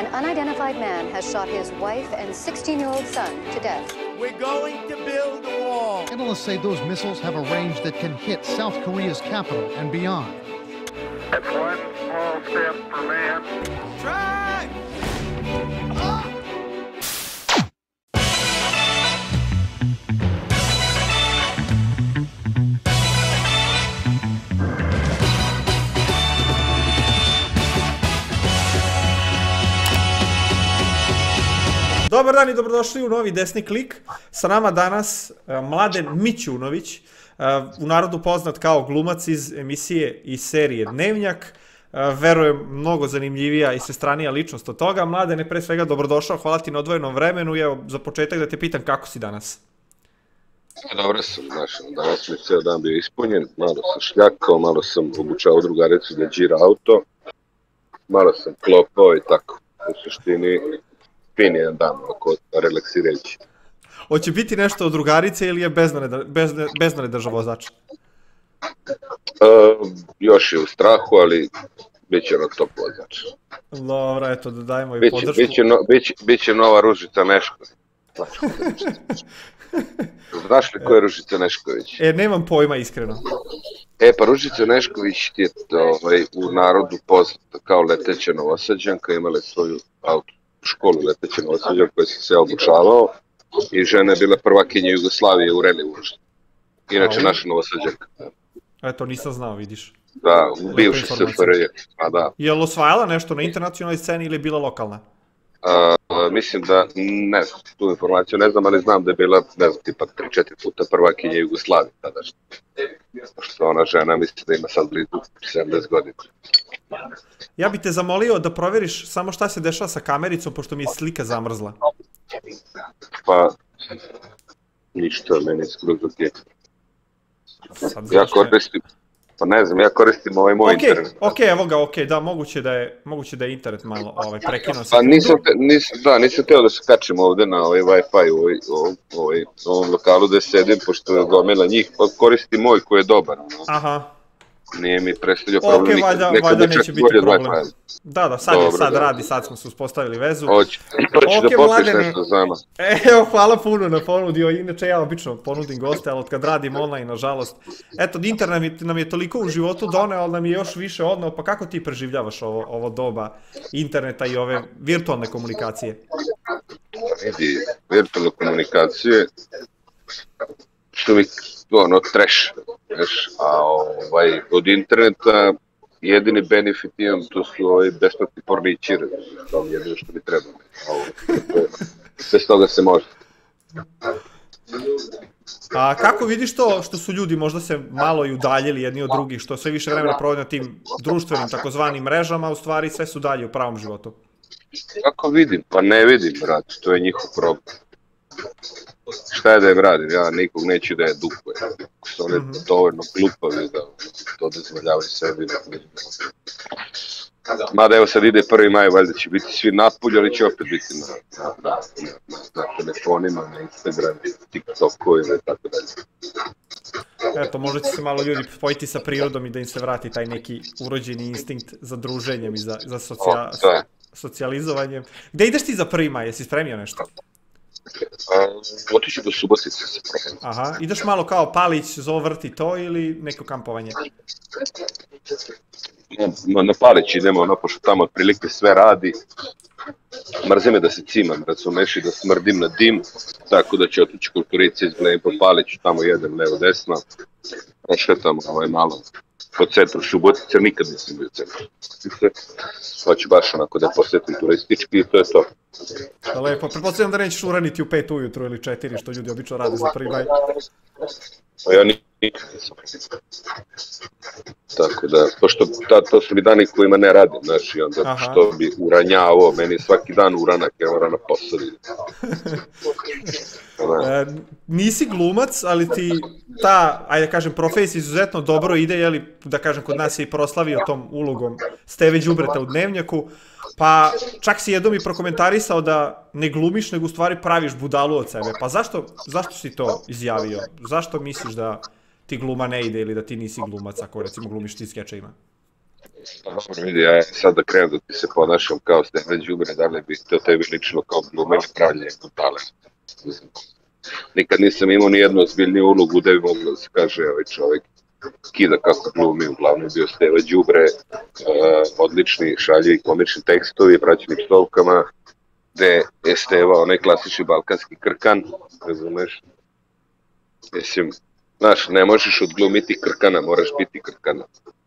An unidentified man has shot his wife and 16-year-old son to death. We're going to build a wall. Analysts say those missiles have a range that can hit South Korea's capital and beyond. That's one small step for man. Try! Dobar dan i dobrodošli u novi Desni klik. Sa nama danas Mladen Mićunović, u narodu poznat kao glumac iz emisije i serije Dnevnjak. Verujem, mnogo zanimljivija i svestranija ličnost od toga. Mladene, pre svega dobrodošao, hvala ti na odvojenom vremenu i evo za početak da te pitam kako si danas. Dobro sam, danas mi ceo dan bio ispunjen, malo sam šljakao, malo sam obučao drugaricu da džira auto, malo sam klopao i tako, u suštini fin jedan dan, oko relaksirajući. Hoće biti nešto od drugarice ili je beznaredan vozač? Još je u strahu, ali bit će top vozač. Dobro, eto da dajemo i podršku. Biće nova Ružica Nešković. Znaš li ko je Ružica Nešković? Nemam pojma, iskreno. Pa Ružica Nešković je u narodu poznata kao leteća Novosađanka, imala je svoju školu leteća Novosađanka koju sam se obučavao i žena je bila prvakinja Jugoslavije u reli vožnji. Inače naša Novosađanka. Eto, nisam znao, vidiš. Da, u bivši SFRJ. Je li osvajala nešto na internacionalnoj sceni ili je bila lokalna? Mislim da, ne znam, tu informaciju ne znam, ali znam da je bila, ne znam, tipa 3-4 puta prvakinja Jugoslavije tadašnje. Pošto ona žena, mislim da ima sad blizu 70 godina. Ja bih te zamolio da proveriš samo šta se dešava sa kamericom, pošto mi je slika zamrzla. Pa, ništa, meni je skroz okej. Ja koristim, pa ne znam, ja koristim ovaj moj internet. Okej, evo ga, okej, da, moguće da je internet malo prekinuo. Pa nisam teo da se kačem ovde na ovaj Wi-Fi u ovom lokalu gde sedim, pošto je gomila njih, pa koristim moj koji je dobar. Aha. Nije mi predstavljao problem nikad. Okej, valjda neće biti problem. Da, sad radi, sad smo se uspostavili vezu. Hoću da popiš nešto za nama. Evo, hvala puno na ponudio, inače ja obično ponudim goste, ali od kad radim online, nažalost. Eto, internet nam je toliko u životu doneo, ali nam je još više odneo, pa kako ti preživljavaš ovo doba interneta i ove virtualne komunikacije? Vidi, virtualne komunikacije, što mi trash, a od interneta jedini benefit imam, to su besplatni pornići, to je jedino što mi treba. Bez toga se može. A kako vidiš to što su ljudi možda se malo i udaljili jedni od drugih, što sve više vremena provode na tim društvenim takozvanim mrežama, u stvari sve su dalje u pravom životu? Kako vidim? Pa ne vidim, brat, to je njihov problem. Šta je da je radim, ja nikog neću da je dupuje, ako su one dovoljno glupavi da to dozvoljavaju sebi. Mada evo sad ide 1. maj, valjda će biti svi napolje, ali će opet biti na telefonima, na Instagramu, TikTokovima i tako dalje. Eto, možda će se malo ljudi spojiti sa prirodom i da im se vrati taj neki urođeni instinkt za druženjem i za socijalizovanjem. Gde ideš ti za 1. maj, jesi spremio nešto? Otiću do Subotice se probam. Aha, ideš malo kao Palić, zovrti to ili neko kampovanje? Na Palić idemo, pošto tamo otprilike sve radi. Mrzi me da se cimam, da su meši da smrdim na dim, tako da će otići kulturice, izgledam po Paliću, tamo jedem levo desno, prošetam malo po centru Subotice, nikad nisam bio u centru. Hoću baš onako da posjetim turistički i to je to. Lepo, pretpostavljam da nećeš uraniti u 5 ujutru ili 4, što ljudi obično rade za 1. maj. Pa ja nikad nisam. Tako da, pošto to su mi dani kojima ne radim, znaš, i onda što bi uranjavao, meni svaki dan uranak, ja moram na posao. Nisi glumac, ali ti ta, ajde da kažem, profesija izuzetno dobro ide, jeli, da kažem, kod nas je i proslavio tom ulogom Steve Đubreta u Dnevnjaku, pa čak si jednom i prokomentarisao da ne glumiš, nego u stvari praviš budalu od sebe. Pa zašto si to izjavio? Zašto misliš da ti gluma ne ide ili da ti nisi glumac ako recimo glumiš ti skečevima? Pa dobro, vidi, ja sad da krenem da ti se ponašam kao Steve Đubre, da li bi to tebi lično kao glume ili pravljenje brutale. Nikad nisam imao ni jednu ozbiljniju ulogu da bi moglo da se kaže ovaj čovjek kida kako glumi, uglavnom bio Steve Đubre, odlični šaljivi komični tekstovi, praćeni psovkama, gde je Steva onaj klasični balkanski krkan, razumeš? Mislim, znaš, ne možeš odglumiti krkana, moraš biti krkana.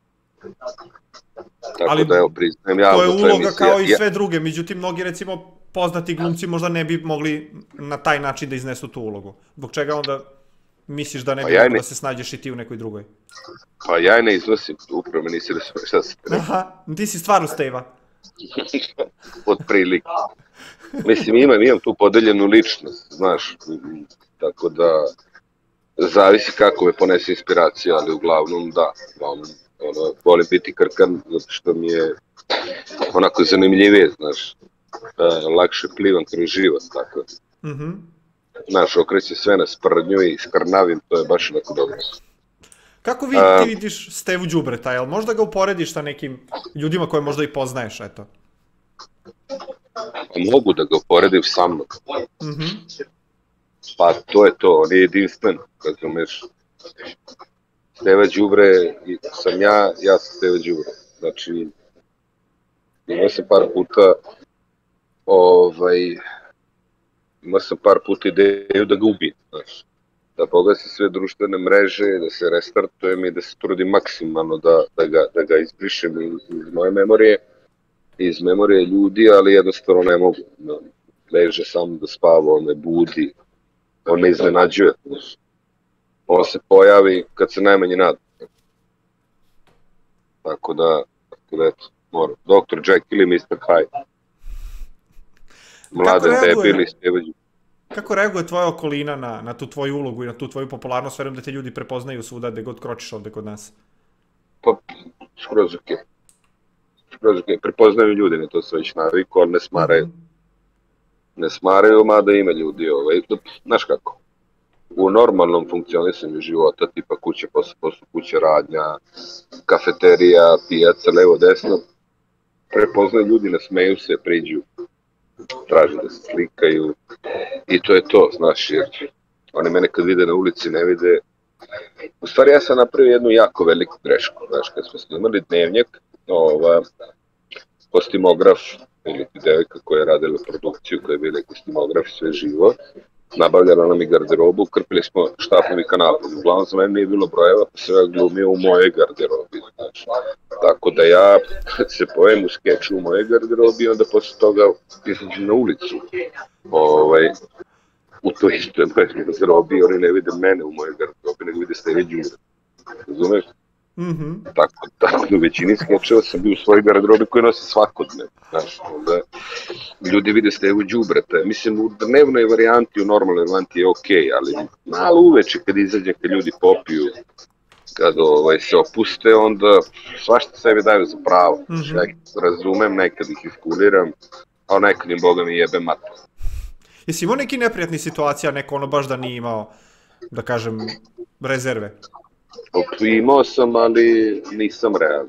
Tako Ali da evo priznajem javno, to je uloga emisija. kao i sve druge, međutim mnogi recimo poznati glumci možda ne bi mogli na taj način da iznesu tu ulogu. Zbog čega onda misliš da ne bi mogla da se snađeš i ti u nekoj drugoj? Pa ja ne iznosim, upravo nisi razumio šta se treba. Aha, ti si stvarno Steva. Od prilike. Mislim, imam tu podeljenu ličnost, znaš, tako da zavisi kako me ponese inspiracija, ali uglavnom da, volim biti krkan zato što mi je onako zanimljivije, znaš, lakše plivam kroz život, tako. Znaš, okreće sve na sprdnju i skrnavim, to je baš onako dobro. Kako ti vidiš Stevu Đubreta, jel možda ga uporediš sa nekim ljudima koje možda i poznaješ, eto? Mogu da ga uporedim sa mnom. Pa to je to, on je jedinstven, razumeš. Steva Đubre sam ja sam Steva Đubre. Znači, imao sam par puta ideju da ga ubijem, znaš. Da pogasim sve društvene mreže, da se restartujem i da se trudim maksimalno da ga izbrišem iz moje memorije, iz memorije ljudi, ali jednostavno ne mogu. Leže samo da spava, on me budi, on me iznenađuje. On se pojavi kad se najmanje nada. Tako da eto, moram. Dr. Jekyll i Mr. Hyde. Mladen debil i Steva Đubre. Kako reaguje tvoja okolina na tu tvoju ulogu i na tu tvoju popularnost? Verujem da te ljudi prepoznaju svuda gde god kročiš ovde kod nas. Pa, skroz okej. Prepoznaju ljudi, na to se već naviku, ali ne smaraju. Ne smaraju, mada ima ljudi. Znaš kako? U normalnom funkcionisanju života, tipa kuće, posle kuće, radnja, kafeterija, pijaca, levo, desno, prepoznaju ljudi, nasmeju se, priđu, traže da se slikaju i to je to, znaš, jer oni mene kad vide na ulici ne vide. U stvari ja sam napravio jednu jako veliku grešku, znaš, kad smo snimali Dnevnjak, kostimograf ili devojka koja je radila produkciju, koja je bila kostimograf, sve živo, nabavljala nam i garderobu, krpili smo štapom i kanapom. Uglavnom za mene nije bilo brojeva, pa se ja glumio u mojoj garderobi. Znači. Tako da ja se pojem u skeču u mojoj garderobi i onda posle toga izađem na ulicu. U toj istoj mojoj garderobi, oni ne vide mene u mojoj garderobi, nego vide Steve Đubre. Razumeš? Tako da u većini skečeva sam bio u svojoj garderobi koju nosim svakodnevno. Znaš, onda ljudi vide Stevu Đubreta. Mislim, u dnevnoj varijanti, u normalnoj varijanti je okej, ali malo uveče kad izađe, kad ljudi popiju, kad se opuste, onda svašta sebi daju za pravo. Ja razumem, nekad ih iskuliram, a nekad im Boga mi jebe mater. Jesi imao neki neprijatni situacija, neko ono baš da nije imao, da kažem, rezerve? Imao sam, ali nisam realan.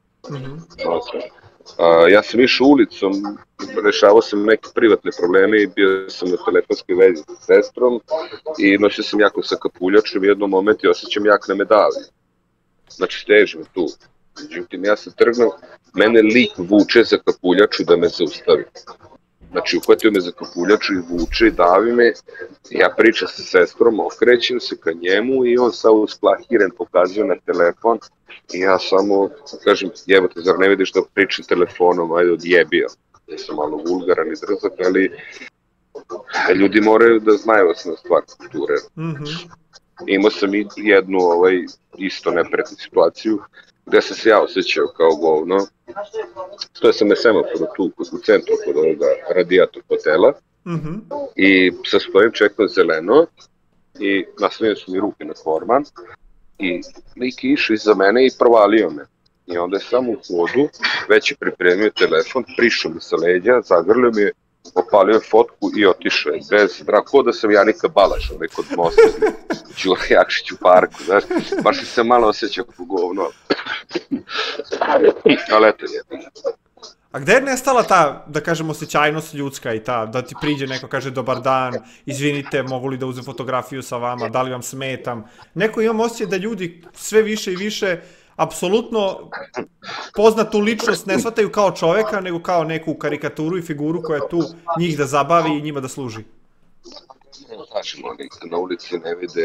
Ja sam išao ulicom, rešavao sam neke privatne probleme i bio sam na telefonskoj vezi sa sestrom i nosio sam jaknu sa kapuljačom i u jednom momentu osjećam jak na medalji. Znači stežem tu. Međutim, ja se trgnem, mene lik vuče za kapuljaču da me zaustavi. Znači, uhvatio me za kapuljaču i vuče i davi me, ja pričam sa sestrom, okrećem se ka njemu i on samo usplahiren pokazuje na telefon i ja samo kažem, jebote, zar ne vidiš da pričam telefonom, ajde odjebio. Ja sam malo vulgaran i drzak, ali ljudi moraju da znaju osnovnu stvar kulture. Imao sam i jednu isto neprijatnu situaciju, gde sam se ja osjećao kao govno. Stoje sam na semaforu tu u centru kod ovoga radijator hotela i sa stojim čekam zeleno i naslonio su mi ruke na korman i lik je išao iza mene i provalio me. I onda je samo u hodu, već je pripremio telefon, prišao mi sa leđa, zagrlio mi je, opalio je fotku i otišao je. Bez drako da sam Janika Balaš, kod mosta, Đura Jakšić u parku, znaš, baš sam malo osjećao kao govno. Ali eto je. A gde je nestala ta, da kažem, osjećajnost ljudska i ta, da ti priđe neko kaže dobar dan, izvinite, mogu li da uzem fotografiju sa vama, da li vam smetam? Neko imam osjećaj da ljudi sve više i više apsolutno poznatu ličnost ne shvataju kao čoveka, nego kao neku karikaturu i figuru koja je tu njih da zabavi i njima da služi. Znaš, oni na ulici ne vide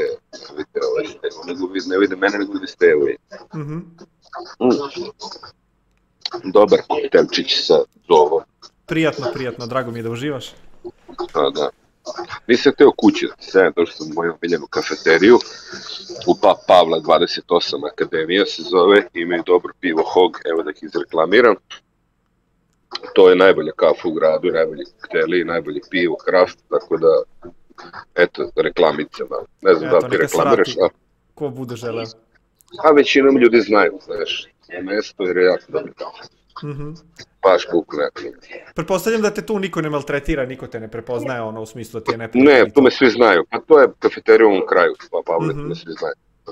mene, nego vide Stevoje. Dobar temčić sa zovom. Prijatno, drago mi je da uživaš. Da. Nisam hteo kući, došao sam u moju omiljenu kafeteriju, u Pavla 28 Akademija se zove, imaju dobro pivo Hog, evo da ih izreklamiram. To je najbolja kafa u gradu, najbolji kokteli, najbolje pivo, kraft, tako da, eto, reklamice malo. Ne znam da ti reklamiraš. Ko bude želeo. A većinom ljudi znaju, znaš, na mesto jer je jako dobro kafa. Baš bukne. Pretpostavljam da te tu niko ne maltretira, niko te ne prepoznaje, ono u smislu da ti je neprijatno. Ne, tu me svi znaju. Pa to je kafeterija u ovom kraju, pa Pavle, tu me svi znaju.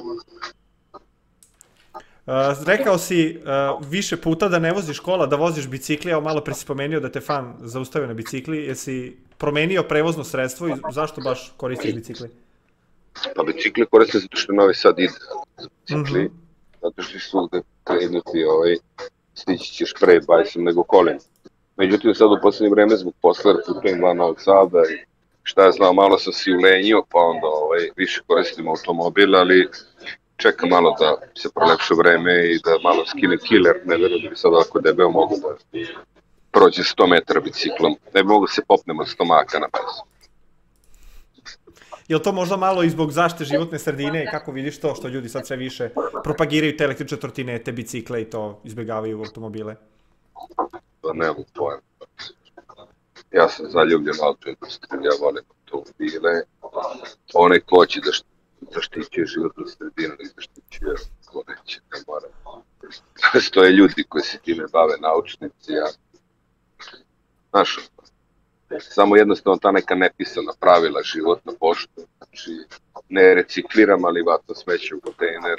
Rekao si više puta da ne voziš kola, da voziš bicikli, a malo pre si spomenuo da te fan zaustavio na bicikli. Jesi promenio prevozno sredstvo i zašto baš koristiš bicikli? Pa bicikli koristim zato što Novi Sad ide za bicikli, zato što su svugde krenuti, stići ćeš pre bajsom nego kolima. Međutim, sad u posljednje vreme zbog posla putujem van Novog Sada i šta ja znam, malo sam si ulenio, pa onda više koristim automobil, ali čekam malo da se prolepše vreme i da malo skinem kiler, ne verujem da bi sad ovako debeo mogu da prođe 100 metara biciklom, ne bi mogu da se popnem od stomaka na bezu. Je li to možda malo i zbog zaštite životne sredine i kako vidiš to što ljudi sad sve više propagiraju te električne trotinete, bicikle i to izbjegavaju automobile? Pa nemam pojma. Ja sam zaljubljen u autoindustriju, ja volim automobile. Onaj ko hoće da zaštićuje životnu sredinu i zaštićuje koneće, ne moram. Stoje ljudi koji se time bave, naučnici, ja. Znaš, samo jednostavno ta neka nepisana pravila životna pošta, znači ne recikliram, ali vatam smeće u kontejner.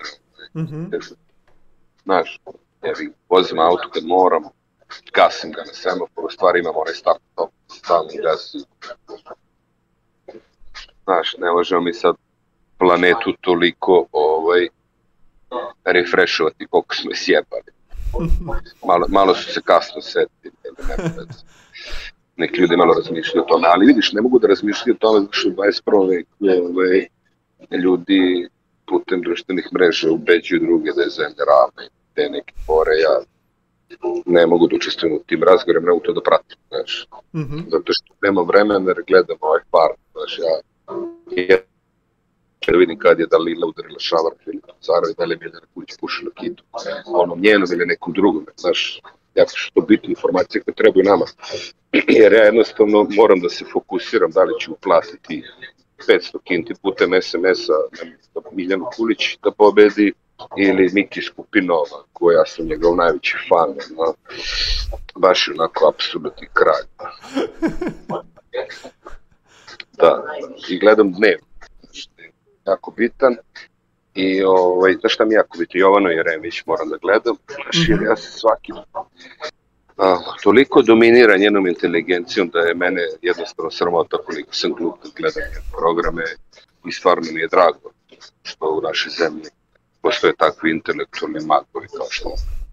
Znaš, vozim auto kad moram, gasim ga na semaforu, stvari imam onaj stalni gas. Znaš, ne možemo mi sad planetu toliko refreshovati koliko smo sjebali. Malo su se kasno setili, neki ljudi malo razmišljaju o tome, ali vidiš, ne mogu da razmišljaju o tome zato što u 21. veku ljudi putem društvenih mreža ubeđuju druge da je zemlja ravna i te neke fore, ja ne mogu da učestvujem u tim razgovorima, ne mogu to da pratim, znaš, zato što nemam vremena jer gledam ovaj par, znaš, ja da vidim kad je Dalila udarila šavar Filipa Cara i da li je Miljana Kuć pušila kitu, onom njenom ili nekom drugom, znaš, jako su to bitne informacije koje trebaju nama, jer ja jednostavno moram da se fokusiram da li ću uplatiti 500 kinti putem SMS-a Miljanu Kulić da pobedi ili Miki Skupinova, koja sam njegov najveći fan, baš onako apsolutni kralj. Da, i gledam Dnevnik, jako bitan. I znaš šta mi je jako biti, Jovano Jeremić moram da gledam, jer ja se svaki toliko dominiran njenom inteligencijom da je mene jednostavno sramota koliko sam glup da gledam programe i stvarno mi je drago što u našoj zemlji postoje takvi intelektualni magovi kao što.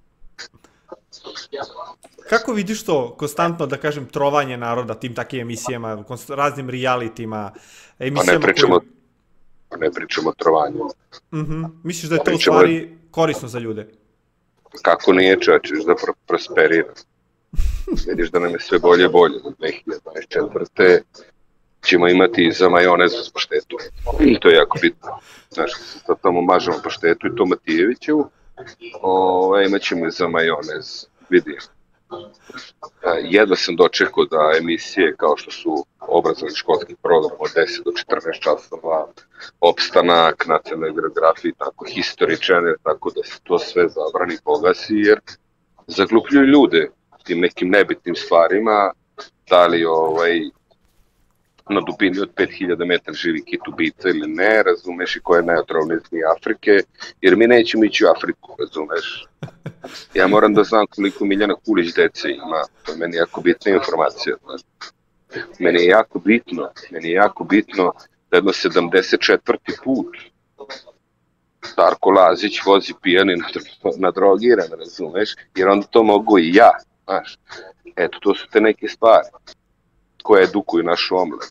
Kako vidiš to konstantno, da kažem, trovanje naroda tim takim emisijama, raznim realitima, emisijama ne pričamo o trovanju. Misliš da je to u stvari korisno za ljude? Kako nije, čovječe, da prosperira. Vidiš da nam je sve bolje i bolje. Do 2024. ćemo imati za majonez uz paštetu. To je jako bitno. Znaš, sad tamo mažemo paštetu i to Matijevićevu. Imat ćemo i za majonez. Vidim. Jedva sam dočekao da emisije kao što su obrazovni školski program od 10 do 14 časova, opstanak, nacionalne geografije, tako, History Channel, tako da se to sve zabrani, pogasi, jer zaglupljuju ljude tim nekim nebitnim stvarima, da li na dubini od 5000 metara živi kit ubica ili ne, razumeš, i koja je najotrovnija Afrike, jer mi nećemo ići u Afriku, razumeš. Ja moram da znam koliko Miljana Kulić dece ima, to je meni jako bitna informacija. Meni je jako bitno da jedno 74. put Darko Lazić vozi pijani nadrogiran, razumeš, jer onda to mogu i ja, znaš. Eto, to su te neke stvari koje edukuju našu omladu.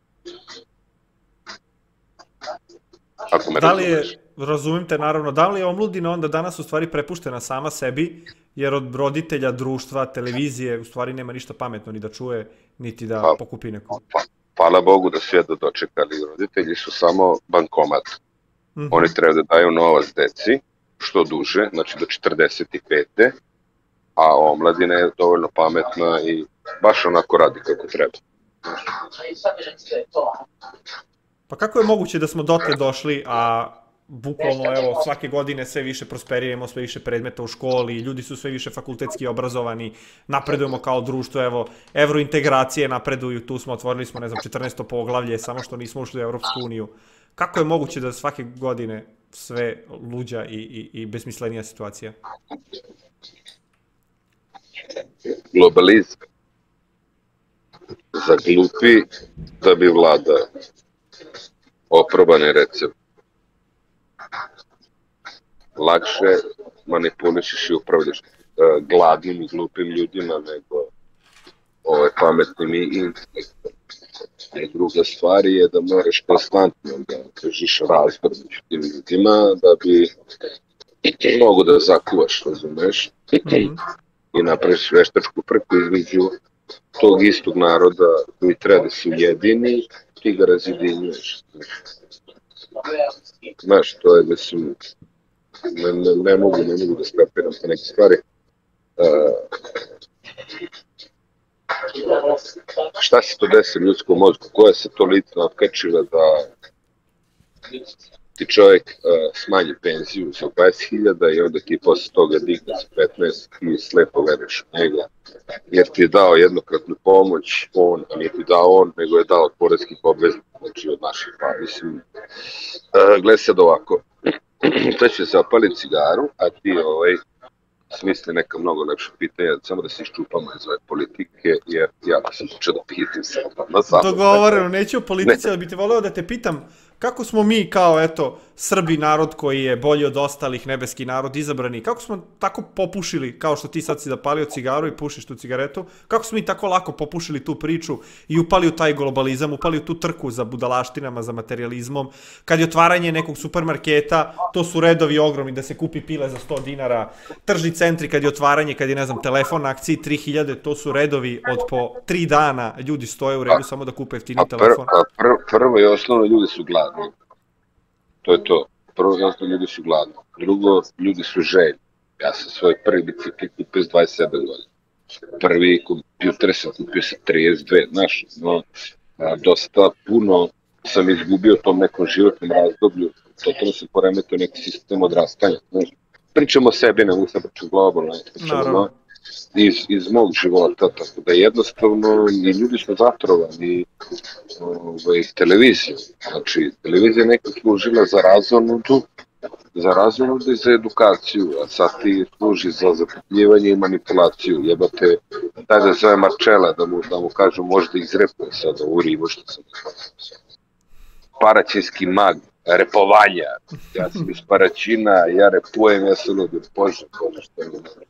Ako me razumeš. Razumim te, naravno, da li je omladina onda danas u stvari prepuštena sama sebi, jer od roditelja, društva, televizije u stvari nema ništa pametno ni da čuje, niti da pokupi neko? Hvala Bogu da su jedno dočekali. Roditelji su samo bankomat. Oni treba da daju novac deci, što duže, znači do 45. A omladina je dovoljno pametna i baš onako radi kako treba. Pa kako je moguće da smo dotle došli, a bukvalno, evo, svake godine sve više prosperiramo, sve više predmeta u školi, ljudi su sve više fakultetski obrazovani, napredujemo kao društvo, evo, evrointegracije napreduju, tu smo, otvorili smo, ne znam, 14. poglavlje, samo što nismo ušli u Evropsku uniju. Kako je moguće da svake godine sve luđa i besmislenija situacija? Globalizam zaglupi da bi vlada oprobani recept. Lakše manipulišeš i upravljaš gladnim i glupim ljudima nego pametnim i intelektualnim. I druga stvar je da moraš konstantno da držiš razgovor među tim ljudima da bi mogu da zakuvaš, razumeš? I napraviš veštačku frku između tog istog naroda koji treba da su jedini, ti ga razjedinjuješ. Znaš, to je, mislim, ne mogu da skapiram te neke stvari. Šta se to desi u ljudskom mozgu? Koja se to lica otkačila da ti čovjek smanji penziju za 20.000 i onda ti posle toga digne za 15 i slepo veruješ u njega. Jer ti je dao jednokratnu pomoć, a nije ti dao on, nego je dao od poreskih obveznika, znači od naših pa. Mislim, gledaj sad ovako, to će zapali cigaru, a ti smisli neka mnogo lepša pitanja, samo da se iščupamo iz ove politike, jer ja sam počeo da pitam se. Dogovoreno, neću o politici, ali bi te voleo da te pitam kako smo mi kao, eto, Srbi narod koji je bolji od ostalih, nebeski narod, izabrani, kako smo tako popušili, kao što ti sad si zapalio cigaru i pušiš tu cigaretu, kako smo mi tako lako popušili tu priču i upali u taj globalizam, upali u tu trku za budalaštinama, za materializmom. Kad je otvaranje nekog supermarketa, to su redovi ogromni da se kupi pile za 100 dinara, tržni centri kad je otvaranje, kad je, ne znam, telefon na akciji 3000, to su redovi od po 3 dana, ljudi stoje u redu samo da kupe jeftini telefon. Prvo i osnovno, ljudi su gladni. To je to. Prvo i osnovno, ljudi su gladni. Drugo, ljudi su željni. Ja sam svoj prvi bicikl kupio s 27 godina. Prvi kompjuter sam kupio sa 32, znaš, no, dosta puno sam izgubio u tom nekom životnom razdoblju, totalno sam poremetio neki sistem odrastanja, znaš. Pričamo o sebi, ne mogu se pričati globalno, pričamo iz mog života, tako da jednostavno i ljudi smo zatrovani televizijom. Znači, televizija neka služila za razonudu i za edukaciju, a sad ti služi za zaputljivanje i manipulaciju. Jebate, daj da zove Marčela, da mu kažu možda izrepuje sad ovu ribu što sam paraćinski mag, repovanja. Ja sam iz Paraćina, ja repujem, ja sam ludio, Bože, što je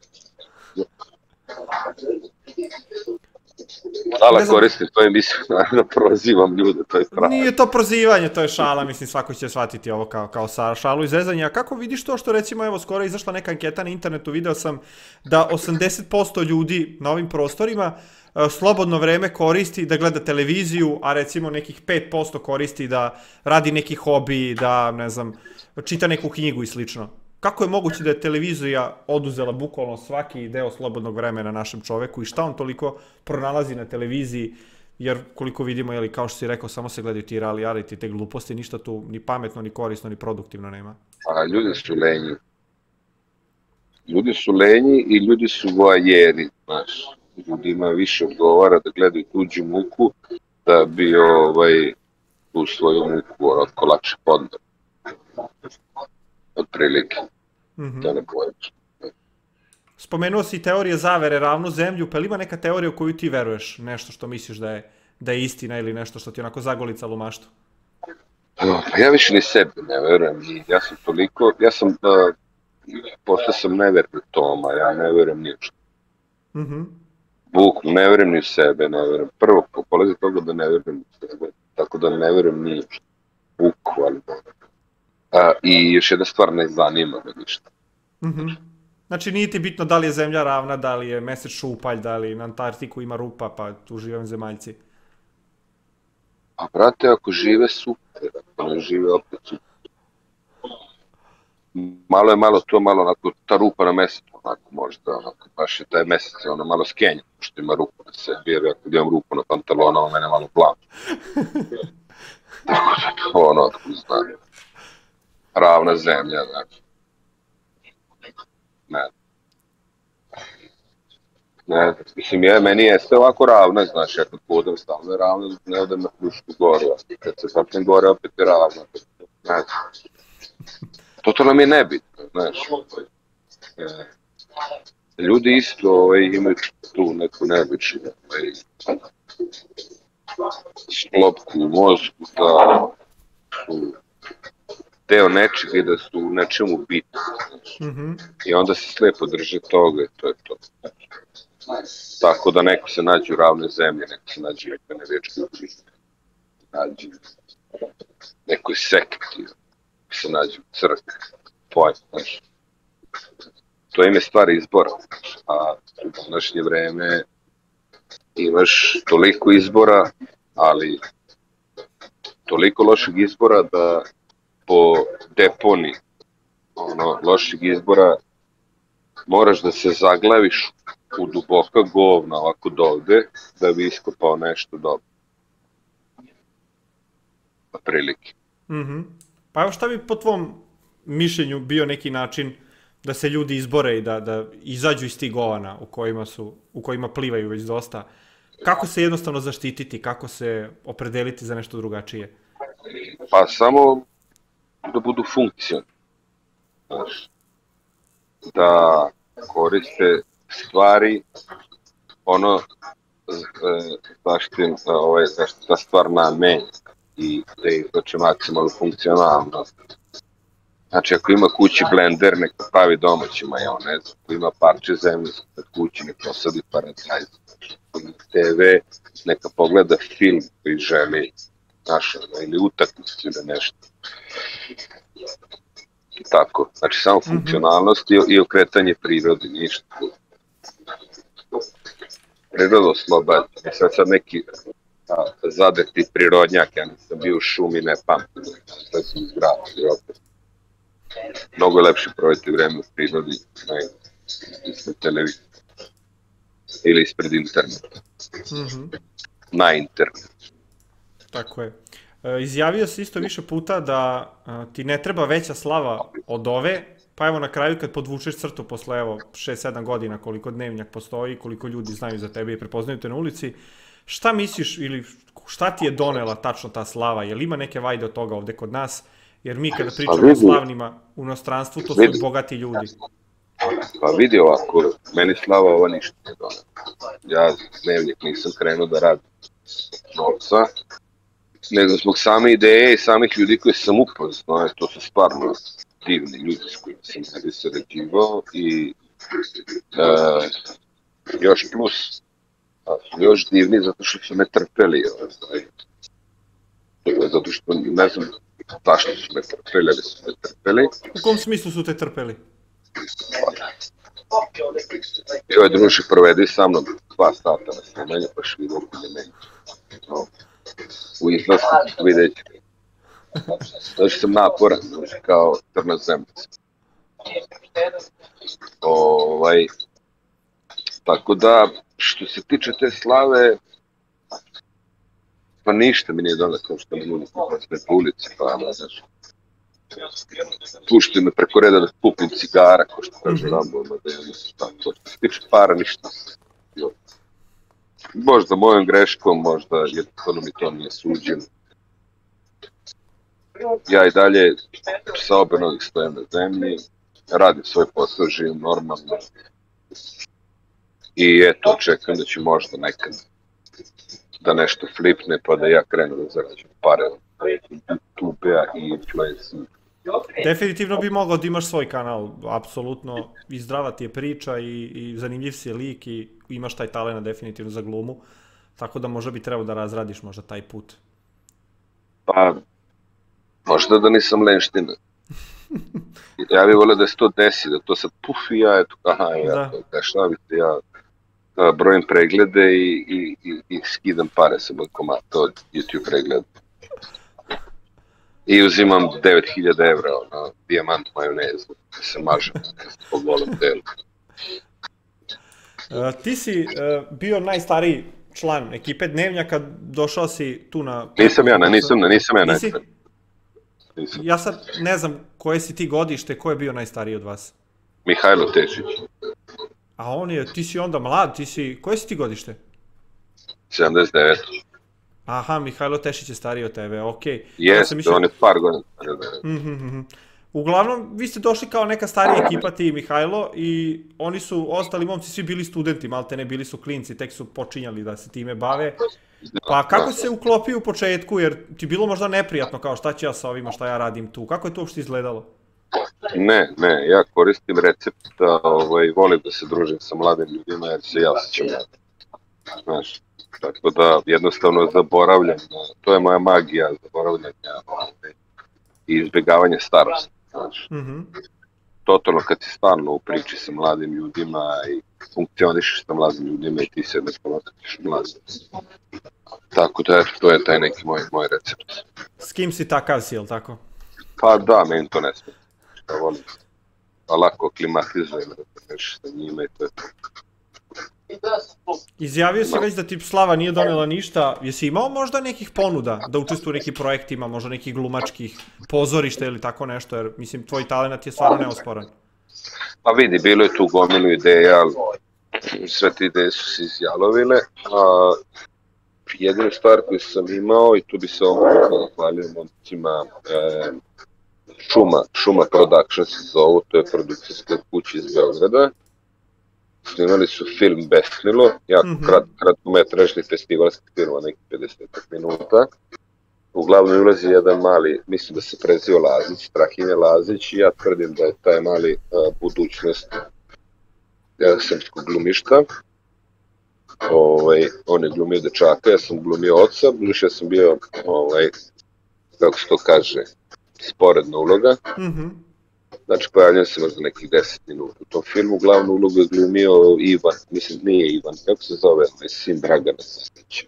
Hvala, koristim to emisiju, naravno prozivam ljude, to je pravo. Nije to prozivanje, to je šala, mislim svako će shvatiti ovo kao šalu i zezanje. A kako vidiš to što recimo, evo skoro je izašla neka anketa na internetu, video sam da 80% ljudi na ovim prostorima slobodno vreme koristi da gleda televiziju, a recimo nekih 5% koristi da radi neki hobi, da, ne znam, čita neku knjigu i slično. Kako je moguće da je televizija oduzela bukvalno svaki deo slobodnog vremena našem čoveku i šta on toliko pronalazi na televiziji, jer koliko vidimo, jeli, kao što si rekao, samo se gledaju ti reality, te gluposti, ništa tu ni pametno, ni korisno, ni produktivno nema. A ljudi su lenji. Ljudi su lenji i ljudi su voajeri, znaš. Ljudima više odgovara da gledaju tuđu muku, da bi tu svoju muku onako lakše podneo. Od prilike. Da ne pojedeš. spomenuo si teorije zavere, ravnu zemlju, pa ili ima neka teorija u koju ti veruješ? Nešto što misliš da je istina ili nešto što ti onako zagolicalo maštu? Pa ja više ni sebi ne verujem. Ja sam toliko, postao sam nevjerni Toma, ja ne verujem ni u što. Buk, ne verujem ni u sebe, ne verujem. Prvo, polazi toga da ne verujem u sebe, tako da ne verujem ni u što. Bukvalno. I još jedna stvar, ne zanima me ništa. Znači nije ti bitno da li je zemlja ravna, da li je mesec šupalj, da li na Antarktiku ima rupa, pa tu žive zemaljci. A brate, ako žive super, ako ne žive opet super. Malo onako, ta rupa na mesecu, onako možda, onako, baš je taj mesec, ono malo skenja, što ima rupu na sebi, jer ako imam rupu na pantalona, ono mene malo plan. Tako da to ono, tako znam. Ravna zemlja, znači. Ne, mislim, meni jeste ovako ravna, znaš, ja kad podam stalno je ravna, ne odem na Frušku goru, kad se papnem gore opet je ravna, znači. To nam je nebitno, znaš. Ljudi isto imaju tu neku neobičnu sklopku u mozgu, da su deo nečega i da su u nečemu bitni. I onda se slepo drže toga i to je to. Tako da neko se nađe u ravnoj zemlji, neko se nađe u nekoj nevječkoj ulici, nađe nekoj sekti, se nađe u crkvi, znaš. To im je stvar izbora, a u današnje vreme imaš toliko izbora, ali toliko loših izbora da po deponi loših izbora moraš da se zaglaviš u duboka govna ovako dovde da bi iskopao nešto dobro. Na prilike. Pa evo šta bi po tvom mišljenju bio neki način da se ljudi izbore i da izađu iz tih govana u kojima plivaju već dosta? Kako se jednostavno zaštititi, kako se opredeliti za nešto drugačije? Pa samo da budu funkcionalni. Da koriste stvari, zašto ta stvar namenja i da ih znači maksimalno funkcionalno. Znači ako ima kući blender, neka pravi domaći majonez, ako ima parče zemlje kod kući, neka posadi paradajz, TV, neka pogleda film koji želi, ili utakmicu ili nešto. Tako, znači samo funkcionalnost i okretanje prirodi, ništa. Priroda oslobađa. Sad neki zadrti prirodnjak, ja nisam bio u šumi, ne pamtim, sad sam izgradio opet. Mnogo je lepše provjeti vreme u prirodi, ispred televizije ili ispred interneta. Na internetu. Tako je. Izjavio si isto više puta da ti ne treba veća slava od ove, pa evo na kraju kad podvučeš crtu posle 6-7 godina koliko Dnevnjak postoji, koliko ljudi znaju za tebe i prepoznaju te na ulici, šta misliš ili šta ti je donela tačno ta slava? Je li ima neke vajde od toga ovde kod nas? Jer mi kada pričamo o slavnima u inostranstvu, to su bogati ljudi. Pa vidi ovako, meni slava ova ništa ne donela. Ja Dnevnjak nisam krenuo da radim novca, nego zbog same ideje i samih ljudi koji sam upoznao, to su stvarno divni ljudi s kojima sam ne bi sarađivao i još plus, još divni zato što su me trpeli, zato što ne znam zašto su me trpeli, ali su me trpeli. U kom smislu su te trpeli? Joj, druži, provedi sa mnom 2 sata na snimanju, pa što vidio kako je meni. U izlasku vidjet ću. Znači sam naporan, kao crna zemljica. Tako da, što se tiče te slave, pa ništa mi nije donela kao što mi ljudi kupacne po ulici, pa ne znaš. Puštaju me preko reda da kupim cigara, ko što kaže Rambo, da ja nisam tako. Što se tiče para, ništa. Možda mojom greškom, možda jednostavno mi to nije suđeno. Ja i dalje sa obe noge stojim na zemlji, radim svoj posao, živim normalno. I eto, čekam da će možda nekad da nešto flipne pa da ja krenu da zarađujem pare od YouTube-a i influencija. Definitivno bi mogao da imaš svoj kanal, apsolutno, i zdrava ti je priča i zanimljiv si je lik i imaš taj talent definitivno za glumu, tako da možda bi trebao da razradiš možda taj put. Pa, možda da nisam lenština. Ja bih volio da se to desi, da to sad puf i ja, eto, aha, ja to dešavite, ja brojim preglede i skidam pare sa moj komata od YouTube pregleda. I uzimam 9000 evra na dijamant majonezu, da se mažem po golom delu. Ti si bio najstariji član ekipe Dnevnjaka, došao si tu na... Nisam ja najstariji. Ja sad ne znam koje si ti godište, ko je bio najstariji od vas? Mihajlo Tešić. A ti si onda mlad, koje si ti godište? 79. Aha, Mihajlo Tešić je stariji od tebe, okej. Jeste, on je par godina. Uglavnom, vi ste došli kao neka starija ekipa, ti i Mihajlo, i oni su, ostali momci, svi bili studenti, malte ne, bili su klinci, tek su počinjali da se time bave. Pa kako se uklopio u početku, jer ti bilo možda neprijatno, kao šta ću ja sa ovima, šta ja radim tu, kako je to uopšte izgledalo? Ne, ja koristim recept da volim da se družim sa mladim ljudima jer se ja osjećam mladim. Znaš, tako da jednostavno zaboravljam, to je moja magija, zaboravljanja i izbjegavanje starosti. Znaš, totalno kad si stalno u priči sa mladim ljudima i funkcionišeš sa mladim ljudima i ti se ne ponotiš mladim. Tako da to je taj neki moj recept. S kim si takav si, jel tako? Pa da, meni to ne smije. Da volim. Pa lako klimatizujem da nešto sa njima i to je to. Izjavio si već da ti slava nije donela ništa, jesi imao možda nekih ponuda da učestvuje u nekim projektima, možda nekih glumačkih pozorišta ili tako nešto, jer mislim tvoj talent je stvarno neosporan. Pa vidi, bilo je tu gomilu ideja, ali sve te ideje su se izjalovile. Jedinu stvar koju sam imao, i tu bi se ovom zahvalio momcima, Šuma Production se zovu, to je produkcijska kuća iz Beograda. Snimali su film Besnilo, jako kratkometražni festivalski film, neki 50 minuta. Uglavnom ulazi jedan mali, mislim da se preziva Lazić, Strahinja Lazić, i ja tvrdim da je taj mali budućnost srpskog glumišta. On je glumio dečaka, ja sam glumio oca, budući ja sam bio, kako se to kaže, sporedna uloga. Znači, pojavljam se možda nekih 10 minuta. U tom filmu glavnu ulogu je glumio Ivan, mislim, nije Ivan, kako se zove, sin Dragana se sjeća.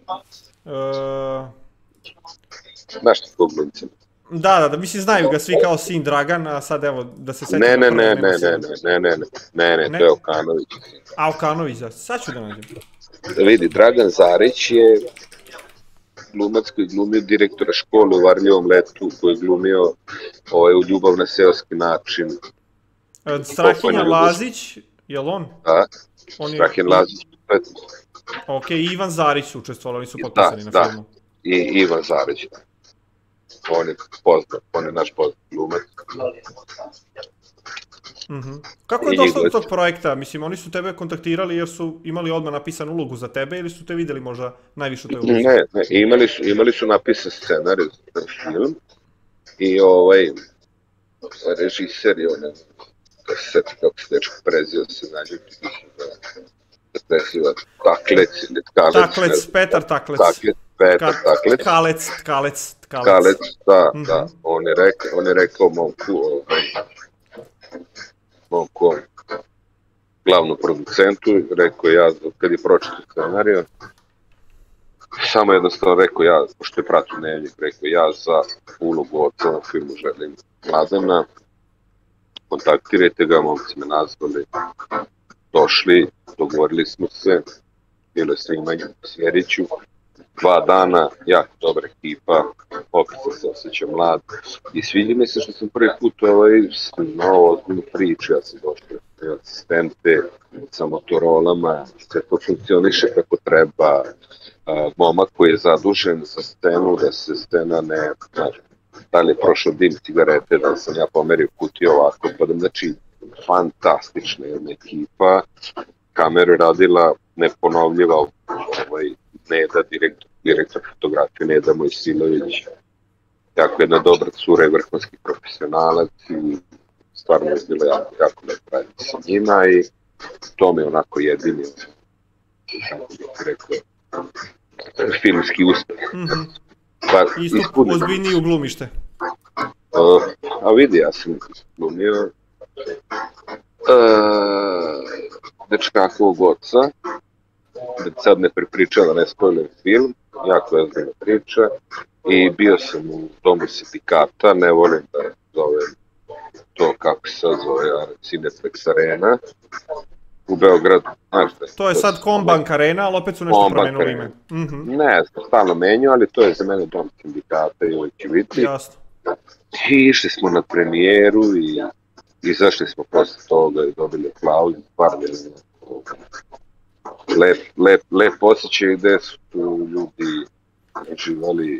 Znaš ti kog glumca? Da, mislim, znaju ga svi kao sin Dragan, a sad evo, da se sjećam... Ne, to je Okanović. A, Okanović, da, sad ću da nađem. Vidi, Dragan Zarić je glumac koji je glumio direktora škole u Varljivom letu, koji je glumio u Ljubav na seoski način. Strahinja Lazić, je li on? Da, Strahinja Lazić. Ok, i Ivan Zarić su učestvovali, oni su potpisani na filmu. Da, i Ivan Zarić. On je poznat, on je naš poznat glumac. Kako je došlo do tog projekta? Mislim, oni su tebe kontaktirali jer su imali odmah napisanu ulogu za tebe ili su te videli možda najviše u toj ulozi? Ne, imali su napisan scenarij za film i režiser je onaj, kako se dečko prezio se nađe, da preziva Taklec ili Tkalec. Taklec, Petar Taklec. Petar Taklec. Tkalec. Tkalec, da. On je rekao momku glavnom producentu, rekao ja, kad je pročitao scenariju, samo jednostavno rekao ja, pošto je pratio Dnevnik, rekao ja za ulogu oca na filmu želim Mladena, kontaktirajte ga, momci me nazvali, došli, dogovorili smo se, bilo je snimanje u Sjeriću, 2 dana, jako dobra ekipa, opet sam se osjećao mlad i sviđa mi se što sam prvi put snimao ozbiljnu priču, ja sam došao asistente sa motorolama, sve to funkcioniše kako treba, momak koji je zadužen za scenu, da se scena ne, da li je prošao dim cigarete, da sam ja pomerio kutiju ovako, pa da znači fantastična jedna ekipa kameru radila neponovljiva Neda, direktor fotografije Neda Mojsilović. Jako jedna dobra cura i vrhunski profesionalac i stvarno je bilo jako lepo raditi sa njima i to mi je onako jedini, kako bih rekao, filmski uspeh. Isto ozbiljniji u glumište. A vidi, ja sam glumio dečkakovog oca, da sad ne prepričava, ne spojler film, jako ozbiljna priča, i bio sam u Domu sindikata, ne volim da zovem to kako se zove, Cineplex Arena, u Beogradu. To je sad Kombank Arena, ali opet su nešto promenuli ime. Ne, stalno menju, ali to je za mene Dom sindikata i uvijek će biti. Jasno. I išli smo na premijeru i izašli smo posle toga i dobili aplauz, lep osjećaj gde su tu ljudi uživali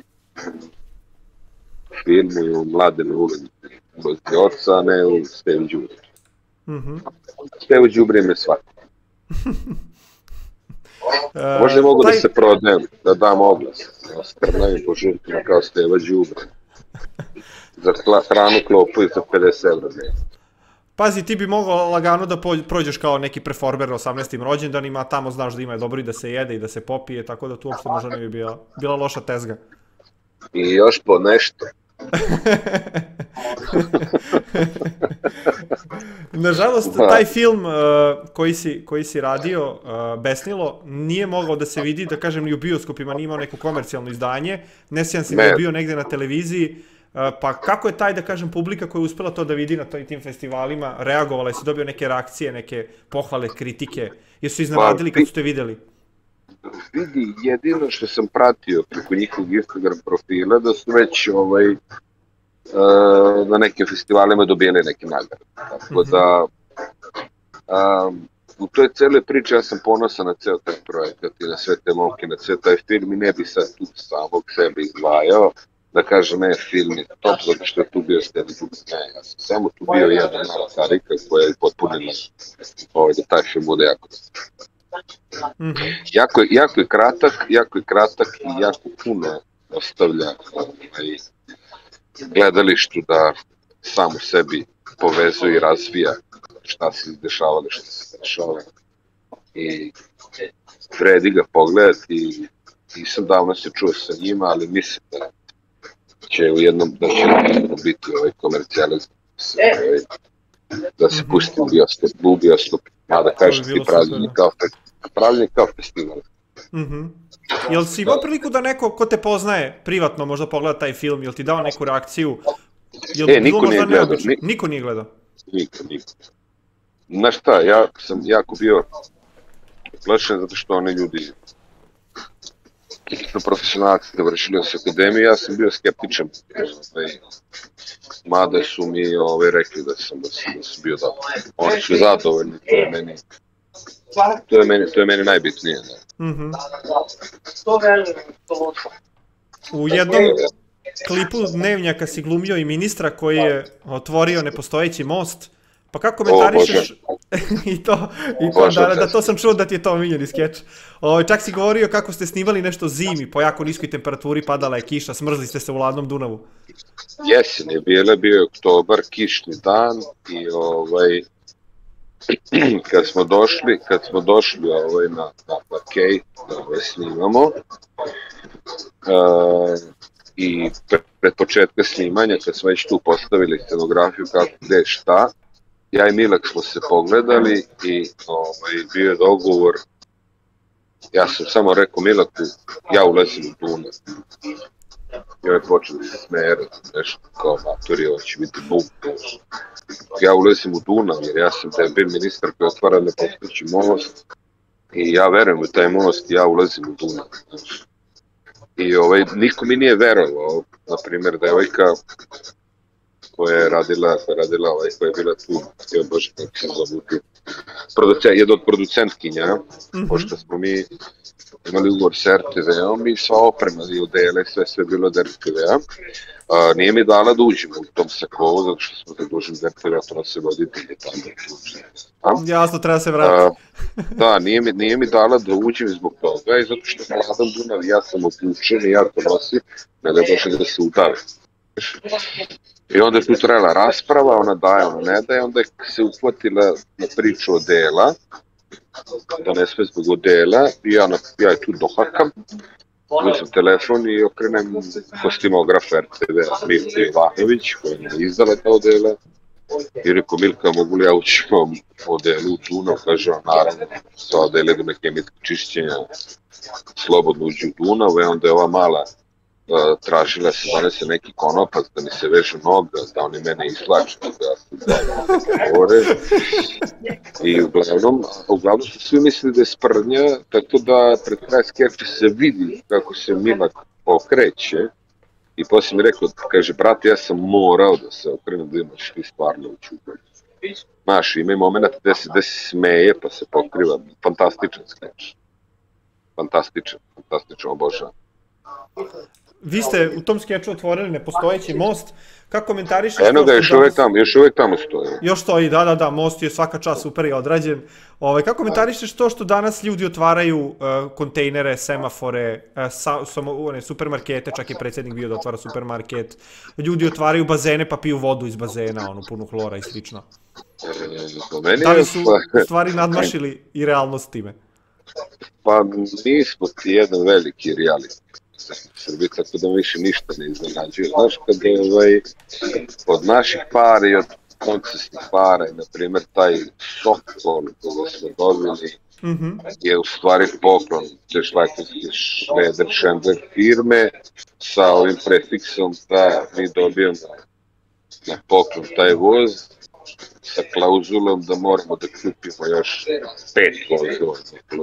filmu i u Mladenu ulozi oca, a ne u Stevi Đubri. Stevi Đubri me svako. Možda mogu da se prodajem, da dam oglas. Skrnavim po žurkima kao Steva Đubri. Za hranu klopu i za 50 evra. Pazi, ti bi mogao lagano da prođeš kao neki performer na 18. rođendanima, a tamo znaš da ima dobro i da se jede i da se popije, tako da tu uopšte možda ne bi bila loša tezga. I još po nešto. Nažalost, taj film koji si radio, Besnilo, nije mogao da se vidi, da kažem, ni u bioskopima, nije imao neko komercijalno izdanje, ne sjećam se da je bio negde na televiziji, pa kako je taj, da kažem, publika koja je uspela to da vidi na tim festivalima, reagovala, jesi dobio neke reakcije, neke pohvale, kritike, jesu iznenadili kad su te videli? Vidi, jedino što sam pratio preko njihovog Instagram profila da su već na nekim festivalima dobijeli neke nagrade. Tako da u toj celoj priči ja sam ponosan na ceo taj projekat i na sve te momke, na ceo taj film i ne bi sad tu samog sebe izdvajao da kažem film je top zato što je tu bio Stevi Đubri. Ne, ja sam samo tu bio jedna mala karika koja je potpunila da taj film bude jako jako je kratak i jako puno ostavlja gledalištu da sam u sebi povezuje i razvija šta se dešavalo, šta se dešava. I vredi ga pogledati i nisam davno se čuo sa njima, ali mislim da će u jednom biti komercijalizam, da se pusti u bioskop, mada kažem ti pravljen kao festival. Jel si imao priliku da neko ko te poznaje privatno možda pogleda taj film, jel ti dao neku reakciju? Niko nije gledao. Niko nije gledao? Niko. Znaš šta, ja sam jako bio plašen zato što oni ljudi profesionalci završili se akademiju, ja sam bio skeptičan. Mada su mi rekli da sam bio dobro. Oni su zadovoljni, to je meni najbitnije. U jednom klipu Dnevnjaka si glumio i ministra koji je otvorio nepostojeći most, pa kako komentarišeš i to, da to sam čuo da ti je to omiljeni skeč. Čak si govorio kako ste snimali nešto zimi, po jako niskoj temperaturi, padala je kiša, smrzli ste se u ladnom Dunavu. Jesen je bio oktobar, kišni dan i kad smo došli na kej da snimamo i pred početka snimanja kad smo već tu postavili scenografiju kako gde šta, ja i Milak smo se pogledali i bio je dogovor, ja sam samo rekao Milaku, ja ulazim u Dunav. I ovaj počeo da se smeje, nešto kao matori, ovo će biti buk. Ja ulazim u Dunav jer ja sam bio ministar koji otvara nepostojeći most i ja verujem u taj most i ja ulazim u Dunav. I niko mi nije verovao, na primjer, devojka koja je radila, koja je bila tu, Bože, kako se zove, jedna od producentkinja, pošto smo mi imali ugovor s RTV-om i sva oprema i odele, sve bilo od RTV-a. Nije mi dala da uđem u tom sakovu, zato što smo zaduženi za RTV-a, to se voditelje tamo. Jasno, treba se vratiti. Da, nije mi dala da uđem zbog toga i zato što Vladan Dunav i ja sam uključen i ja to nosim, ne da došli da se udave. I onda je tu trajala rasprava, ona daje, ona ne daje, onda je se uhvatila na priču odela, da ne sve zbog odela, i ja je tu dohakam, uzem telefon i okrenem kostimograf RTV Milka Jovanović, koja je izdala ta odela, i rekao, Milka, mogu li ja ući odelu u Dunav? Kaže, naravno, sa odele do neke kemijske čišćenja, slobodno uđi u Dunav, i onda je ova mala tražila se donese neki konopac da mi se veže noga, da oni mene islače, da se govore. I uglavnom su svi mislili da je sprdnja, tako da pred kraj skeča se vidi kako se Milak okreće. I poslije mi rekao, kaže, brate, ja sam morao da se okrenem da imaš ti stvarno u čupanju. Znaš, ima i moment gde se smeje pa se pokriva. Fantastičan skeč. Fantastičan, obožavam. Vi ste u tom skeču otvorili nepostojeći most. Kako komentarišeš? Eno ga, još uvek tamo stoji. Još stoji, da, most je svaka čast super je odrađen. Kako komentarišeš to što danas ljudi otvaraju kontejnere, semafore, supermarkete, čak je predsjednik bio da otvara supermarket. Ljudi otvaraju bazene pa piju vodu iz bazena, punu hlora i slično. Da li su u stvari nadmašili i realnost time? Pa mi smo ti jedan veliki reality. Srbiji, tako da više ništa ne iznenađuje. Znaš, kada od naših para i od koncesnih para, na primjer, taj Sokol koga smo dobili je u stvari poklon te švajcarske Schneider firme sa ovim prefiksom da mi dobijemo na poklon taj voz sa klauzulom da moramo da kupimo još 5 vozova.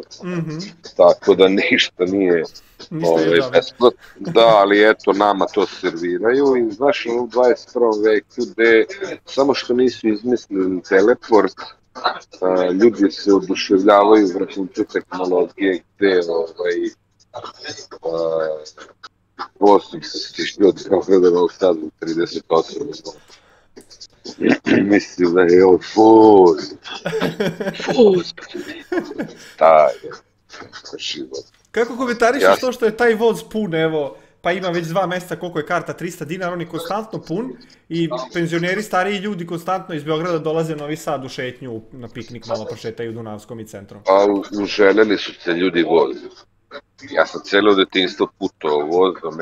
Tako da ništa nije besplatno. Da, ali eto, nama to serviraju i znaš, u 21. veku gde samo što nisu izmislili teleport, ljudi se oduševljavaju vrhuncu tehnologije gde voz se stišli od Beograda na Sad u 38. Mislim da je ovo voz. Da, je. Kako komentarišeš to što je taj voz pun, evo, pa ima već 2 mjeseca koliko je karta, 300 dinara, on je konstantno pun i penzioneri, stariji ljudi konstantno iz Beograda dolaze u Novi Sad u šetnju, na piknik, malo prošetaju Dunavskom i centrom. A uželjeli su se ljudi voz. Ja sam celo detinjstvo putovao vozom,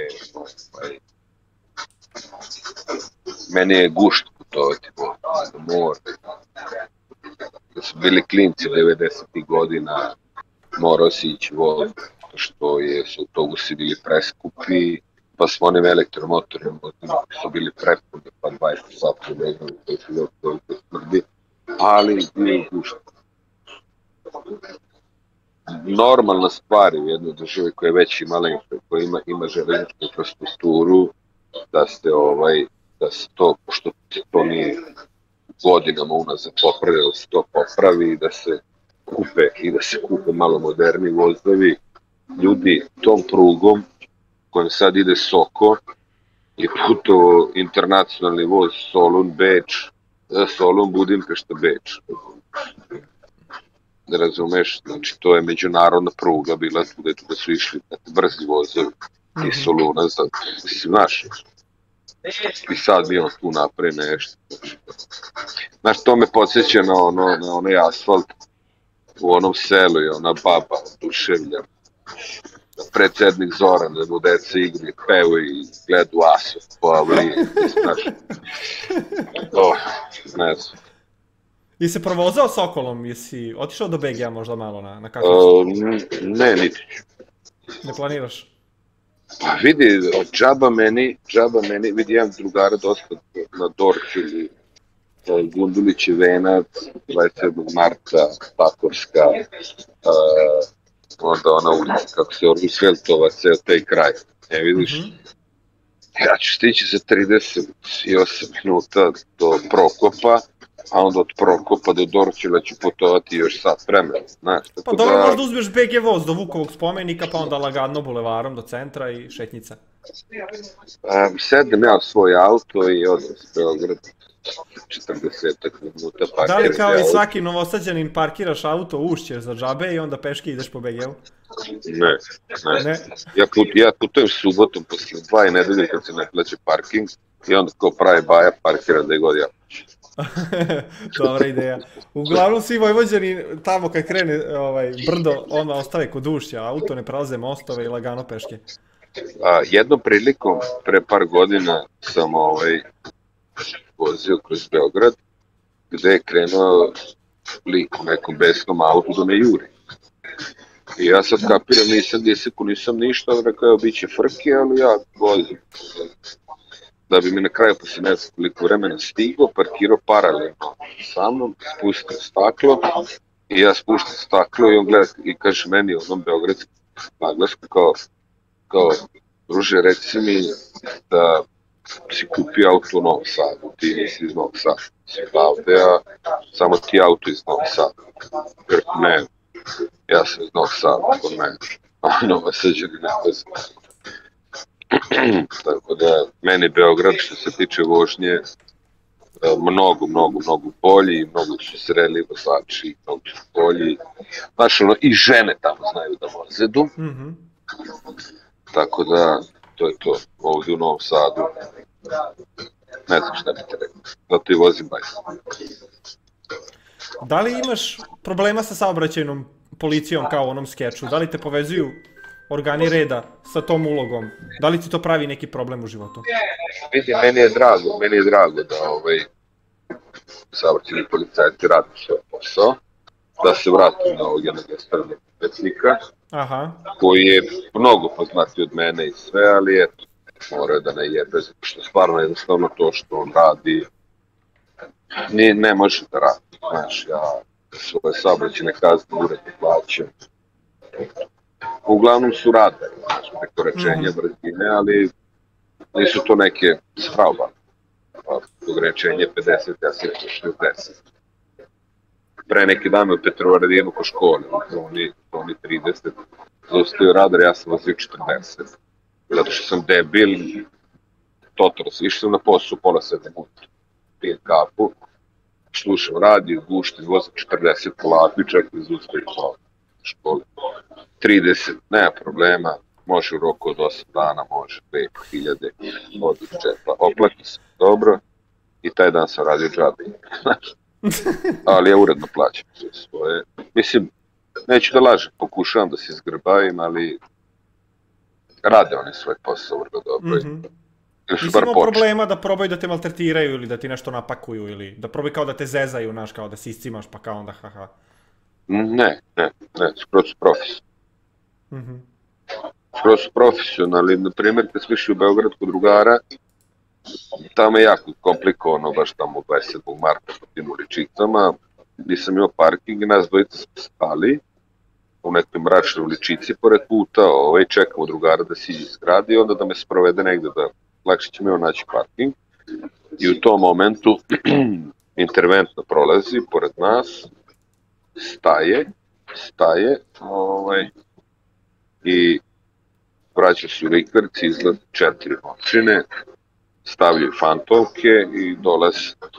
meni je gušt putovati vozom, mora. Da su bili klinci 90. godina, morao si ići voz, što su autobusi bili preskupi, pa smo onim elektromotorima su bili prepuni, pa 20 sati ne znam koji su još toliko smrdi, ali nije gušt. Normalna stvar u jednoj državi koja je već imala, koja ima železničku infrastrukturu, da se to, pošto to nije godinama unazad popravilo, da se to popravi i da se kupe malo moderni vozovi. Ljudi tom prugom kojom sad ide Soko je putovao internacionalni voz Solun Budimpešta Beč. Da razumeš, znači to je međunarodna pruga bila tu su išli brzi vozovi iz Soluna, znaš, i sad mi tu napred nešto. Znaš, to me podsjeća na onaj asfalt u onom selu i ona baba oduševljena. Predsednik Zoran, da mu deca igri, pevu i gledu asfalt po Avliji, znaš. Ne znam. Jesi se provozao Sokolom? Jesi otišao do BG-a možda malo na kakvu? Ne, niti ću. Ne planiraš? Pa vidi, džaba meni, vidi, imam drugara dosta na Dorču, Gundulić i Venac, 27. marta, Pakovska, onda ona ulica, kako se Rooseveltova, ceo taj kraj, ne vidiš? Ja ću stići za 38 minuta do Prokopa, a onda od Prokopa do Dorćola ću putovati još sat vremena, znaš. Pa dobro, možda uzmeš BG voz do Vukovog spomenika, pa onda lagano bulevarom do centra i šetnjica. Sedem ja svoj auto i odem s Beograd, 40 minuta parkiraš. Da li kao i svaki Novosađanin parkiraš auto, ušćeš za džabe i onda peške ideš po BG-u? Ne. Ja putujem subotom posle 2 nedelje kad se ne plaće parking i onda kao pravi baja parkiram da je god ja. Dobra ideja. Uglavnom svi Vojvođani tamo kad krene brdo, onda ostave kod ušća, auto ne prelaze mostove i lagano peške. Jednom prilikom, pre par godina, sam vozio kroz Beograd, gde je krenuo lik u nekom besnom autu da me juri. I ja sad kapiram, nisam ništa, rekao, bit će frke, ali ja vozim. Da bi mi na kraju posle ne znam koliko vremena stigao, parkirao paralelno sa mnom, spustio staklo i ja spuštam staklo i on gleda i kaže meni onom beogradskom naglasku kao druže, reci mi da si kupio auto u Novom Sadu, ti nisi iz Novog Sada, si odavde, a samo ti auto iz Novog Sada. Ne, ja sam iz Novog Sada, kod mene, a Nova Sađani ne bez. Tako da, meni Beograd što se tiče vožnje mnogo bolji, mnogo su zreli vozači, mnogo su bolji. Znaš, i žene tamo znaju da voze du. Tako da, to je to, ovdje u Novom Sadu. Ne znam šta bi te rekao, zato i vozim bajs. Da li imaš problema sa saobraćajnom policijom kao u onom skeču? Da li te povezuju organi reda sa tom ulogom? Da li ti to pravi neki problem u životu? Vidi, meni je drago da saobraćajni policajci rade svoj posao, da se vratim na ovog jednog estradnog pesnika, koji je mnogo poznatiji od mene i sve, ali eto, moraju da ne jebe, zato što stvarno jednostavno to što on radi, ne može da radi. Znaš, ja svoje saobraćajne kazne uredno plaćam. Uglavnom su radari, znači prekoračenje brzine, ali nisu to neke sprava. Ograničenje 50, ja sam rekao 60. Pre neki dan u Petrovaradijenu ko škole, oni 30, zaustavio radar, ja sam vozio 40. Zato što sam debil, totros, išao sam na posao pola 7 ujutru, pijem kapu, slušam radio, guštim, vozim 40 polako i čekam da zaustavim škole. 30, nema problema, može u roku od 8 dana, može 5.000, od džepa, oplati se dobro i taj dan sam radio džabe, ali ja uredno plaćam sve svoje. Mislim, neću da lažem, pokušavam da se izgrbavim, ali rade oni svoj posao vrlo dobro. Nisi imao problema da probaju da te maltretiraju ili da ti nešto napakuju ili da probaju kao da te zezaju, znaš, kao da se iscimaš pa kao onda haha? Ne, skroz su profesionalni. Skroz su profesionalni, na primjer, kad smo išli u Beograd kod drugara, tamo je jako komplikovano, baš tamo u 27. marta po tim uličicama, gdje sam imao parking i nas dvojica smo stali u nekoj mračnoj uličici pored puta, čekamo drugara da siđe iz grada i onda da me sprovede negde da lakše ćemo imao naći parking. I u tom momentu interventno prolazi pored nas, staje i vraća se u rikverci, izgleda 4 mašine, stavljaju fantovke i dolaze.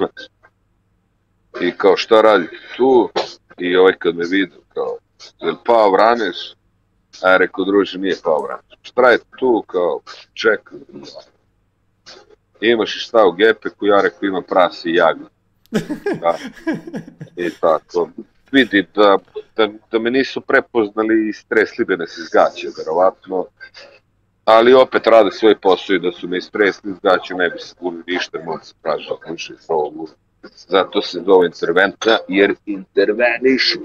I kao šta radi tu? I kad me vidio kao, jel pao Vraneš? A ja rekao, druže, nije pao Vraneš. Šta je tu? Kao, čekaj. Imaš i šta u gepeku? Ja rekao, imam prasi i jagnje. I tako. Vidi da me nisu prepoznali i stresli bi nas izgaće, verovatno. Ali opet rade svoj posao i da su me istresli izgaće, ne bi se bunili ništa, možda se praži odlično iz ovogu. Zato se zove interventna, jer intervenišu.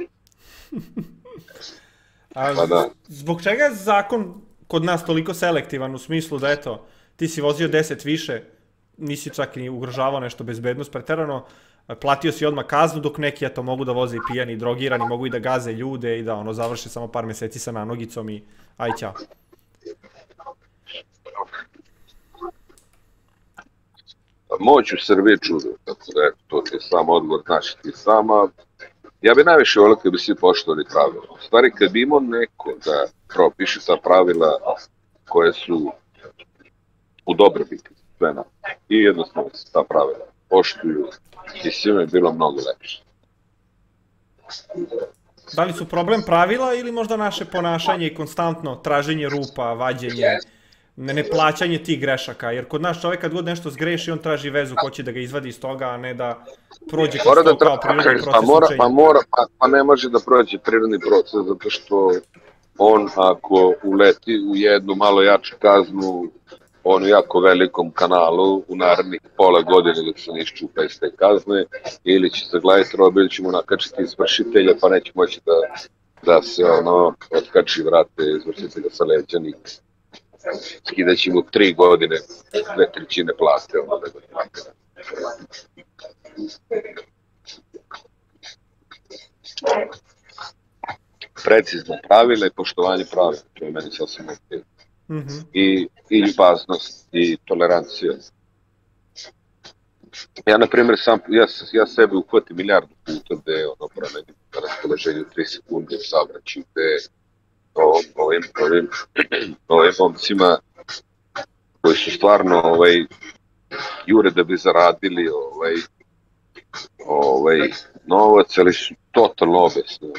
Zbog čega je zakon kod nas toliko selektivan u smislu da eto, ti si vozio 10 više, nisi čak ni ugrožavao nešto bezbednost preterano, platio si odmah kaznu, dok neki eto mogu da voze i pijani, i drogirani, mogu i da gaze ljude i da završe samo par meseci sa nanogicom i aj ćao. Moć u Srbiji čudo, tako da to ti je sam odgovor, znaš ti sama. Ja bi najviše volio kad bi svi poštovali pravila. U stvari, kad bi imao neko da propiše ta pravila koje su u dobrobiti sve nam i jednostavno se ta pravila poštuju i svima je bilo mnogo lepše. Da li su problem pravila ili možda naše ponašanje i konstantno traženje rupa, vađenje, neplaćanje tih grešaka? Jer kod nas čovjek kad god nešto zgreši, on traži vezu ko će da ga izvadi iz toga, a ne da prođe kroz to kao prirodni proces učenja. Pa ne može da prođe prirodni proces, zato što on ako uleti u jednu malo jaču kaznu, on u jako velikom kanalu u narednih pola godine dok se ne iščupa iz te kazne, ili će zaglaviti robe ili će mu nakačiti izvršitelja pa neće moći da se otkači vrate izvršitelja sa leđa nikad. Skidaći mu 3 godine 2/3 plate. Precizno pravila i poštovanje pravila, to je meni sasvim ok. I ljubaznost i tolerancija. Ja, na primjer, ja sebe uhvatim milijardu puta gde je promenim na raspoloženju 3 sekunde u saobraćaju, gde ovim momcima koji su stvarno jure da bi zaradili novac, ali su totalno obesni.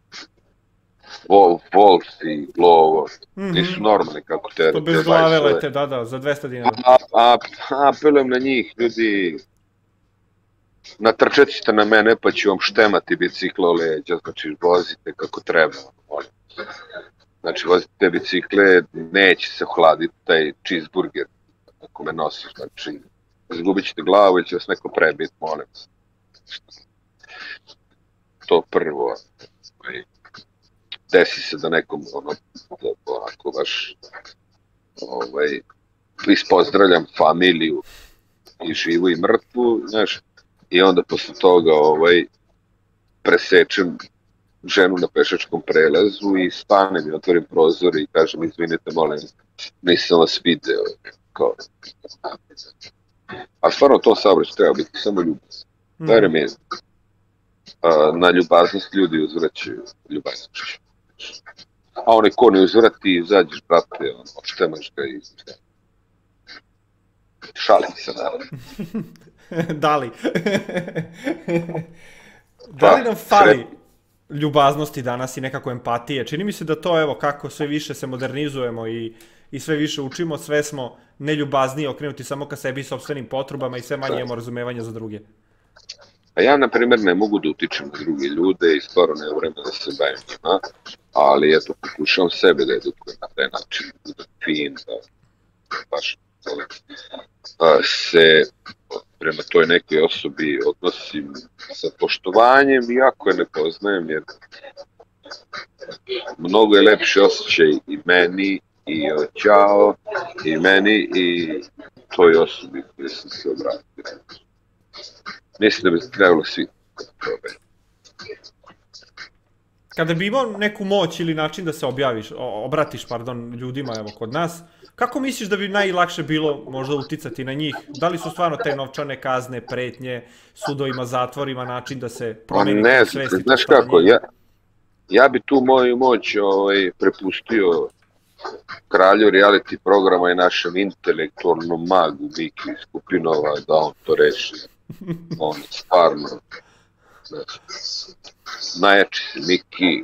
Volt i lovo, nisu normalni kako te... To bez glave lete, da, za 200 dinara. Apelujem na njih, ljudi, natrčat ćete na mene pa ću vam štemati bicikla o leđa, znači vozite kako treba. Znači vozite bicikle, neće se ohladiti taj cheeseburger ako me nosiš, znači izgubit ćete glavu ili će vas neko prebiti, molim se. To prvo. Desi se da nekom onako baš ispozdravljam familiju i živu i mrtvu, znaš, i onda posle toga presečem ženu na pešačkom prelazu i stanem i otvorim prozor i kažem izvinite, molim, nisam vas video. A stvarno to saobraćaj treba biti samo ljubazno. Verujem mi, na ljubaznost ljudi uzvraćaju ljubaznošću. A onaj ko ne uzvrati, izađeš, brate, oštemaš ga i... Šalim se, naravno. Da li? Da li nam fali ljubaznosti danas i nekako empatije? Čini mi se da to, evo, kako sve više se modernizujemo i sve više učimo, sve smo neljubazniji, okrenuti samo ka sebi i sopstvenim potrebama i sve manje imamo razumevanja za druge. A ja, na primjer, ne mogu da utičem na druge ljude i skoro ne vremena da se bavim njima, ali eto, pokušavam sebe da edukujem na taj način, da fin, da baš se prema toj nekoj osobi odnosim sa poštovanjem, iako je ne poznajem, jer mnogo je lepši osjećaj i meni, i ćao, i meni, i toj osobi gdje sam se obratio. Mislim da bi trebalo svi probati. Kada bi imao neku moć ili način da se obratiš ljudima evo kod nas, kako misliš da bi najlakše bilo možda uticati na njih? Da li su stvarno te novčane kazne, pretnje, sudovima, zatvorima, način da se promeni svesti? Znaš kako, ja bi tu moju moć prepustio kralju reality programa i našem intelektualnom magu Miki Skupinova da on to reši. On je stvarno najjači si Miki.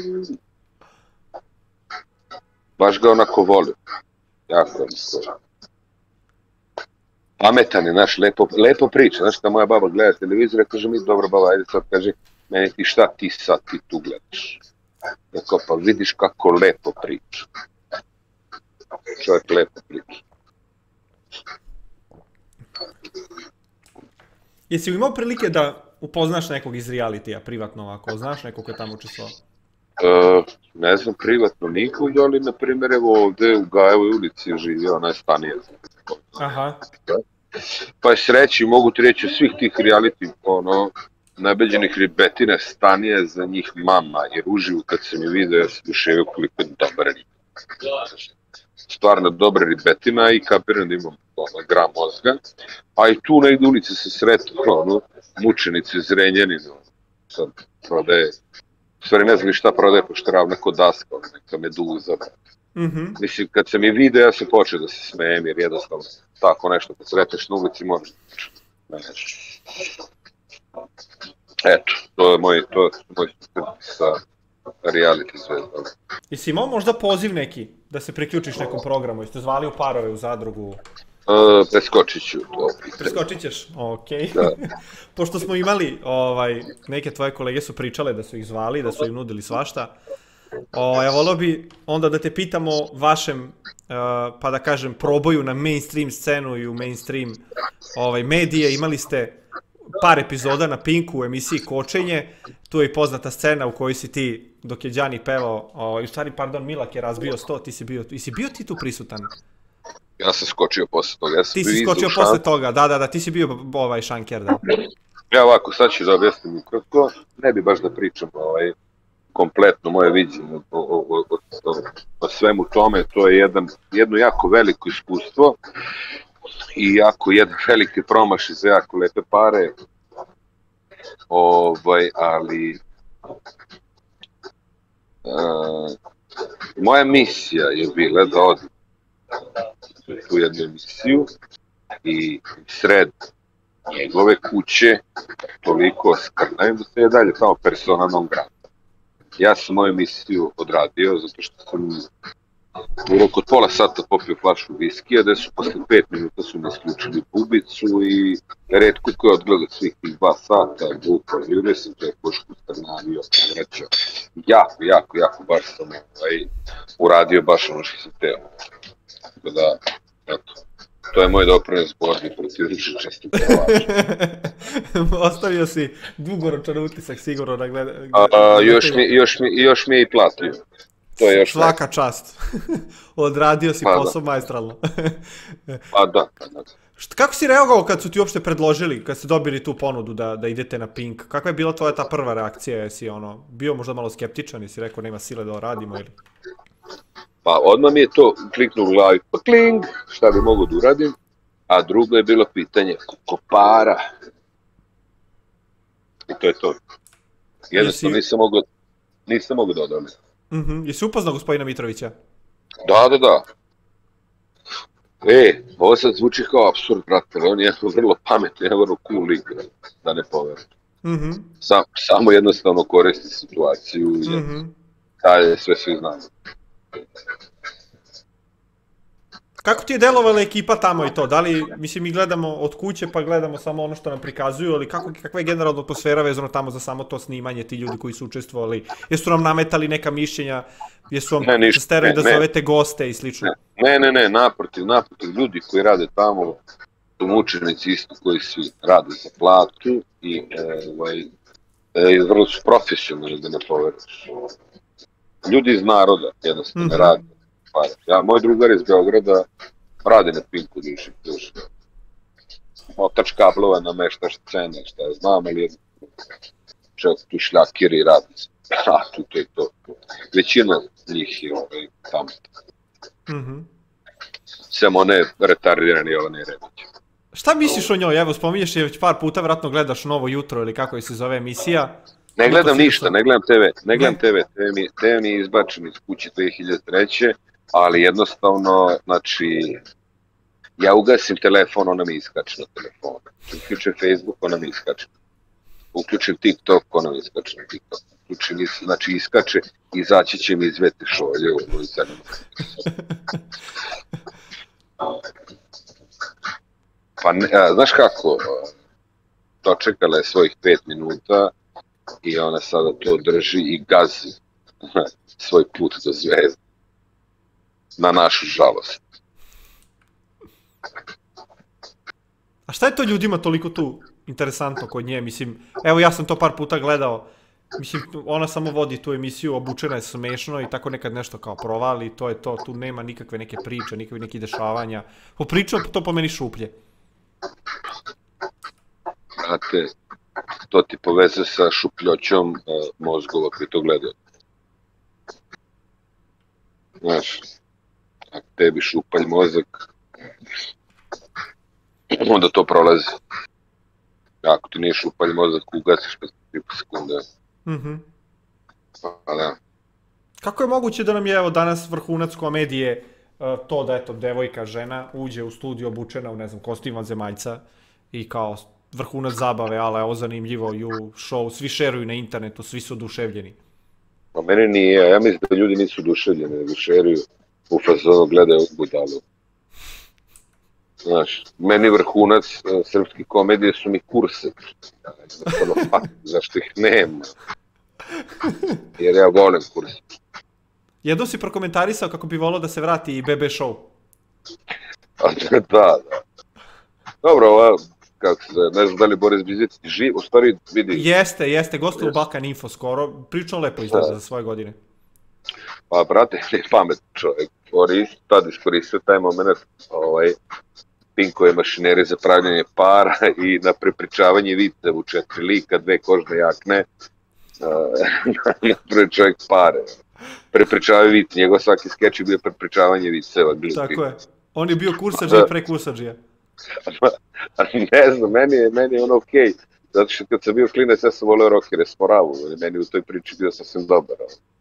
Baš ga onako volim. Jako onako. Pametan je, znaš, lepo priča. Znaš, kada moja baba gleda televizor, kaže mi, dobro baba, ajde sad, kaže, meni ti šta ti sad ti tu gledaš? Tako, pa vidiš kako lepo priča. Čovjek lepo priča. Jesi li imao prilike da upoznaš nekog iz realitija, privatno ovako? Znaš nekog ko je tamo učestvovao? Ne znam privatno nikog, ali na primjer evo ovde u Gajevoj ulici je živio onaj Stanija. Aha. Pa je sreći, mogu ti reći, svih tih reality, nabeđenih ribetina Stanija za njih mama, jer uživo kad sam je vidio, ja sam duševio koliko je dobar. stvarno dobre ribetina i kapiram da imam gram mozga, a i tu negdje ulici se sretno, mučenici iz Renjanina, sad prodaje, stvari ne znam ni šta prodaje, pošto je ravna kod daska, neka meduza. Mislim, kad se mi vide, ja se počeo da se smejem, jer jednostavno tako nešto, kad sretneš na ulici, možeš eto, to je moj sa reality zvezdama. Jesi imao možda poziv neki da se priključiš nekom programu? Jeste zvali u parove u zadrugu? Preskočit ću to. Preskočit ćeš? Okej. Da. Pošto smo imali, neke tvoje kolege su pričale da su ih zvali, da su im nudili svašta. Ja volio bi onda da te pitamo vašem, pa da kažem, proboju na mainstream scenu i u mainstream medije. Imali ste par epizoda na Pinku u emisiji Kočenje, tu je i poznata scena u kojoj si ti, dok je Đani pevao, u stvari, pardon, Milak je razbio 100, ti si bio ti tu prisutan? Ja sam skočio posle toga. Ti si skočio posle toga, da, ti si bio šanker, da. Ja ovako, sad ću da objasnim ukratko, ne bi baš da pričam kompletno moje viđenje o svemu tome, to je jedno jako veliko iskustvo i jako jedan veliki promašaj za jako lepe pare, ali moja misija je bila da odim u jednu emisiju i sred njegove kuće toliko skrnajem da se je dalje tamo persona non grata. Ja sam moju emisiju odradio zato što sam u roku od pola sata popio flašu viskija, da su posle 5 minuta su mi isključili bubicu i retko ko je odgledao svih tih 2 sata, bukao, ili sam to je pušku strnavio, vraćao. Jako, baš sam uradio baš ono što sam teo. Tako da, eto, to je moj doprinos borbi protiv ružičastih pevača. Ostavio si dugoročan utisak sigurno na gledanje. Još mi je i platio. Svaka čast. Odradio si posao majstralno. Pa da. Kako si reagovao kad su ti uopšte predložili, kad ste dobili tu ponudu da idete na Pink? Kakva je bila tvoja ta prva reakcija? Jesi bio možda malo skeptičan, jesi rekao nema sile da radimo ili? Pa odmah mi je to kliknuo u glavi, pa kling, šta bi mogo da uradim, a drugo je bilo pitanje koliko para. I to je to. Jednostavno nisam mogao da odam. Jesi upoznao gospodina Mitrovića? Da. Ovo sad zvuči kao apsurd, brate, on je vrlo pametno, je vrlo cool lik, da ne poverujem. Samo jednostavno koristi situaciju i dalje sve svi znamo. Kako ti je delovala ekipa tamo i to? Da li, mislim, mi gledamo od kuće pa gledamo samo ono što nam prikazuju, ali kakva je generalna atmosfera vezano tamo za samo to snimanje, ti ljudi koji su učestvovali? Jesu nam nametali neka mišljenja? Jesu vam sterali da zovete goste i slično? Ne, naprotiv, ljudi koji rade tamo su mučenici isto koji svi rade za platu i vrlo su profesionalni, da ne poveruješ. Ljudi iz naroda jednostavno rade. Moj drugar iz Beograda radi na Pinku duže. Otač kablova, nameštaš scene, šta ja znam, ali čovjek tu šljakir i radi. To je to. Većina njih je tamo. Samo one retardirani Jovane Jeremić. Šta misliš o njoj? Evo, spominješ je već par puta, vratno gledaš Novo jutro ili kako se zove emisija. Ne gledam ništa, ne gledam TV. TV mi je izbačen iz kuće 2003. Ali jednostavno, znači, ja ugasim telefon, ona mi iskače na telefonu. Uključim Facebook, ona mi iskače. Uključim TikTok, ona mi iskače na TikTok. Znači, iskače, izaći će mi izveti šolje u ulicama. Pa, znaš kako, dočekala je svojih 5 minuta i ona sada to drži i gazi svoj put do zvezde. Na našu žalost. A šta je to ljudima toliko tu interesantno kod nje? Mislim, evo ja sam to par puta gledao. Mislim, ona samo vodi tu emisiju, obučena je smešno i tako nekad nešto kao provali, to je to, tu nema nikakve neke priče, nikakve neke dešavanja. Popričao to po meni šuplje. Znate, to ti poveze sa šupljoćom mozgova koji to gledaju. Znaš, ako tebi šupalj mozak, onda to prolazi. Ako ti nije šupalj mozak, ugasiš pa 3 sekunde. Pa da. Kako je moguće da nam je evo danas vrhunac komedije to da eto devojka, žena, uđe u studio obučena u ne znam kostim vanzemaljca i kao vrhunac zabave, ali evo zanimljivo, show, svi šeruju na internetu, svi su oduševljeni. Pa meni nije, ja mislim da ljudi nisu oduševljeni, nego šeruju u fazonu gledaju budalu. Znaš, meni vrhunac srpske komedije su mi kurse. Zašto ih nema? Jer ja volim kurse. Jedno si prokomentarisao kako bi volao da se vrati i BB Show. Da. Dobro, ova, kako se, ne znam da li Boris Bizet živ, u stvari vidi... Jeste, gostuje u Balkan Info skoro, pričao lepo izgleda za svoje godine. Pa, brate, je pametan čovjek, tad iskoristio taj moment, Pinkove mašineri za pravljanje para i na prepričavanje vice u 4 lika, 2 kožne jakne, napravi čovjek pare. Prepričavaju vice, njegov svaki skeč je bio prepričavanje viceva. Tako je, on je bio kursadžija pre kursadžija. Ne znam, meni je ono okej, zato što kad sam bio klinac ja sam voleo rockere s Moravu, meni u toj priči bio sasvim dobar.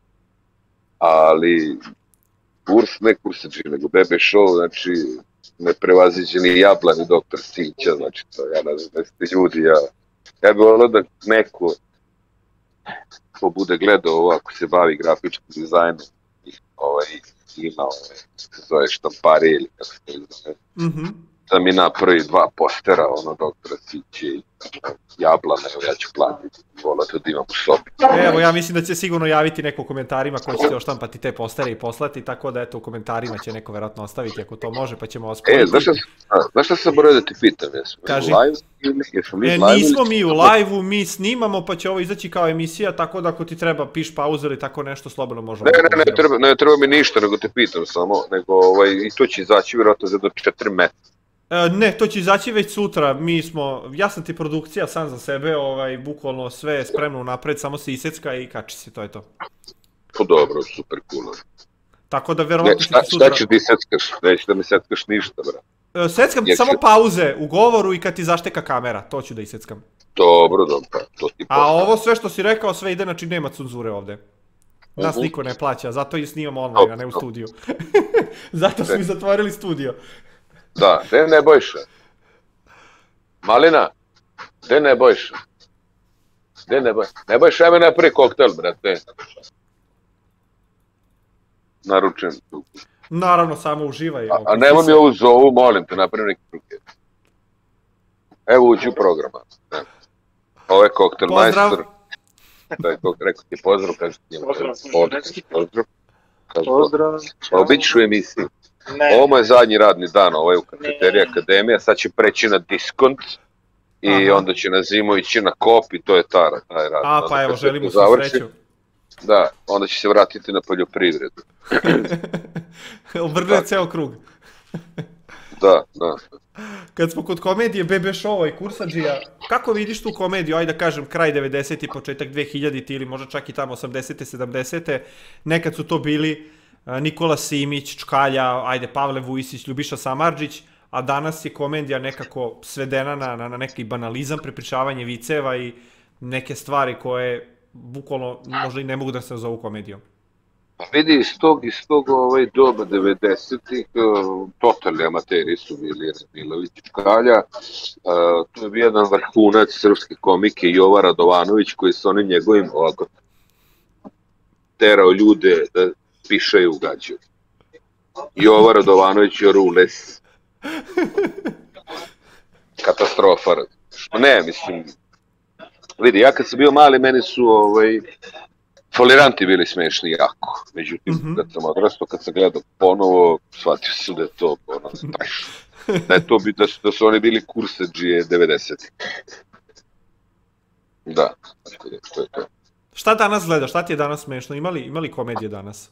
Ali ne kursadžija, nego BB Show, znači neprevaziđeni Jablan i Doktor Sinća, znači to ja ne znam da ste ljudi, ja bih volio da neko ko bude gledao ovo, ako se bavi grafičkim dizajnom, ima se zove štampari ili kako se to zove, da mi napravi 2 postera, Doktora Sinće i Jablana, evo ja ću platiti, volio to da imam u sobi. Evo, ja mislim da će sigurno javiti neko u komentarima ko će oštampati te postere i poslati, tako da eto u komentarima će neko verovatno ostaviti ako to može, pa ćemo vas pojeti. Znaš šta sam morao da ti pitam, nismo mi u live-u, mi snimamo pa će ovo izaći kao emisija, tako da ako ti treba piš pauzu ili tako nešto, slobodno možemo. Ne treba mi ništa, nego te pitam samo, nego i to će izaći vjerojatno za do 4 metra. Ne, to će izaći već sutra, ja sam ti produkcija sam za sebe, bukvalno sve je spremno unapred, samo se isecka i kači se, to je to. Pa dobro, super cool. Tako da verovatno će ti sutra... Šta ću ti seckaš? Neće da mi seckaš ništa, bra. Seckam ti samo pauze u govoru i kad ti zašteka kamera, to ću da iseckam. Dobro, to ti a ovo sve što si rekao, sve ide, znači nema cenzure ovde. Nas niko ne plaća, zato i snimamo online, a ne u studiju. Zato smo i zatvorili studio. Da, gde Nebojša? Malina, gde Nebojša? Nebojša, ajme napravi koktel, brate. Naručen. Naravno, samo uživaj. A nemoj mi ovu zovu, molim te, napravi neki drugi. Evo uđi u programa. Ovo je koktel majstor. Rekao ti pozdrav, kaže ti njemu. Pozdrav. Obiću u emisiji. Ovo je zadnji radni dan, ovo je u kafeteriji Akademija, sad će preći na diskont i onda će na zimu ići na kop i to je taj rad. Pa evo, želimo se sreću. Da, onda će se vratiti na poljoprivredu. Obrne ceo krug. Da. Kad smo kod komedije BB Show i kursadžija, kako vidiš tu komediju, ajde da kažem kraj 90-ti, početak 2000-ti ili možda čak i tamo 80-te, 70-te, nekad su to bili Nikola Simić, Čkalja, ajde Pavle Vujsić, Ljubiša Samardžić, a danas je komedija nekako svedena na neki banalizam, prepričavanje viceva i neke stvari koje bukvalno možda i ne mogu da se zovu komedijom. Vidi, iz tog doba 90-ih totalni amateri su bili Milović i Čkalja. To je bio jedan vrhunac srpske komike Jova Radovanović koji s onim njegovim ovako terao ljude da pišaju u gađu. Jova Radovanović je rules. Katastrofa. Ne, mislim, vidi, ja kad sam bio mali, meni su foliranti bili smešni jako. Međutim, kad sam odrastao, kad sam gledao ponovo, shvatio sam da je to da su oni bili kursadžije 90. Da, to je to. Šta danas gledaš? Šta ti je danas smešno? Imali komedije danas?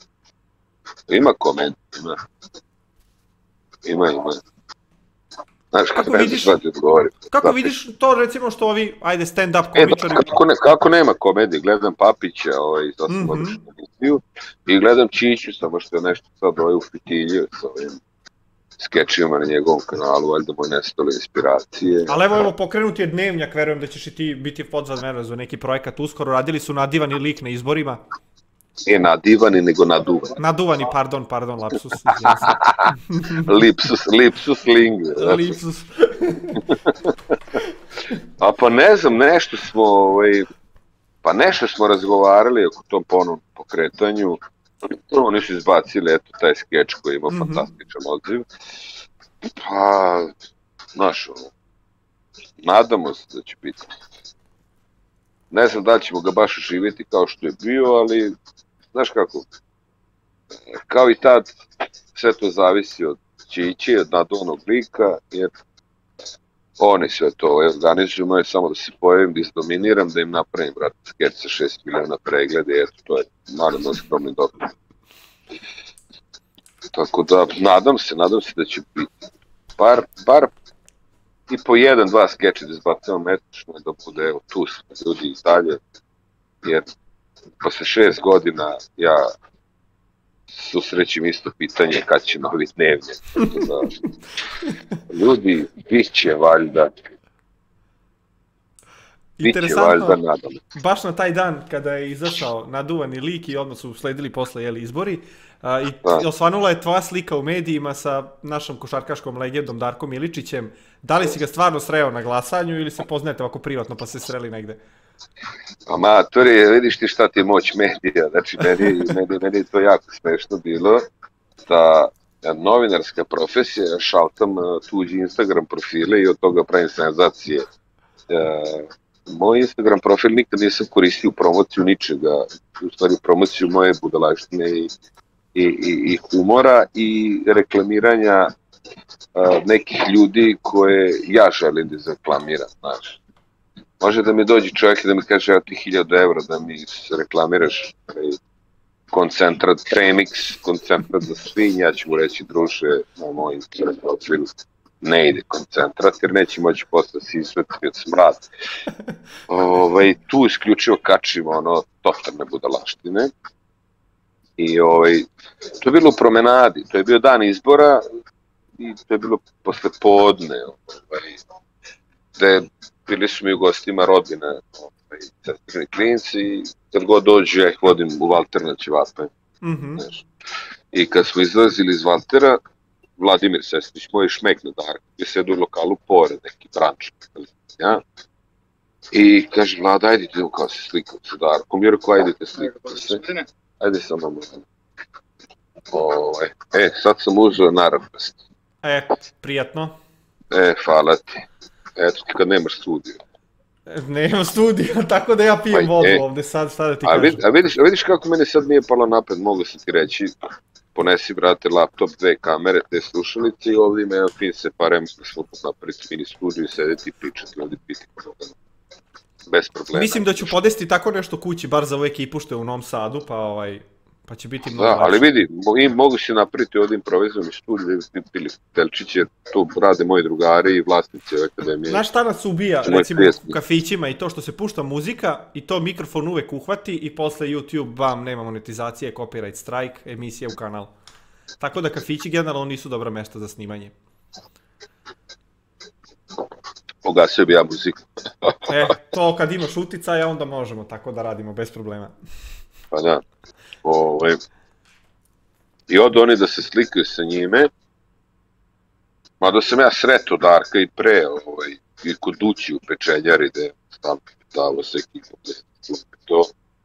Ima komedije, ima. Znaš, Kako ne vidiš- znaš šta ti odgovorim. Kako vidiš to recimo što ovi, ajde, stand-up E, komičari... kako nema komedije, gledam Papića, za Mhm. godišnju emisiju, i gledam Čiću, samo što je nešto sad ufitiljio sa ovim skečima na njegovom kanalu, valjda mu je nestalo inspiracije. Ali evo, pokrenut je Dnevnjak, verujem da ćeš i ti biti podzadmena za neki projekat uskoro. Radili su nadivani lik na izborima. Nije nadivani, nego naduvani. Naduvani, pardon, lapsus. izvinjam se. Lipsus lingue. znači. Lipsus. A pa ne znam, nešto smo razgovarali oko tom ponovnom pokretanju. Oni su izbacili, eto, taj skeč koji ima fantastičan odziv. Pa, znaš, nadamo se da će biti. Ne znam da li ćemo ga baš živjeti kao što je bio, ali, znaš kako, kao i tad, sve to zavisi od Čići, od naduvnog lika, jer oni sve to organizuju, moje samo da se pojavim, da izdominiram, da im napravim, brate, skeč sa 6 miliona pregleda, i eto, to je naravno skromni doprinos. Tako da, nadam se da će biti bar i po 1-2 skeče da izbacimo mesečno, da bude, evo, tu smo ljudi i dalje, jer posle 6 godina ja susrećem isto pitanje kad će novi Dnevnjak. Da, ljudi, bit će valjda, nadam. Baš na taj dan kada je izašao naduvani lik i odmah su sledili posle izbori, i osvanula je tvoja slika u medijima sa našom košarkaškom legendom Darkom Iličićem. Da li si ga stvarno sreo na glasanju ili se poznajete ovako privatno pa se sreli negde? Amatori, vidiš ti šta ti je moć medija, znači meni je to jako smešno bilo, da novinarska profesija, ja šaltam tuđi Instagram profile i od toga pravim senzacije. Moj Instagram profil nikad nisam koristio u promociju ničega, u stvari promociju moje budalaštine i humora i reklamiranja nekih ljudi koje ja želim da izreklamiram, znaš. Može da mi dođe čovjek i da mi kaže, evo ti 1000 evra da mi reklamiraš koncentrat Premix, koncentrat za svinj, ja ću mu reći, druže, na moj Instagram profil ne ide koncentrat, jer neće moći posle se izveti od smrad. Tu isključivo kačimo totalne budalaštine. I to je bilo u promenadi, to je bio dan izbora i to je bilo posle podne, gde bili su mi u gostima rodbine, sestrni klinci, i kad god dođu ja ih vodim u Valter na ćevape. I kad smo izlazili iz Valtera, Vladimir Sestrić, moj šmek na Darku, je sedu u lokalu pored, neki branč. Ja? I kaže, Vlada, ajde idemo kao se slikam sa Darkom. I rekao, ajde te slikam se. Ajde samo možda. Sad sam uzeo naravnost. Prijatno. Hvala ti. Eto, kad nemaš studiju. Nemam studija, tako da ja pijem vodu ovde sad da ti kažem. A vidiš kako meni sad nije palo napred, mogu sam ti reći. Ponesi, brate, laptop, 2 kamere, te slušalice i ovdje ima jedan fin separem da smo napraviti mini studiju i sedeti i pričati ovdje piti. Bez problema. Mislim da ću podesti tako nešto kući, bar za ovu ekipu što je u Novom Sadu, pa će biti mnogo lakše. Ali vidi, mogu se napraviti ovdje improvizovani studiju, ili Telčić, jer tu rade moji drugari i vlasnici ove akademije. Znaš šta nas ubija, recimo u kafićima i to što se pušta muzika i to mikrofon uvek uhvati i posle YouTube, bam, nema monetizacije, copyright strike, emisija u kanal. Tako da kafići generalno nisu dobra mesta za snimanje. Pogasio bi ja muziku. To kad imaš uticaja onda možemo tako da radimo bez problema. Pa da. I od oni da se slikaju sa njime, mada sam ja sreto Darka i pre, i kod Dući u pečenjari, gde sam davo se ekipom da se to.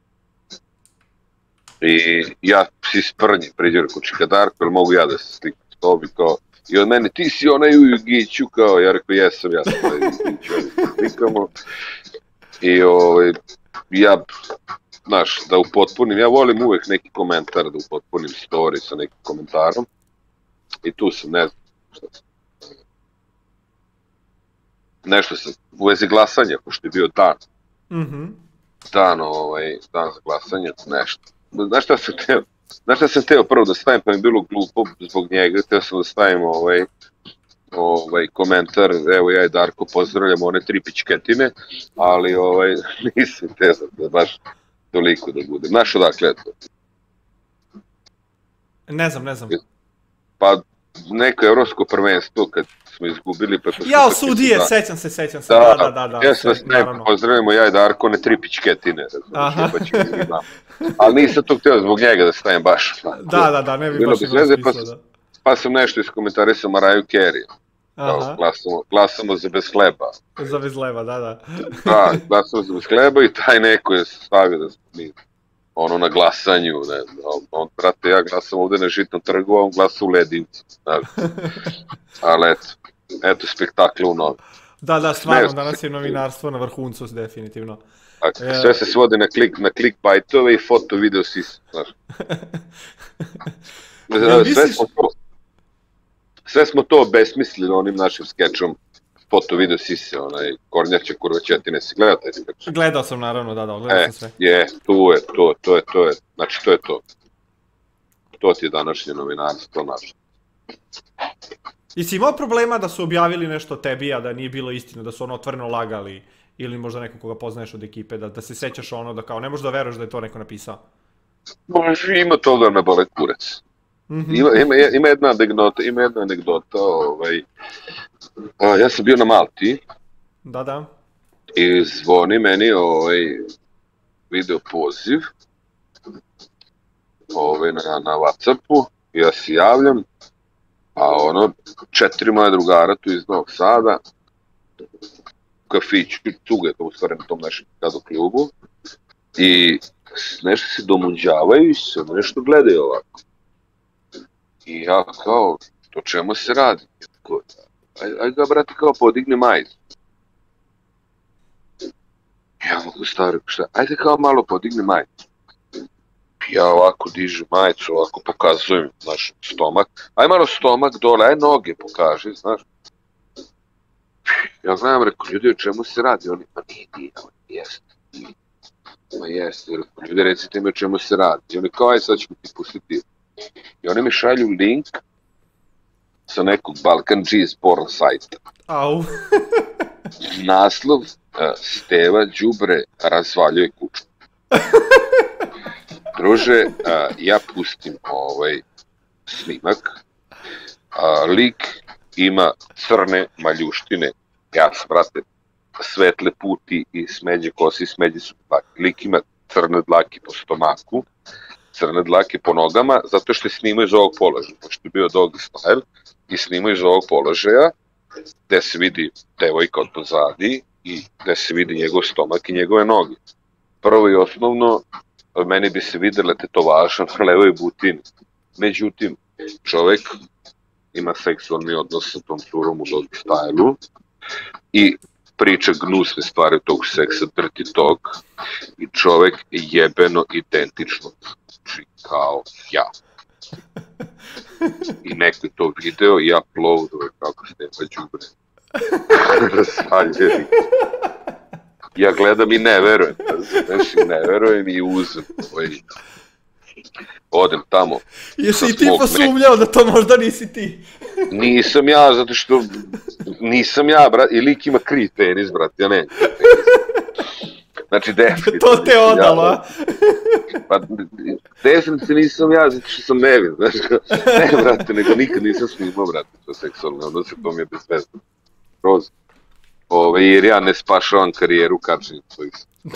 I ja si sprnji, priđe rekao, čeka Darko, ali mogu ja da se slikam s tobi, kao, i od mene, ti si onaj u Jugiću, kao, ja rekao, jesam, ja sam onaj u Jugiću, ali slikamo. I ja, znaš, da upotpunim, ja volim uvek neki komentar, da upotpunim story sa nekim komentarom. I tu sam, ne znam, šta sam. Nešto sam, u vezi glasanja, pošto je bio dan. Dan za glasanje, nešto. Znaš šta sam teo prvo da stavim, pa mi je bilo glupo zbog njega, teo sam da stavim komentar, evo ja i Darko pozdravljamo one 3 pičketine, ali nisam tezat da baš toliko da bude. Znaš odakle je to? Ne znam. Pa neko evropsko prvenstvo kad smo izgubili... Jao, sudije, sećam se, da. Ja sam vas najbolj pozdravljamo, ja i Darko, one 3 pičketine, ali nisam to htio zbog njega da stavim baš. Da, ne bi baš imao smisla, da. Pa sam nešto iskomentarisao Mariah Carey. Glasamo za bez hleba. Za bez hleba, da. Da, glasamo za bez hleba i taj neko je stavio da smo mi na glasanju, ne znam, brate, ja glasam ovde na Žitnom trgu, a on glasa u Ledincu, ali eto spektakla u novi. Da, stvarno, danas je novinarstvo na vrhuncu, definitivno. Sve se svodi na clickbaitove i foto video sise, znaš. Sve smo to obesmislili onim našim skečom foto video sise, Kornjača kurvačetine, si gledao taj skeč? Gledao sam naravno, da, gledao sam sve. To je, znači to je to. To ti je današnje novinarstvo naše. I si imao problema da su objavili nešto o tebi, a da nije bilo istina, da su otvoreno lagali, ili možda neko koga poznaješ od ekipe, da se sećaš da kao ne možeš da veruješ da je to neko napisao? Ima toga na bole kurac. Ima jedna anegdota, ja sam bio na Malti. Da. I zvoni meni video poziv na Whatsappu, ja se javljam, a 4 moja drugara tu iz Novog Sada, u kafiću, cuga je to u stvari na tom našem kado klubu, i nešto se domunđavaju i se nešto gledaju ovako. I ja kao, o čemu se radi? Ajde ga, brate, kao podigni majicu. Ja mogu stvari, šta? Ajde kao malo podigni majicu. Ja ovako dižem majicu, ovako pokazujem, znaš, stomak. Aj malo stomak dole, aj noge pokaži, znaš. Ja gledam, rekao, ljudi, o čemu se radi? Oni, pa nije, jeste. Ma jeste, ljudi, recite mi o čemu se radi. I oni kao, aj sad ćemo ti pustiti. I oni mi šalju link sa nekog Balkan G's porn sajta. Au. Naslov, Steva Đubre razvaljuje kuću. Druže, ja pustim snimak. Lik ima crne maljuštine. Ja sam, brate, svetle puti i smeđe kosi, smeđe su dlake. Lik ima crne dlake po stomaku, crne dlake po nogama, zato što je snimao iz ovog položaja. Pošto je bio doggy style i snimao iz ovog položaja, gde se vidi devojka od pozadi i gde se vidi njegov stomak i njegove noge. Prvo i osnovno, meni bi se videla tetovaža na levoj butini. Međutim, čovek ima seksualni odnos sa tom curom u doggy style-u i priča gnusne stvari tog seksa, dirty talk, i čovek je jebeno identično kao ja. I neko je to video i uploaduje kako Steva Đubre razvaljeni. Ja gledam i ne verujem, ne verujem i uzem. Odem tamo. Jesi i ti posumljao da to možda nisi ti? Nisam ja, zato što nisam ja, brat, i lik ima kriv penis, brat, ja ne. Znači, definitivno. To te odalo, a? Pa, definitivno nisam ja, zato što sam nevin, znaš. Ne, brate, nego nikad nisam snimao, brate, to seksualno odnose, to mi je bezvezno. Proz. Jer ja ne spašavam karijeru kačenja svojih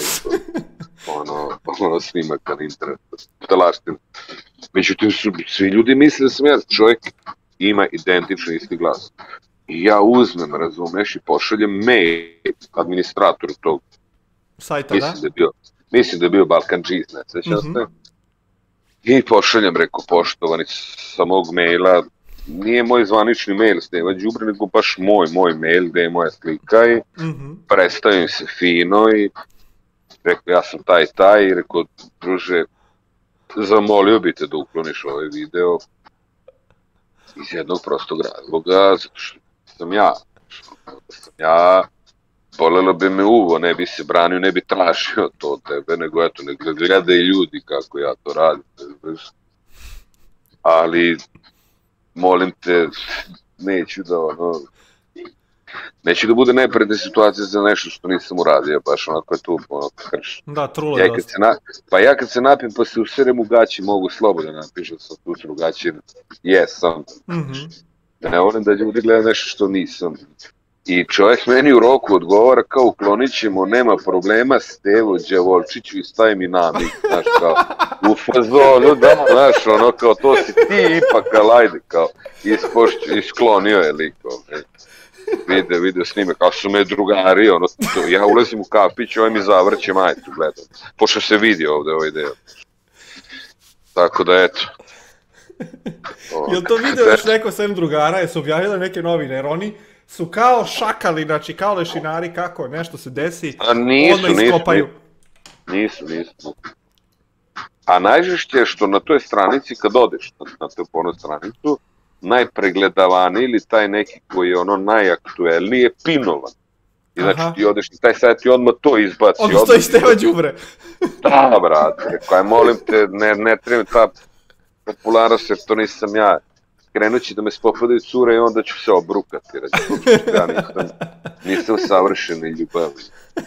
snimaka na internetu. Talaština. Međutim, svi ljudi misle da sam ja, čovjek ima identični isti glas. I ja uzmem, razumeš, i pošaljem mail administratoru tog sajta, da? Mislim da je bio Balkan G's, ne sećam se. I pošaljem, rekao, poštovani, sa mog maila, nije moj zvanični mail Steva Đubre, nego baš moj mail gde je moja slika i predstavim se fino i rekao, ja sam taj i rekao, druže, zamolio bi te da ukloniš ovaj video iz jednog prostog razloga, zato što sam ja, bolelo bi me uvo, ne bi se branio, ne bi tražio to od tebe, nego eto, ne gledaju ljudi kako ja to radim, ali molim te, neću da ono... Neću da bude nepredne situacije za nešto što nisam uradio, baš onako je tu krš. Da, trulo je dosta. Pa ja kad se napijem pa se userem u gaći, mogu slobodno napišem sam tu u gaći, jesam. Ne volim da ljudi gledaju nešto što nisam. I čovjek meni u roku odgovara kao uklonit ćemo, nema problema, Stevo Đavolčiću i stavi mi namik, znaš kao, u fazonu, da, znaš, ono kao, to si ti ipak, ali ajde, kao, isklonio je liko, video snime, kao su me drugari, ono, ja ulazim u kafić, ovaj mi zavrće majicu, gledam, pošto se vidi ovde ovaj deo. Tako da, eto. Jel to video još neko sem drugara, je su objavili neke novine, jer oni su kao šakali, znači kao lešinari, kako nešto se desi, odmah iskopaju. Nisu. A najžešće je što na toj stranici, kad odeš na tu porno stranicu, najpregledavaniji ili taj neki koji je ono najaktuelniji je pinovan. I znači ti odeš na taj sajt i odmah to izbaci. Odmah stoji Steva Đubre. Da, brate, rekao, molim te, ne trebam ta popularnost jer to nisam ja. Krenut će da me spopadaju cure i onda ću se obrukati. Ja nisam savršeni ljubavni.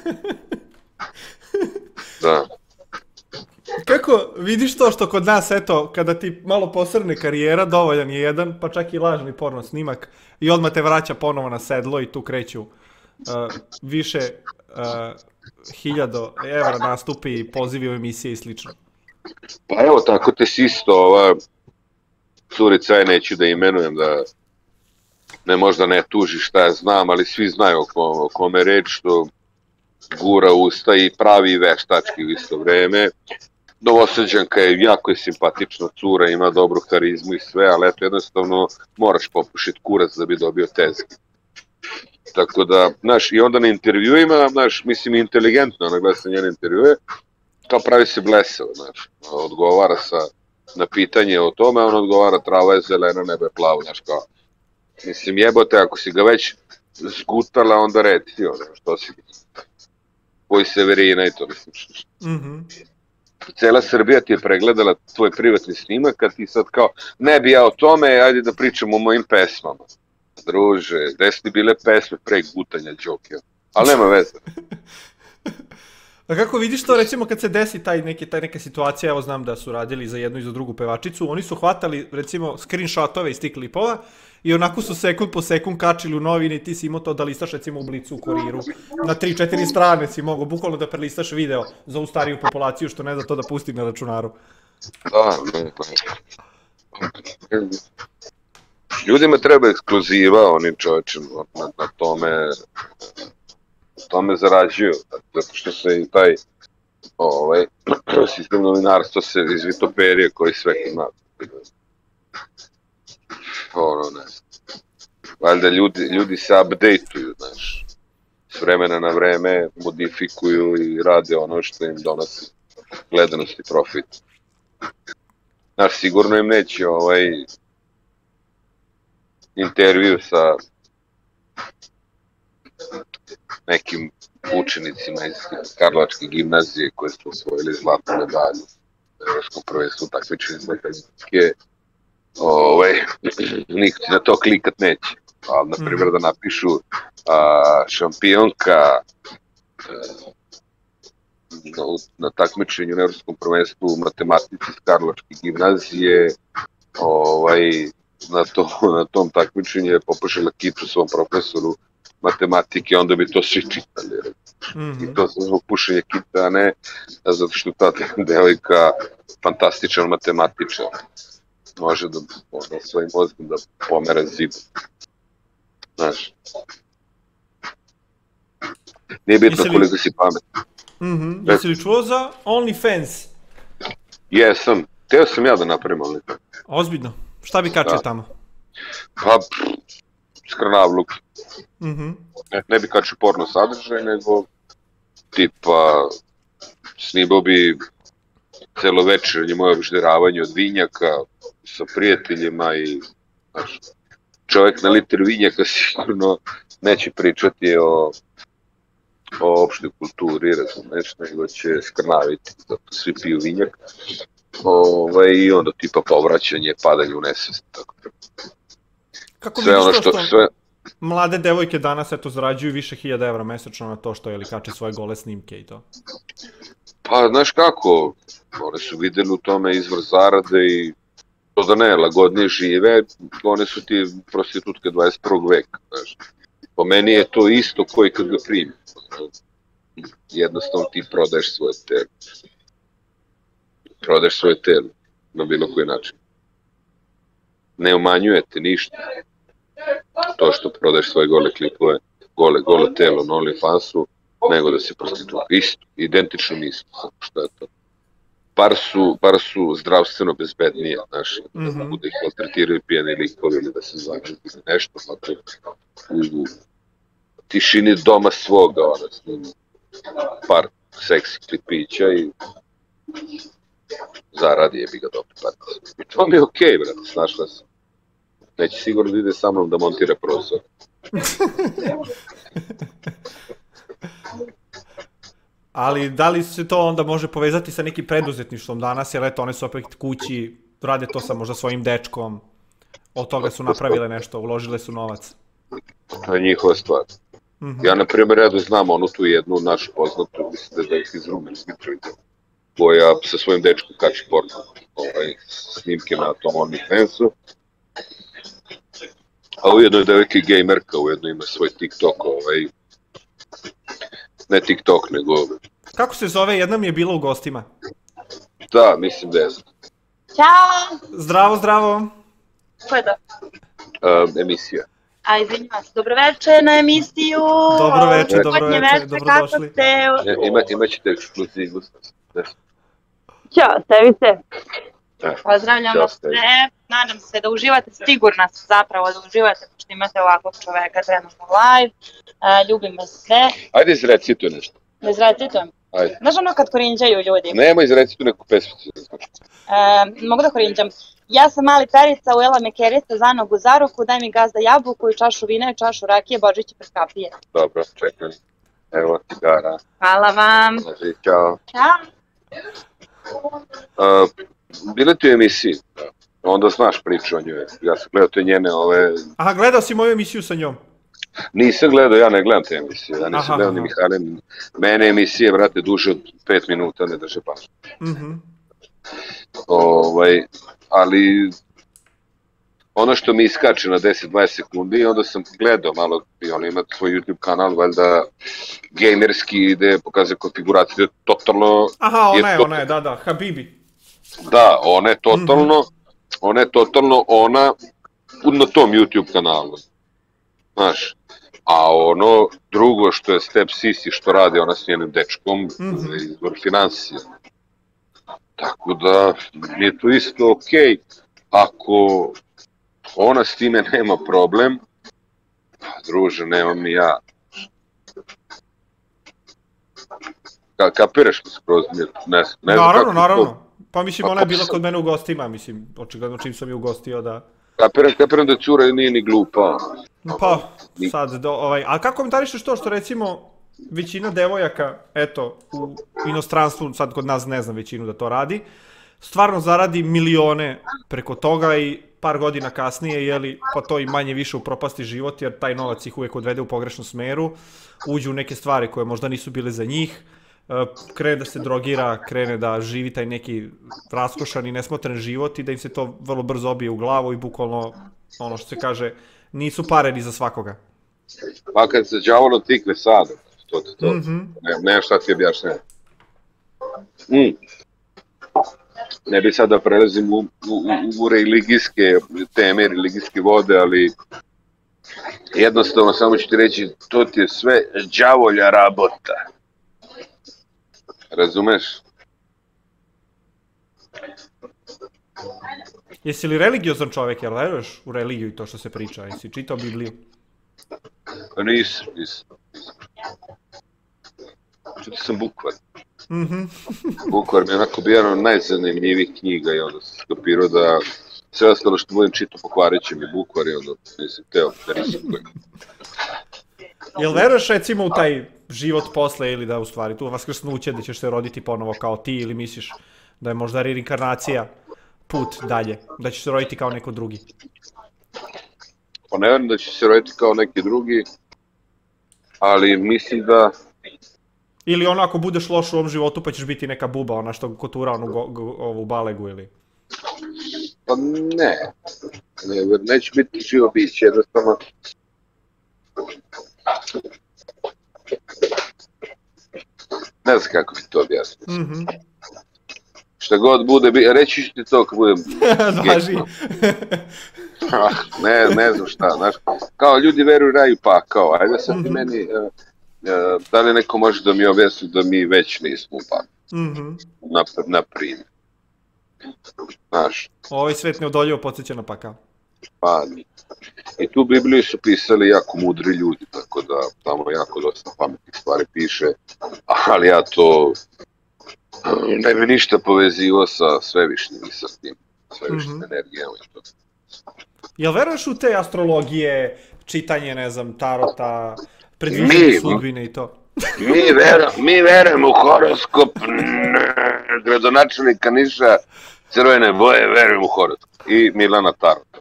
Da. Kako vidiš to što kod nas, eto, kada ti malo posrne karijera, dovoljan je jedan, pa čak i lažni porno snimak i odmah te vraća ponovo na sedlo i tu kreću više 1000 evra nastupi, pozivi u emisije i slično. Pa evo, tako te si isto, ova curica, ja neću da imenujem, da me možda ne tuži šta ja znam, ali svi znaju o kome reč, što gura usta i pravi veštački u isto vreme. Novosađanka je jako simpatična cura, ima dobru harizmu i sve, ali eto jednostavno moraš popušiti kurac da bi dobio tezgu. Tako da, znaš, i onda na intervjuima, znaš, mislim inteligentno, ona gleda sa njene intervjue, kao pravi se blesao, znaš, odgovara na pitanje o tome, on odgovara trava je zelena, nebo je plavo, znaš, kao, mislim jebote, ako si ga već zgutala, onda reci, ono, što si, koji Severina i to, mislim, Cela Srbija ti je pregledala tvoj privatni snimak, kad ti sad kao, ne bi ja o tome, ajde da pričam o mojim pesmama. Druže, gde su ti bile pesme pre gutanja Đokija? Ali nema veze. A kako vidiš to, recimo, kad se desi ta neka situacija, evo znam da su radili za jednu i za drugu pevačicu, oni su hvatali, recimo, screenshotove iz tih klipova i onako su sekund po sekund kačili u novine i ti si imao to da listaš, recimo, u Blicu, u Kuriru. Na 3-4 strane si mogao bukvalno da prelistaš video za ovu stariju populaciju što ne zna to da pusti na računaru. Da, ne. Ljudima treba ekskluziva, oni čovječe na tome zarađuju, zato što se i taj sistem novinarstva se izvitoperije koji sve ima. Ono, ne. Valjda ljudi se updateuju, znaš, s vremena na vreme modifikuju i rade ono što im donosi gledanost i profit. Znaš, sigurno im neće intervju sa nekim učenicima iz Karlovačke gimnazije koji su osvojili zlatnu medalju u evropskom prvenstvu takmičenja iz matematike. Niko ti na to klikat neće. Ali, na primjer, da napišu šampionka na takmičenju u evropskom prvenstvu u matematici iz Karlovačke gimnazije, na tom takmičenju je popušala kitu svom profesoru matematike, onda bi to svi čitali. I to zbog pušenja kita, a ne zato što ta devojka fantastičan matematičar može da svojim mozgom da pomera zid. Znaš. Nije bitno koliko si pamet. Jesi li čuo za OnlyFans? Jesam. Teo sam ja da napravim OnlyFans. Ozbiljno? Šta bi kačio tamo? Pa, skrnavluk. Ne bi kačio porno sadržaj, nego tipa snimao bi celo večernje moje obžderavanje od vinjaka sa prijateljima i znaš, čovjek na liter vinjaka sigurno neće pričati o opštoj kulturi, razumeš, nego će skrnaviti, zato svi piju vinjak. I onda tipa povraćanje, padanje u nesvest. Kako sve vidiš ono to što... što Sve, mlade devojke danas eto zarađuju više 1000 evra mesečno na to što je li kače svoje gole snimke i to? pa, znaš kako, one su vidjeli u tome izvor zarade i to da ne, lagodnije žive, one su ti prostitutke 21. veka, znaš. Po meni je to isto koji kad ga primi. Jednostavno ti prodaješ svoje telo. Prodaješ svoje telo na bilo koji način. Ne umanjujete ništa. To što prodaješ svoje gole klipove, gole telo na OnlyFansu, nego da se prostitutka. Isto, identično isto, samo što je to. Bar su zdravstveno bezbednije, znaš, da mogu da ih maltretiraju pijani likovi ili da se zagađaju nešto, znači u tišini doma svoga, ona, snima par seksi klipića i zaradi je bi ga dobro par. I to mi je okej, brate, snašla sam. Neće sigurno da ide sa mnom da montira prozor. Ali da li se to onda može povezati sa nekim preduzetništvom danas, jer eto one su opet kući, rade to sa možda svojim dečkom, od toga su napravile nešto, uložile su novac. To je njihova stvar. Ja, na primjer, ja da znam onu tu jednu našu poznatu, mislim da je iz Rumen, koja sa svojim dečkom kači porno, snimke na tom OnlyFansu. A ujedno je devojka i gejmerka, ujedno ima svoj TikTok, ne TikTok, nego... Kako se zove? Jedna mi je bila u gostima. Da, mislim da je. Ćao! Zdravo, zdravo. Ko je to? Emisija. A, izvinjavam se, dobroveče na emisiju. Dobroveče, Gospodnje dobroveče, veče, dobrodošli. kako ste? Imaćete ekskluzivnost. Ćao, Stevice. Da. Pozdravljamo Ćao, sve. Nadam se da uživate, sigurna sam zapravo da uživate, pošto imate ovakvog čoveka trenutno live. Ljubim vas sve. Ajde izrecituj nešto. Da izrecitujem. Ajde. Znaš ono kad korinđaju ljudi? Nemo izrecituj neku pesmicu. Mogu da korinđam. Ja sam mali perica, ujela me kerica za nogu za ruku, daj mi gazda jabuku i čašu vina i čašu rakije, Božić pred kapije. Dobro, čekam. Evo, cigara. Hvala vam. Ćao. Ćao. Bile ti u emisiji, onda znaš priču o njoj. Ja sam gledao te njene Aha, gledao si moju emisiju sa njom? Nisam gledao, ja ne gledam te emisije, ja nisam Aha, gledao ni aha. Mihajle. Mene emisije, brate, duže od 5 minuta ne drže pažnju. Ali ono što mi iskače na 10-20 sekundi, onda sam gledao malo, i ono ima svoj YouTube kanal, valjda gamerski, gde pokazuje konfiguraciju, totalno... Aha, ona je, da, Habibi. Da, ona je totalno ona na tom YouTube kanalu, znaš. A ono drugo što je Step Sisi, što radi ona s njenim dečkom, izvor financija. Tako da je to isto okej. Ako ona s time nema problem, pa druže, nemam ni ja. Kapiraš mi skroz, ne znam kako... Naravno. Pa mislim, ona je bila kod mene u gostima, mislim, očigledno čim sam je ugostio da... Kapiram da cura nije ni glupa. Pa, sad, a kako komentarišeš to što recimo većina devojaka, eto, u inostranstvu, sad kod nas ne znam većinu da to radi, stvarno zaradi milione preko toga i par godina kasnije, jeli, pa to i manje više upropasti život, jer taj novac ih uvijek odvede u pogrešnu smeru, uđu u neke stvari koje možda nisu bile za njih, krene da se drogira, krene da živi taj neki raskošan i nesmotren život i da im se to vrlo brzo obije u glavu i bukvalno, ono što se kaže, nisu pare ni za svakoga. Pa kad se đavolo tikve sada, to, nema šta ti objašnjava. Ne bi sad da prelazim u religijske teme, religijske vode, ali jednostavno samo ću ti reći, to ti je sve đavolja rabota. Razumeš? Jesi li religiozan čovjek, jel veruješ u religiju i to što se priča? Jesi čitao Bibliju? Nisam. Čitao sam Bukvar. Bukvar mi je onako bio jedan od najzanimljivih knjiga i onda sam skapirao da sve ostalo što budem čitao pokvarit će mi Bukvar i onda nisam teo da rizikujem. Jel veruješ recimo u taj život posle ili da u stvari tu vaskrsnuće da ćeš se roditi ponovo kao ti ili misliš da je možda reinkarnacija put dalje, da ćeš se roditi kao neko drugi? pa ne vjerujem da će se roditi kao neki drugi, ali mislim da... Ili ono ako budeš loš u ovom životu pa ćeš biti neka buba, ona što kotura ovu balegu ili... Pa ne, neće biti živo biće, jednostavno... Ne znam kako bi to objasniti. Šta god bude, reći ću ti to kad budem... Važi. Ne znam šta, znaš, kao ljudi veruju raju pakao, ajde sad ti meni, da li neko može da mi objasni da mi već nismo u pakao, na primjer, znaš. Ovaj svet neodoljivo podsjeća na pakao. Pa, i tu Bibliju su pisali jako mudri ljudi, tako da tamo jako dosta pametnih stvari piše, ali ja to ne bi ništa povezivo sa svevišnjim i sa tim svevišnjim energijama i to. Jel veruješ u te astrologije, čitanje, ne znam, tarota, predviđanje sudbine i to? Mi verujemo u horoskop gradonačelnika Niša crvene boje, verujemo u horoskop i Milana Tarota.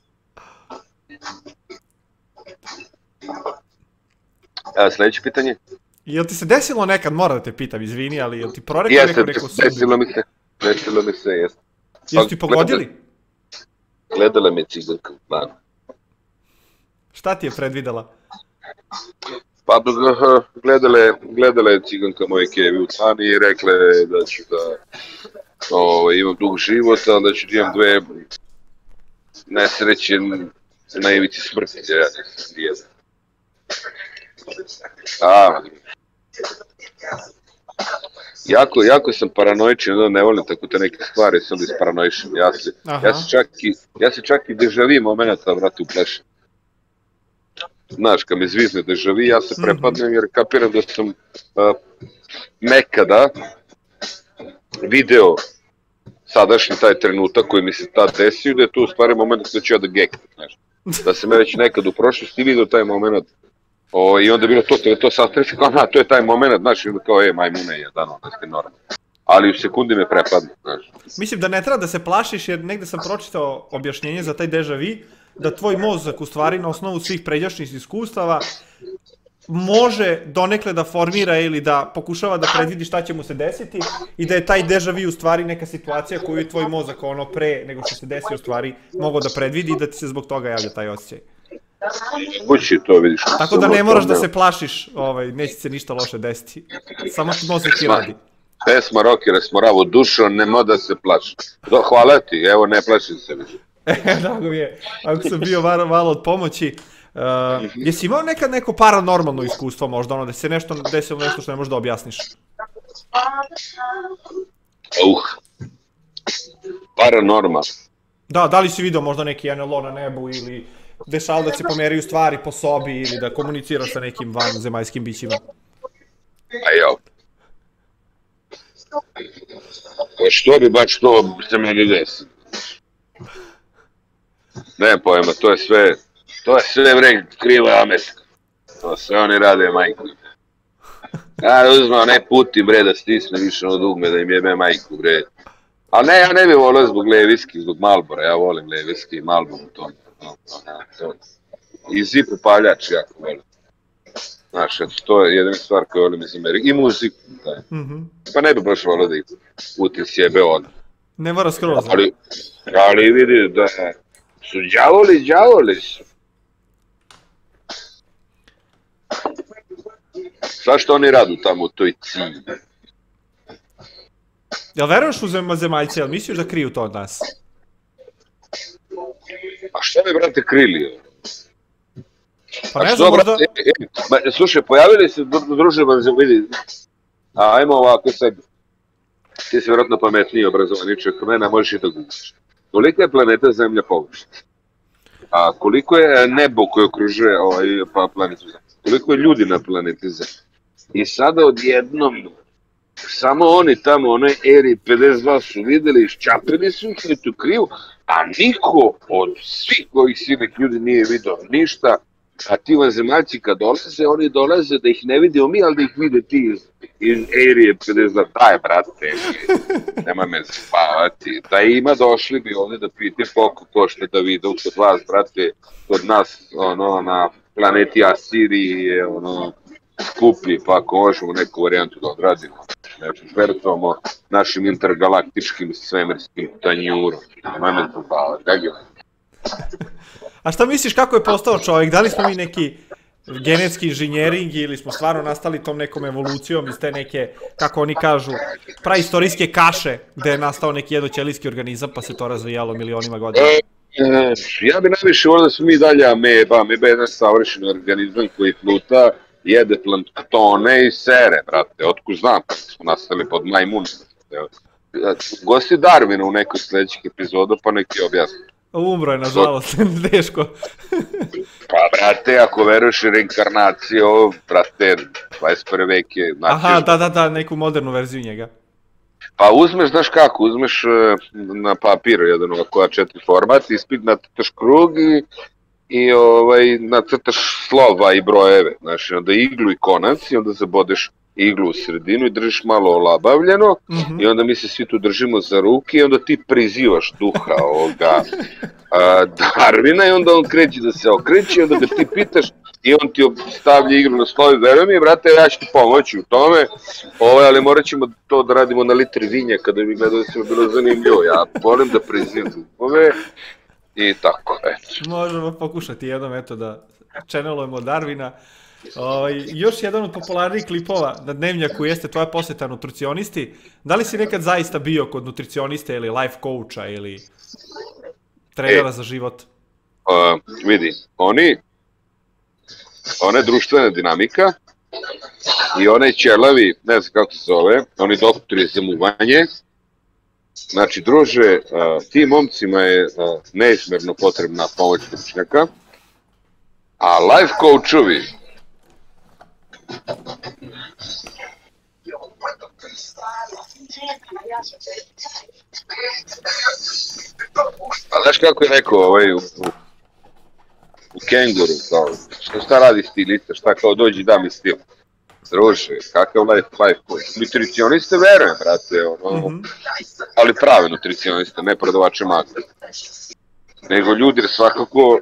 Sljedeće pitanje? Jel ti se desilo nekad, moram da te pitam, izvini, ali jel ti prorekao neku sudbinu? Desilo mi se, jeste. Jesu ti pogodili? Gledala me ciganka u planu. Šta ti je predvidela? Pa gledala je ciganka moje kevi u planu i rekla je da ću da imam dug život, a da ću da imam dve nesreće na ivici smrti. Ja nisam nijedan. Jako sam paranoičan, da ne volim tako te neke stvari, sam isparanoičan. Ja se čak i dežavi momenta, vrati, uplešam. Znaš, kad mi zvizne dežavi, ja se prepadnem jer kapiram da sam nekada video sadašnji taj trenutak koji mi se tad desio, da je to u stvari moment da ću ja da geknem, znaš. Da sam ja već nekad u prošlosti video taj moment. I onda je bilo to sastaviti, kao, to je taj moment, znaš, kao, majmune je, da ste normalni. Ali u sekundi me prepadne, znaš. Mislim da ne treba da se plašiš, jer negde sam pročitao objašnjenje za taj deja vu, da tvoj mozak, u stvari, na osnovu svih pređašnjih iskustava, može donekle da formira ili da pokušava da predvidi šta će mu se desiti i da je taj deja vu u stvari neka situacija koju je tvoj mozak ono pre nego što se desi u stvari mogao da predvidi i da ti se zbog toga javlja taj osjećaj. Kući to vidiš. Tako da ne moraš da se plašiš, neće se ništa loše desiti. Samo mozak ti radi. Pesma Rokera Smoravo, dušo, nemo da se plaši. Hvala ti, evo ne plašim se više. Drago mi je, ako sam bio malo od pomoći. Jesi imao nekad neko paranormalno iskustvo možda, ono da se nešto desilo, nešto što ne možeš da objasniš? Paranormal. Da li si vidio možda neki NLO na nebu ili dešalo da se pomeraju stvari po sobi ili da komuniciraš sa nekim vanzemaljskim bićima? Što bi baš to se meni desi? Ne pojma, to je sve bre kriva Amerika. To sve oni rade majku. Ja uzmem onaj puti bre da stisne više ono dugme da im jebe majku bre. Ali ne, ja ne bih volio zbog Leviski, zbog Malbora, ja volim Leviski i Malbor u tom. I Zipu Paljač jako volim. Znaš, to je jedina stvar koju volim iz Amerike. I muziku. Pa ne bi baš volio da ih Putin sjebe on. Ne mora skroz. Ali vidi da su đavoli su. Šta što oni radu tamo u toj cilji? Jel veruješ u zemaljce, jel misliš da kriju to od nas? A šta bi, brate, krili? Pa ne znam, možda... Slušaj, pojavili se, druže, vidi, ajmo ovako sad, ti si vjerojatno pametniji obrazovaničak od mene, možeš i da gubiš. Koliko je planeta Zemlja površina? A koliko je nebo koje okružuje planetu Zemlja? Koliko je ljudi na planeti Zemlja? I sada odjednom, samo oni tamo u onoj eri 52 su videli, iščapili su ih na tu krivu, a niko od svih ovih silnih ljudi nije vidio ništa, A ti vanzemaljci kad dolaze, oni dolaze da ih ne vidimo mi, ali da ih vide ti iz Area 52. Daj, brate, nema me spavati. Da ima, došli bi ovdje da pite koliko košta da vide kod vas, brate, kod nas, ono, na planeti Asiriji je, ono, skuplji, pa ako možemo neku varijantu da odradimo. Znači, žrtvamo našim intergalaktičkim svemirskim tanjurom. Nema me spavati, da ga. A šta misliš kako je postao čovjek? Da li smo mi neki genetski inženjering ili smo stvarno nastali tom nekom evolucijom iz te neke, kako oni kažu, praistorijske kaše gde je nastao neki jednoćelijski organizam pa se to razvijalo milionima godina? Ja bi najviše volio da smo mi dalje ameba. Ameba je jedan savršen organizam koji pluta, jede planktone i sere, brate. Otkud znam, smo nastali pod majmunom. Gosti Darwina u nekoj sljedećih epizoda pa neki objasni. Umro je, nažalost, teško. Pa, brate, ako veruješ reinkarnaciju, brate, 21. vek je... Aha, da, neku modernu verziju njega. Pa uzmeš, znaš kako, uzmeš na papiru jedan ovako A4 format, nacrtaš krug i nacrtaš slova i brojeve, znaš, onda iglu i konac i onda zabodeš iglu u sredinu i držiš malo olabavljeno i onda mi se svi tu držimo za ruke i onda ti prizivaš duha ovoga Darwina i onda on kreće da se okreće i onda ga ti pitaš i on ti stavlja igru na slovi, veruj mi, brate, ja ću ti pomoći u tome, ali morat ćemo to da radimo na litri vinja kada mi gledao da se bilo zanimljivo, ja volim da prizivam duhove i tako, eto. Možemo pokušati jednom, eto, da channelujemo Darwina. Još jedan od popularnijih klipova na Dnevnjaku jeste tvoja posjeta nutricionisti. Da li si nekad zaista bio kod nutricioniste ili life coacha ili trenera za život? Vidi, ona je društvena dinamika i onaj ćelavi, ne znam kako se zove, oni doktori za muvanje. Znači, druže, tim momcima je neizmerno potrebna pomoć stručnjaka, a life coachovi a znaš kako je rekao u Kenguru, kao, šta radi stilista, šta kao dođi da mi stil. Druže, kakav life coach. Nutricioniste verujem, brate, ali prave nutricioniste, ne prodavače makra. Nego ljudi svakako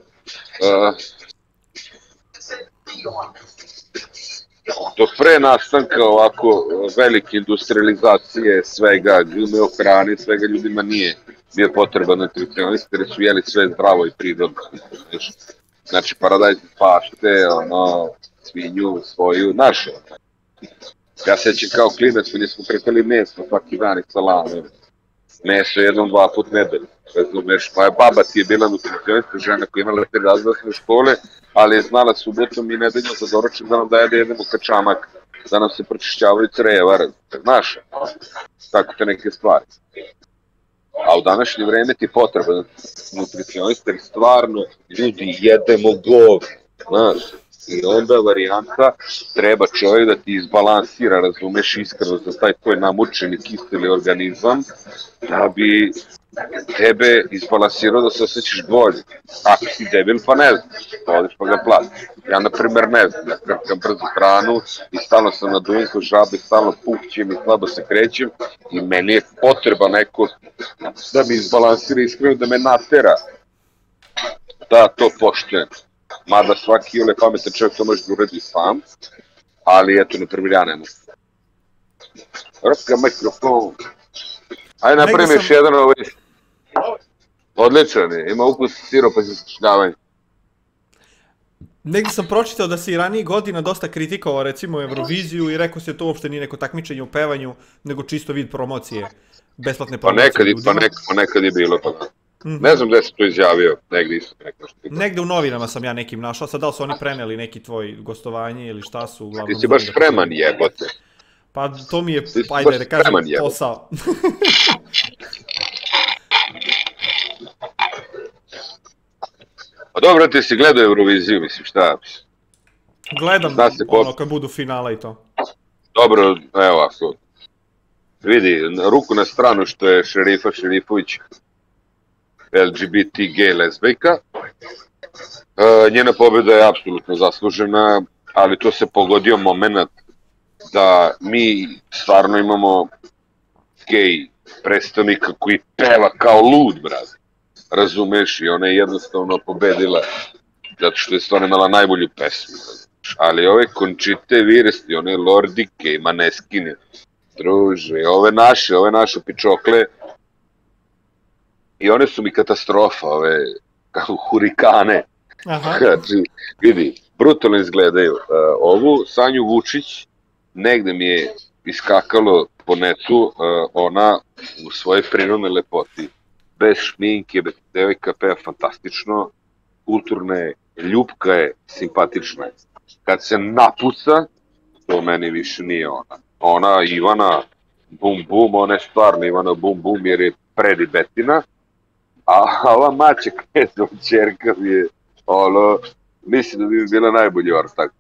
do pre nastanka ovako velike industrializacije svega, glume o hrani, svega ljudima nije bio potreban nutricionist jer su jeli sve zdravo i prirodno. Znači paradajz pašte, svinju svoju, naše. Ja sećam kao klinac, mi smo kretali meso svaki dan i salame. Meso jednom, 2 put nedelje. Razumeš, moja baba ti je bila nutricionista, žena koja imala 3 razredne škole, ali je znala subotom i nedeljom za doručak da nam daje da jedemo kačamak, da nam se pročišćavaju creva, znaš, tako te neke stvari. A u današnje vreme ti je potreban nutricionista, jer stvarno ljudi jedemo govno, znaš. I onda varijanta treba čovjek da ti izbalansira, razumeš, iskreno za taj tvoj namučeni kiseli organizam, da bi tebe izbalansirao da se osjećaš bolje. Ako si debil pa ne znaš, odiš pa ga plati. Ja na primjer ne znam, ja krpkam brzu hranu i stalno sam na dujinku žabe, stalno pukćem i slabo se krećem i meni je potreba neko da mi izbalansira iskreno, da me natera da to poštujem. Mada svaki ili pametan čovjek to može da uredi sam, ali eto, na primjer, ja ne mogu. Rpka mikrofon. Ajde, napremiš jedan odličan je, ima ukus siropa za skušnjavanje. Negdje sam pročitao da si ranijih godina dosta kritikovao recimo Euroviziju i rekao si da to uopšte nije neko takmičenje u pevanju, nego čisto vid promocije, besplatne promocije. Pa nekad je bilo, pa da. Ne znam gde si to izjavio, negdje isto neko što pitao. Negdje u novinama sam ja nekim našao, sad da li su oni preneli neki tvoj gostovanje ili šta su uglavnom... Ti si baš spreman jebote. Pa to mi je, ajde da kažem, posao. Pa dobro, ti si gledao Euroviziju, mislim, šta? Gledam, ono kad budu finala i to. Dobro, evo ovako. Vidi, ruku na stranu što je Šerifa Šerifović LGBT gay lezbejka, Njena pobjeda je apsolutno zaslužena, ali to se pogodio moment da mi stvarno imamo gej predstavnika koji peva kao lud, brate. Razumeš, i ona je jednostavno pobedila zato što je stvarno imala najbolju pesmu. Ali ove Končite Viresti, one Lordike i Maneskine, druže, ove naše pičokle, i one su mi katastrofa, ove kao hurikane. Znači, vidi, brutalno izgledaju. Ovu Sanju Vučić negde mi je iskakalo po netu, ona u svojoj prirodnoj lepoti, bez šminke, bez devojka peva fantastično, kulturna je, ljubka je, simpatična je. Kad se napuca, to meni više nije ona. Ona Ivana Bum Bum, ona je stvarno Ivana Bum Bum jer je predibetina, a ova Mača Knezov čerka mi je, mislim da bi mi bila najbolji ortak.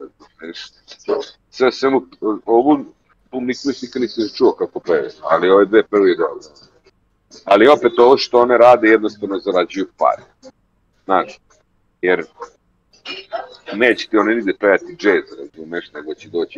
Sve svemu, ovu Bum nikad nisam čuo kako peve, ali ove dve prvi dobro. Ali opet ovo što one rade jednostavno zarađuju pare. Znači, jer neće ti one nide pevati džez, razumeš, nego će doći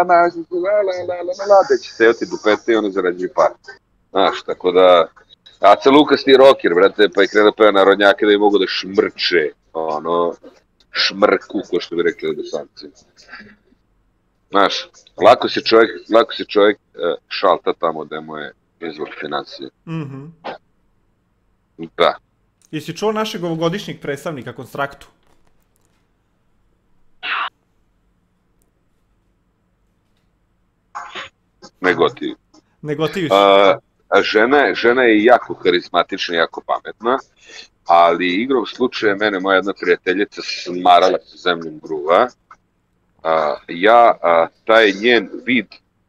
da će sejati dupete i one zarađuju pare. Znaš, tako da, Aca Lukas ti je rocker, brate, pa je krenuo peva narodnjake da je mogu da šmrče, šmrku, ko što bi rekli do sankcije. Znaš, lako se čovjek šalta tamo gde mu je izvor financije. Da. Jesi čuo našeg ovogodišnjeg predstavnika Konstraktu? Negotivi. Negotivi su. Žena je jako karizmatična, jako pametna, ali igrom slučaja mene moja jedna prijateljica smarala sa zemljom gruva. Taj njen vid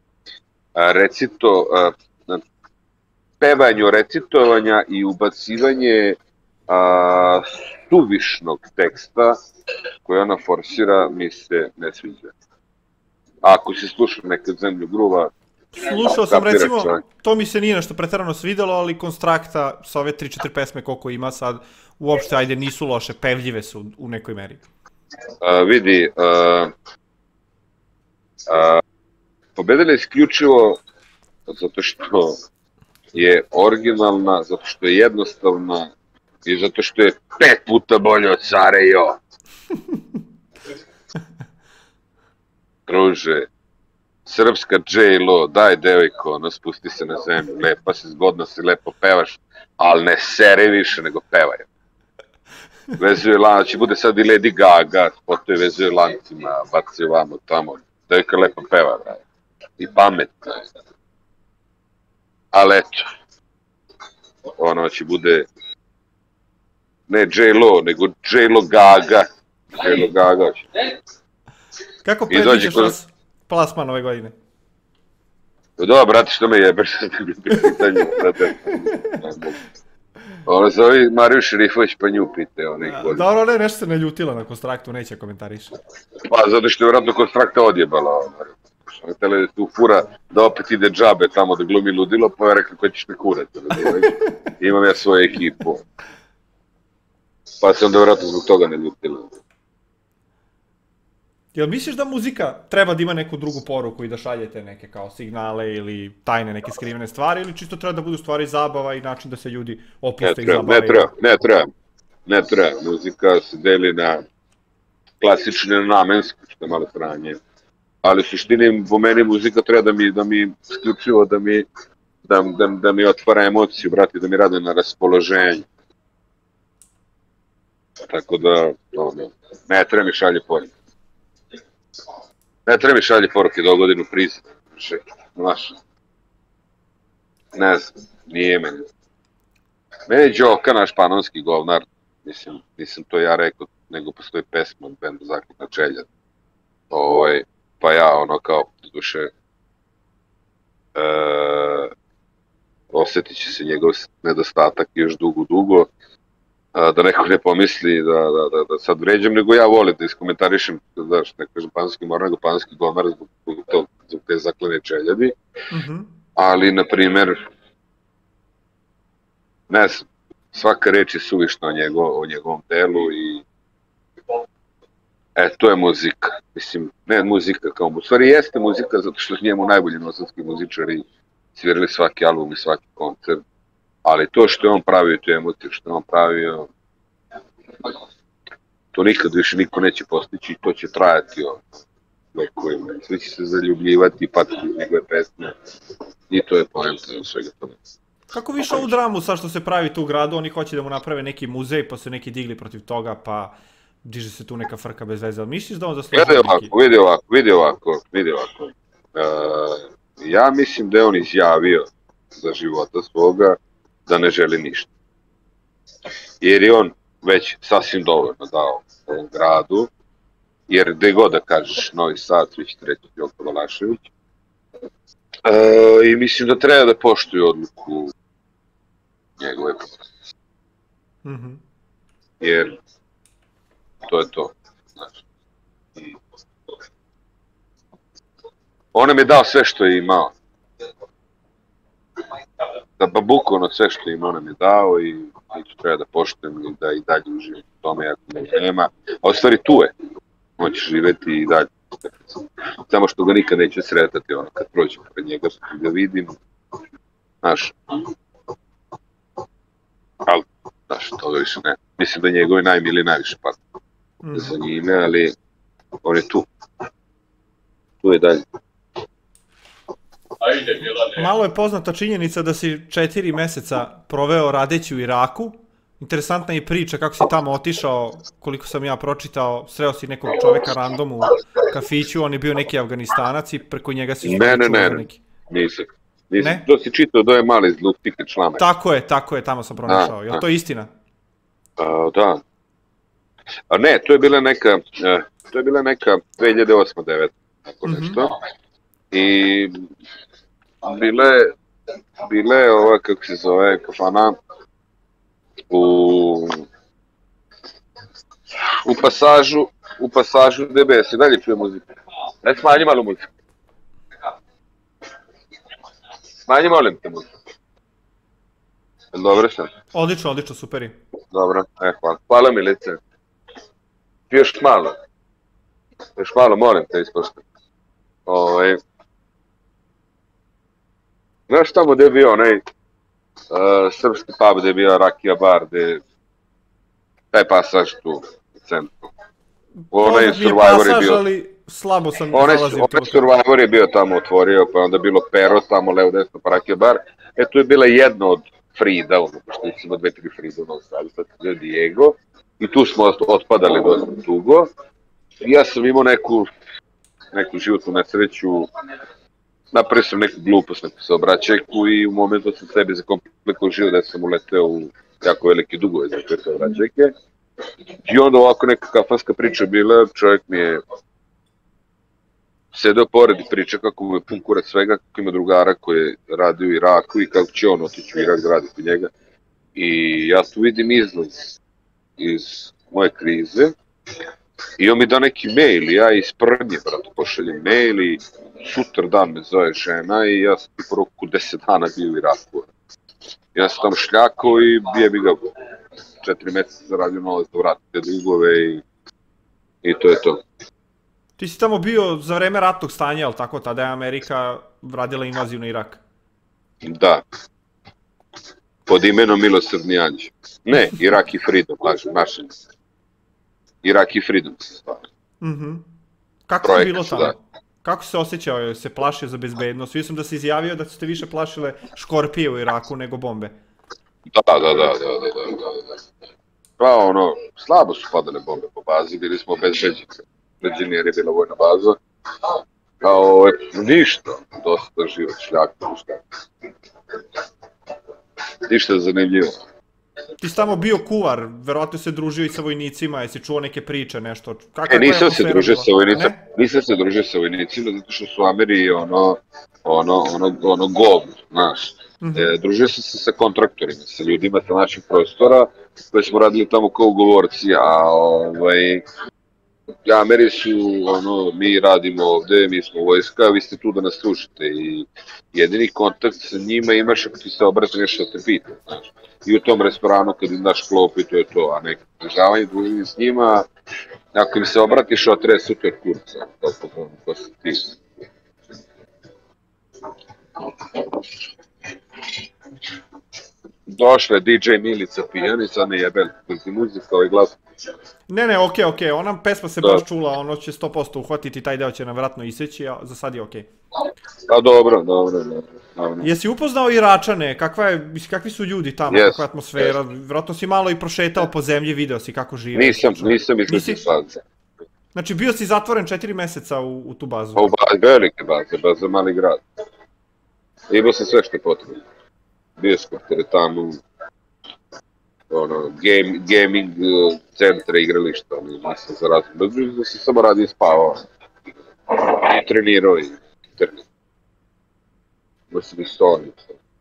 pevanju, recitovanja i ubacivanje suvišnog teksta koje ona forsira mi se ne sviđa. Ako si slušao nekad zemlju gruva, slušao sam, recimo, to mi se nije nešto preterano svidelo, ali Konstrakta sa ove 3-4 pesme koliko ima sad, uopšte, ajde, nisu loše, pevljive su u nekoj meri. Vidi, pobedila je isključivo zato što je originalna, zato što je jednostavna i zato što je 5 puta bolje od Sarajevo. Druže, srpska J-Lo, daj devojko, spusti se na zemlju, lepa si, zgodno si, lepo pevaš, ali ne sere više, nego pevaj. Vezuje lanci, bude sad i Lady Gaga, potom vezuje lancima, baci ovamo tamo, devojka lepo peva, i pametna je. Ali eto, ono će bude ne J-Lo, nego J-Lo Gaga. J-Lo Gaga će. Kako predviđaš nas plasman ove godine? Da, brate, što me jebeš sa tim pitanjima, brate. Ono zove Mariju Šerifović pa nju pite. Dobro, ne, nešto se ne ljutila na Konstraktu, neće komentariš. Pa, zato što je vjerojatno Konstrakta odjebala. Htjela tu fura da opet ide džabe tamo da glumi ludilo, pa je rekla koja ćeš me kurati. Imam ja svoju ekipu. Pa se onda vjerojatno zbog toga ne ljutila. Jel misliš da muzika treba da ima neku drugu poruku i da šaljete neke kao signale ili tajne neke skrivene stvari, ili čisto treba da budu stvari zabava i način da se ljudi opuste i zabave? Ne treba. Muzika se deli na klasične namenske, što je malo stranje. Ali u suštini, po meni, muzika treba da mi isključivo da mi otvara emociju, brati, da mi rade na raspoloženju. Tako da, ne treba mi šalje poruke. Ne treba mi šalje poruke do godinu priza. Znaš, ne znam, nije meni. Meni je Đoka, naš panonski govnar, nisam to ja rekao, nego postoji pesma od benda Zakletna čeljad. Pa ja, kao, duše, osjetit će se njegov nedostatak još dugo, da neko ne pomisli da sad vređam, nego ja volim da iskomentarišem, znaš, ne kažem panonski mor, nego panonski govnar zbog te Zaklene čeljadi, ali, na primer, ne znam, svaka reč je suvišna o njegovom delu i To je muzika. Mislim, ne muzika kao u stvari jeste muzika zato što njemu najbolji novosadski muzičari svirali svaki album i svaki koncert. Ali to što je on pravio, te emocije što je on pravio, to nikad više niko neće postići i to će trajati vekovima. Svi će se zaljubljivati i patiti njegove pesme i to je poenta svega toga. Kako više ovu dramu sad što se pravi tu u gradu, oni hoće da mu naprave neki muzej pa su neki digli protiv toga pa diže se tu neka frka bez veze, ali misliš da on zaslužuje neki? Vidi ovako. Ja mislim da je on izjavio za života svoga da ne želi ništa. Jer je on već sasvim dovoljno dao ovom gradu, jer gde god da kažeš Novi Sad, svi ćete reći Đoko Balašević. I mislim da treba da poštuju odluku njegove porodice. Jer to je to. Znači, on nam je dao sve što je imao. Da bukvalno sve što je imao nam je dao i treba da poštujem i da i dalje uživim u tome ako ne nema. A u stvari tu je. On će živeti i dalje. Samo što ga nikad neće sretati, ono, kad prođem pred njega, kad ga vidim, znaš, ali, znaš, toga više ne. Mislim da njegove najmili najviše pada za njime, ali on je tu. Tu je dalje. Malo je poznata činjenica da si 4 meseca proveo radeći u Iraku. Interesantna je priča kako si tamo otišao, koliko sam ja pročitao, sreo si nekog čoveka random u kafiću, on je bio neki Afganistanac i preko njega si čuo neki. Nisam. To si čitao da je mali zlutike članak. Tako je, tamo sam pronašao. Je li to istina? Da. A ne, to je bila neka 2008-2009, tako nešto. I bile je ova, kako se zove, kafana u pasažu DBS i dalje čuje muziku. Ne, smanji malo muziku. Smanji molim te muziku. Dobro sam? Odlično, superi. Dobro, hvala. Hvala Milice. Još malo, molim te ispošta. Znaš tamo gde je bio onaj srpski pub gde je bio Rakija bar, taj pasaž tu u centru. Onaj Survivor je bio... ali slabo sam zalazio tu. Onaj Survivor je bio tamo otvorio, pa onda bilo Pero tamo, levo desno, pa Rakija bar. Tu je bila jedna od Frida, pošto ima 2-3 Frida u Novom Sadu, sad je Diego. I tu smo otpadali dosta dugo. I ja sam imao neku životnu nesreću. Napravio sam neku glupost, neku saobraćajku i u momentu sam sebi zakomplikovao život da sam uleteo u jako velike dugove za te saobraćajke. I onda ovako neka kafanska priča bila, čovjek mi je sedeo pored i priča kako mu je pun kurac svega, kako ima drugara koji je radio u Iraku i kako će on otići u Irak da radi kod njega. I ja tu vidim izlaz iz moje krize i on mi da neki mail i ja iz Prnje, brate, pošaljem mail i sutra dan me zove žena i ja sam ti po roku 10 dana bio u Iraku. Ja sam tamo šljakao i bi ga 4 meseca zaradio novac da vratite dugove i to je to. Ti si tamo bio za vreme ratnog stanja, ali tako? Tada je Amerika radila invaziju na Irak. Da. Pod imenom Milosrdni anđeo. Ne, Irak i Freedom, lažem, našem. Irak i Freedom se stvari. Kako je bilo tamo? Kako se osjećao? Se plašio za bezbednost? Vidio sam da se izjavio da ste više plašile škorpije u Iraku nego bombe. Da. Pa ono, slabo su padale bombe po bazi, bili smo bezbeđeni. Beđeni jer je bila vojna baza. Kao, ništa, dosta život šljaka, ništa zanimljivo. Ti si tamo bio kuvar, verovatno se družio i sa vojnicima, jesi čuo neke priče, nešto? Nisam se družio sa vojnicima, zato što su Ameri ono govno, znaš. Družio sam se sa kontraktorima, sa ljudima sa naših prostora, koji smo radili tamo kao ugovorci, a Ameri su, mi radimo ovde, mi smo vojska, vi ste tu da nas slušate i jedini kontakt sa njima imaš ako ti se obrati nešto te pita, znaš. I u tom restoranu kad im daš klop i to je to, a neko državanje druženje s njima, Ako im se obratiš, otre super kurca. To si ti. Došla je DJ Milica pijanica, ne jebel, ti muzika, ovaj glas. Ne, okej, ona pesma se baš čula, ono će 100% uhvatiti, taj deo će nam vratno iseći, a za sad je okej. Pa dobro. Jesi upoznao Iračane, kakvi su ljudi tamo, kakva je atmosfera, vjerojatno si malo i prošetao po zemlji, video si kako žive. Nisam izgledao baze. Znači bio si zatvoren 4 meseca u tu bazu? Pa u velike baze, mali grad. Imao sam sve što je potrebno. Bioskop, teretanu, gaming centre, igrališta, nisam za razliku. Da sam samo radio i spavao. I trenirao i internet. Da sam i Sony.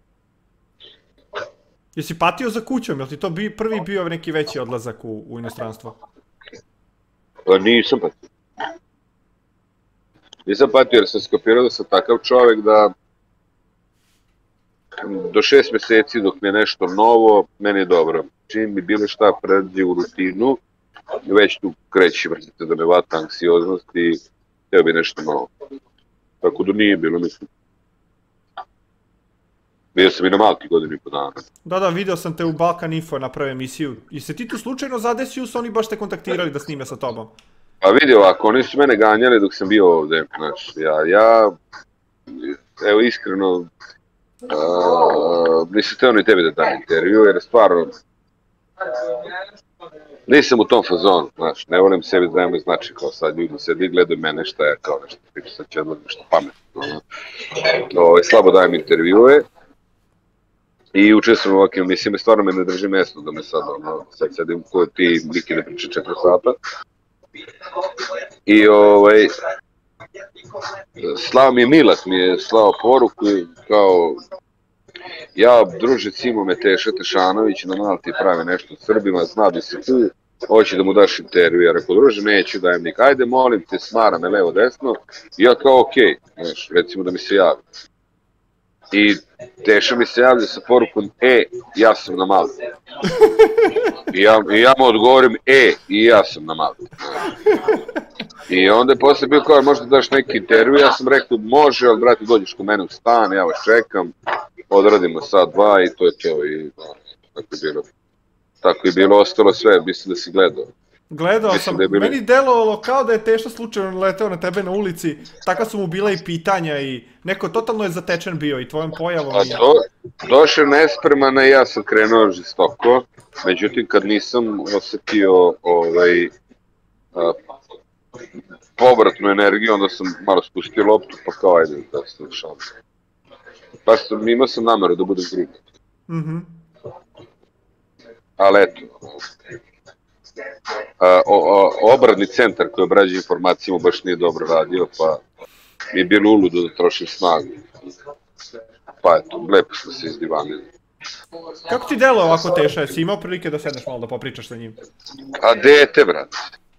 Jesi patio za kućom, jel ti to prvi bio neki veći odlazak u inostranstvo? Pa nisam patio. Nisam patio jer sam skopirao da sam takav čovek da do 6 meseci dok mi je nešto novo, meni je dobro. Čim mi bilo šta pređe u rutinu, već tu kreći vrstite da me vata anksioznost i teo bi nešto novo. Tako da nije bilo, mislim. Bio sam i na Malti godinu i po dana. Da, video sam te u Balkan Info napravio emisiju. I se ti tu slučajno zadesio, su oni baš te kontaktirali da snime sa tobom? Pa vidi ovako, oni su mene ganjali dok sam bio ovde. Znači, evo iskreno, nisam teo ni tebi da dam intervju, jer stvarno nisam u tom fazonu, znaš, ne volim sebi da dajem znači kao sad ljudi sedi i gledaju mene šta ja kao nešto pričam, sad ću odlazim nešto pametno. Slabo dajem intervjue i učestvujem u ovakvim emisijama, stvarno me ne drži mjesto da me sad sedim ko ti Niki ne priča 4 sata. I slao mi je Milat, mi je slao poruku kao ja, druže Cimo Meteša Tešanović na Malti pravi nešto s Srbima, zna da si tu, hoće da mu daš intervju, ja rekao, druže, neću dajem nik, ajde, molim te, smara me levo desno, i ja kao, okej, recimo da mi se javi. I Teša mi se javlja sa porukom, ja sam na Malti. I ja mu odgovorim, i ja sam na Malti. I onda je posle bio kao, možda daš neki intervju, ja sam rekao, može, ali brate, dođeš kod mene u stan, ja vas čekam, odradimo sad 2 i to je to. I tako je bilo, ostalo sve, mislim da si gledao. Gledao sam, meni delovalo kao da je Teša slučajno leteo na tebe na ulici, takva su mu bila i pitanja i neko totalno je zatečen bio i tvojom pojavom. Došao nespreman i ja sam krenuo žestoko, međutim kad nisam osetio povratnu energiju, onda sam malo spustio loptu, pa kao ajde da sam šansa. Pa imao sam nameru da budem drugi. Ali eto, obradni centar koji obrađuje informacijama baš nije dobro radio, pa mi je bilo uludo da trošim snagu. Pa eto, lepo smo se izdivanili. Kako ti delo ovako Teša, jesi imao prilike da sedneš malo da popričaš sa njim? A dete, brate.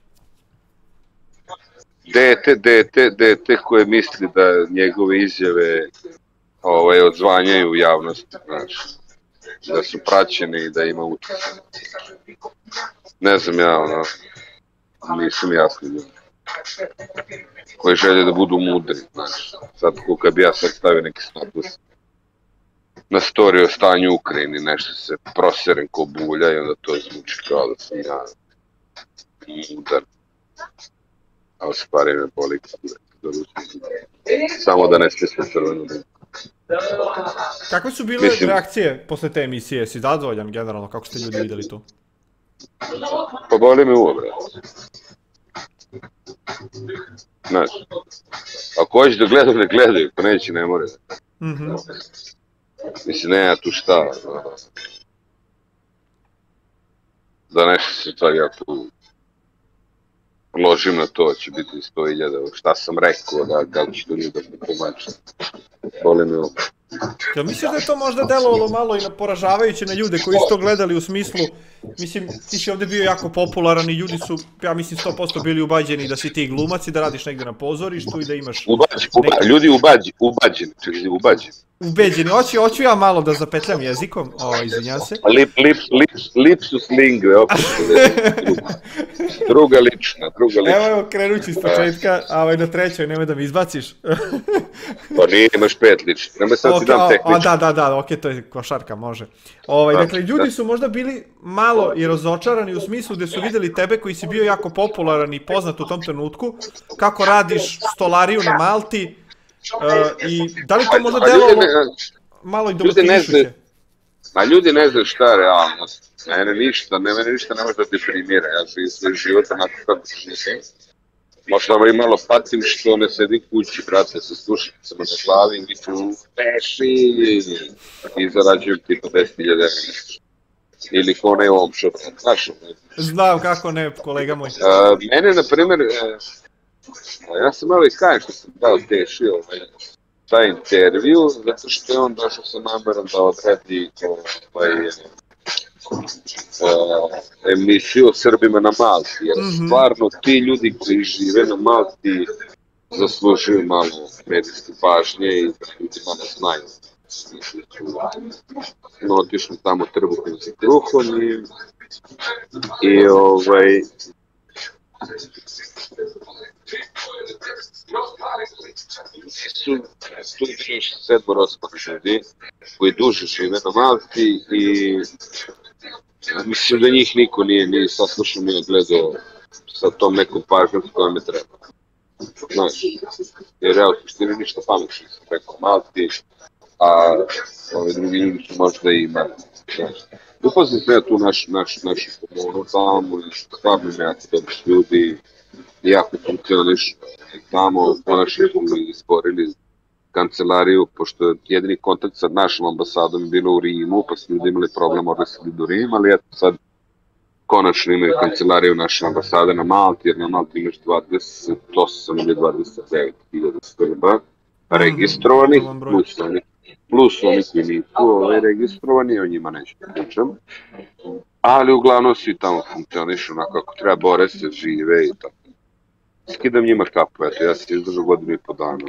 Dete koje misli da njegove izjave odzvanjaju u javnosti, znaš, da su praćeni i da ima utjecaj. Ne znam ja, nisam jasni ljudi. Koji želje da budu mudri, znaš. Sad kad bi ja sad stavio neki status na story o stanju u Ukrajini, nešto se proserem ko bulja i onda to zvuči kao da sam ja mudar. A u stvari me boli samo da ne stisne crvenu. Kakve su bile reakcije posle te emisije? Si zadovoljan generalno kako ste ljudi videli tu? Pa boli me uvo, brate. Znaš, ako hoće da gledaju, ne gledaju, ako neće, ne more. Mislim, nema tu šta. Da nešto se tako ja tu ložim na to, će biti 100.000, šta sam rekao, da kako će to ljudi da pomače. Boli me uvo. Jel misliš da je to možda delovalo malo i poražavajuće na ljude koji su to gledali u smislu, mislim, ti si ovde bio jako popularan i ljudi su, ja mislim, 100% bili ubađeni da si ti glumac i da radiš negde na pozorištu i da imaš... Ljudi ubađeni, čekaj, ubađeni. ubeđeni. Hoću ja malo da zapetljam jezikom, izvinjam se. Lipsus lingue, opet. Druga lična. Evo, krenut ću iz početka, a na trećoj nemoj da mi izbaciš. Pa nije, imaš 5 ličnih, nemoj sad ti dam tehnički. Da, okej, to je košarka, može. Dakle, ljudi su možda bili malo i razočarani u smislu gde su videli tebe koji si bio jako popularan i poznat u tom trenutku, kako radiš stolariju na Malti, i da li to možda delovalo malo i domotivišuće? Ma ljudi ne znaju šta je realnost. Mene ništa ne može da deprimira. Ja živim svoj život onako kako živim. Možda i malo patim što ne sedim kući, brate, sa slušalicama na glavi i ću peši i zarađujem tipa 10.000 evra. Ili ko ne ovom što znaš. Znam kako ne, kolega moj. Mene, na primjer, ja sam malo i kajem što sam dao teši taj intervju, zato što je on došao sa namerom da odradi emisiju o Srbima na Malti, jer stvarno ti ljudi koji žive na Malti zaslužuju malo medijske pažnje i da ljudi malo znaju. No, otišli tamo trbuhom za kruhom i tu je još 7 ljudi koji duže žive na Malti i mislim da njih niko nije saslušao, nije gledao sa tom nekom pažnjom s kojom je treba. Znaš, jer ja u suštini ništa pametno sam rekao Malti, a ovi drugi ljudi su možda i imali. Upoznam se ja tu našu komunu tamo i stvarno jako dobri ljudi, jako funkcioniš tamo, konačno smo izborili kancelariju, pošto je jedini kontakt sa našom ambasadom bilo u Rimu, pa smo ljudi imali problem, morali se do Rima, ali eto sad konačno imaju kancelariju naše ambasade na Malti, jer na Malti imaš 28 ili 29.000 Srba registrovanih, plus oni koji nisu registrovani, o njima neću pričam, ali uglavnom svi tamo funkcionišu onako kako treba, bore se, žive i tako. Skidam njima kapu, eto, ja sam izdržao 1,5 dana.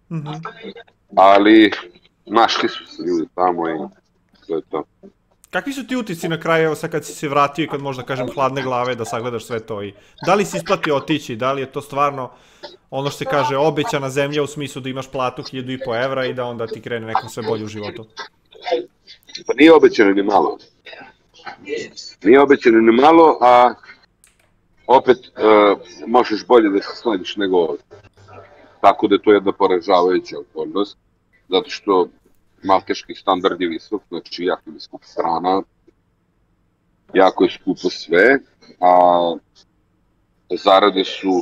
Ali našli su se ljudi tamo i to je to. Kakvi su ti utisci na kraju, evo sad kad si se vratio i kad možda kažem hladne glave da sagledaš sve to i da li si isplatio otići, da li je to stvarno ono što se kaže obećana zemlja u smislu da imaš platu 1.500 evra i da onda ti krene nekom sve bolje u životu? Pa nije obećano ni malo. Nije obećano ni malo, a opet možeš bolje da se snadiš nego ovdje. Tako da je to jedna poražavajuća okolnost, zato što malteški standard je visok, znači jako je skupa hrana, jako je skupo sve, a zarade su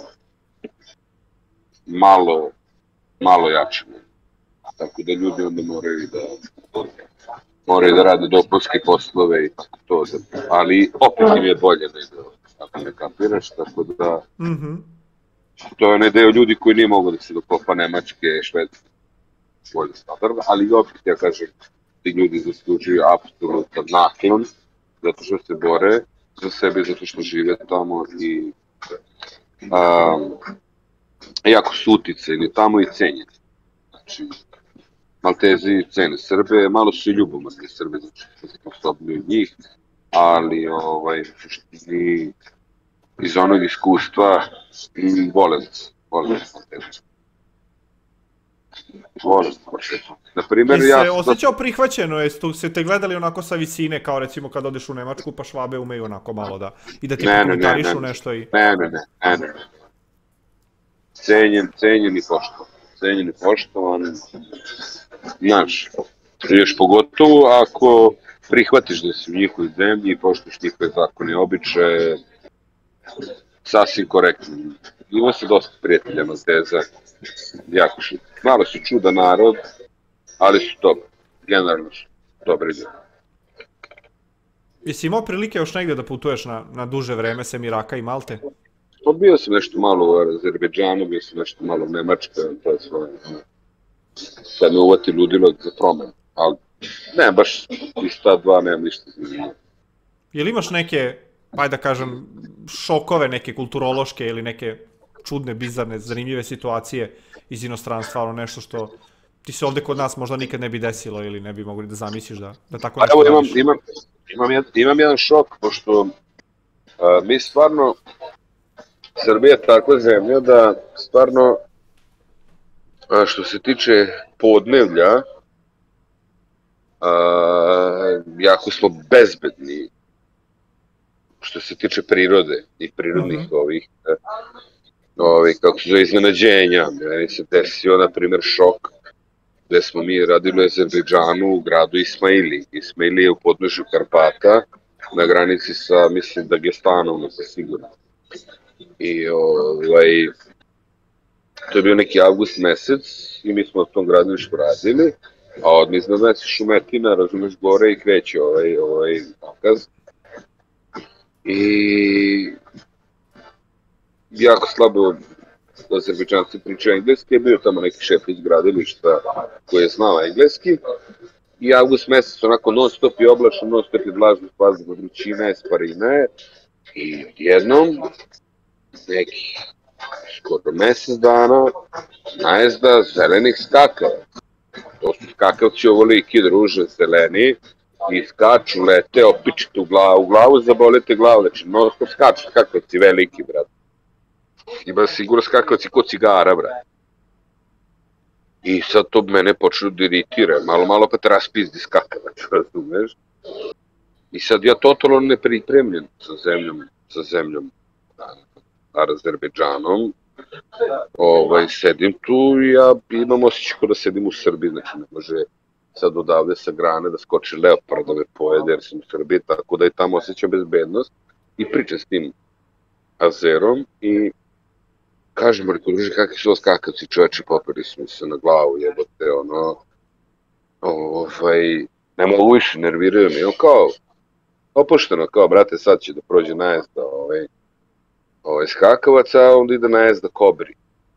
malo jače. Tako da ljudi onda moraju da rade dopunske poslove i tako to, ali opet im je bolje nego ako ne kapiraš, tako da to je onaj deo ljudi koji nije mogu da se dokopa Nemačke, Švedske, bolje standarda, ali opet ja kažem, ti ljudi zaslužuju apsolutan naklon, zato što se bore za sebe, zato što žive tamo i jako su uticajni tamo i cenjeni. Znači, Maltezi cene Srbe, malo su i ljubomorni Srbe, znači što se sposobni od njih, ali suštini iz onog iskustva vole Maltezi. Ti se osjećao prihvaćeno, jeste se te gledali onako sa visine, kao recimo kad odeš u Nemačku pa Švabe umeju onako malo da i da ti komentarišu nešto i... Ne. Cenjen i poštovan. Znaš, još pogotovo ako prihvatiš da si u njihovoj zemlji i poštuješ njihove zakone i običaje, sasvim korektno. Imao se dosta prijatelja Malteza, jako su, malo su čudan narod, ali su dobri, generalno su dobri ljudi. Jesi imao prilike još negdje da putuješ na duže vreme sem Iraka i Malte? Pa bio sam nešto malo u Azerbejdžanu, bio sam nešto malo u Nemačka, to je svoje. Sad me uvati ludilo za promenu, ali ne, baš iz ta dva nemam ništa zanimljivo. Jel imaš neke, ajde da kažem, šokove, neke kulturološke ili neke čudne, bizarne, zanimljive situacije iz inostranstva, ono nešto što ti se ovde kod nas možda nikad ne bi desilo ili ne bi mogli da zamisliš da tako Pa nešto evo radiš. imam jedan šok, pošto mi stvarno, Srbija je takva zemlja da stvarno, što se tiče podnevlja, jako smo bezbedni što se tiče prirode i prirodnih ovih kako se zove, iznenađenja. Meni se desio, na primjer, šok gde smo mi radili u Azerbejdžanu u gradu Ismaili. Ismaili je u podnožju Karpata, na granici sa, mislim, Dagestanom, ne sam sigurno. I to je bio neki avgust mesec i mi smo u tom gradilištu radili, a od iznad se šumetina, razumeš, gore i kreće ovaj pokaz. I jako slabo Azerbejdžanci pričaju engleski, je bio tamo neki šef iz gradilišta koji je znao engleski. I avgust mesec onako non stop je oblačno, non stop je vlažno, vazduh, vrućina je, sparina je. I jednom, neki skoro mesec dana, najezda zelenih skakava. To su skakavci ovoliki, druže, zeleni, i skaču, lete, opičite u glavu zabolite glavu, znači non stop skaču skakavci veliki, brat. Ima sigurno skakavci ko cigara, brat. I sad to mene počelo da iritira, malo pa te raspizdi skakavac, razumeš? I sad ja totalno nepripremljen sa zemljom Azerbejdžanom, sedim tu i ja imam osjećaj kao da sedim u Srbiji, znači ne može sad odavde sa grane da skoči leopard da me pojede jer sam u Srbiji, tako da i tamo osjećam bezbednost i pričam s tim Azerom i kažem, reko, druže, kakvi su ovo skakavci, čoveče, popeli smo se na glavu, jebote, ne mogu više, nerviraju me, kao, opušteno, kao, brate, sad će da prođe najezda skakavaca, a onda ide najezda kobri.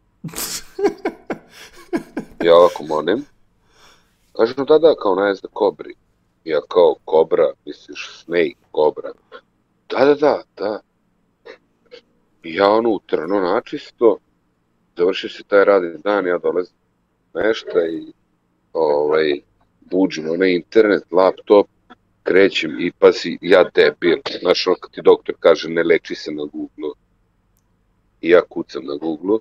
Ja ovako molim, kažem, da, kao najezda kobri. Ja kao, kobra, misliš, snake, kobra. Da. I ja utrno načisto, završio se taj radni dan, ja dolazim nešto i buđim onaj internet, laptop, krećem i pazi, ja debil. Znaš, kad ti doktor kaže ne leči se na Google-u. I ja kucam na Google-u,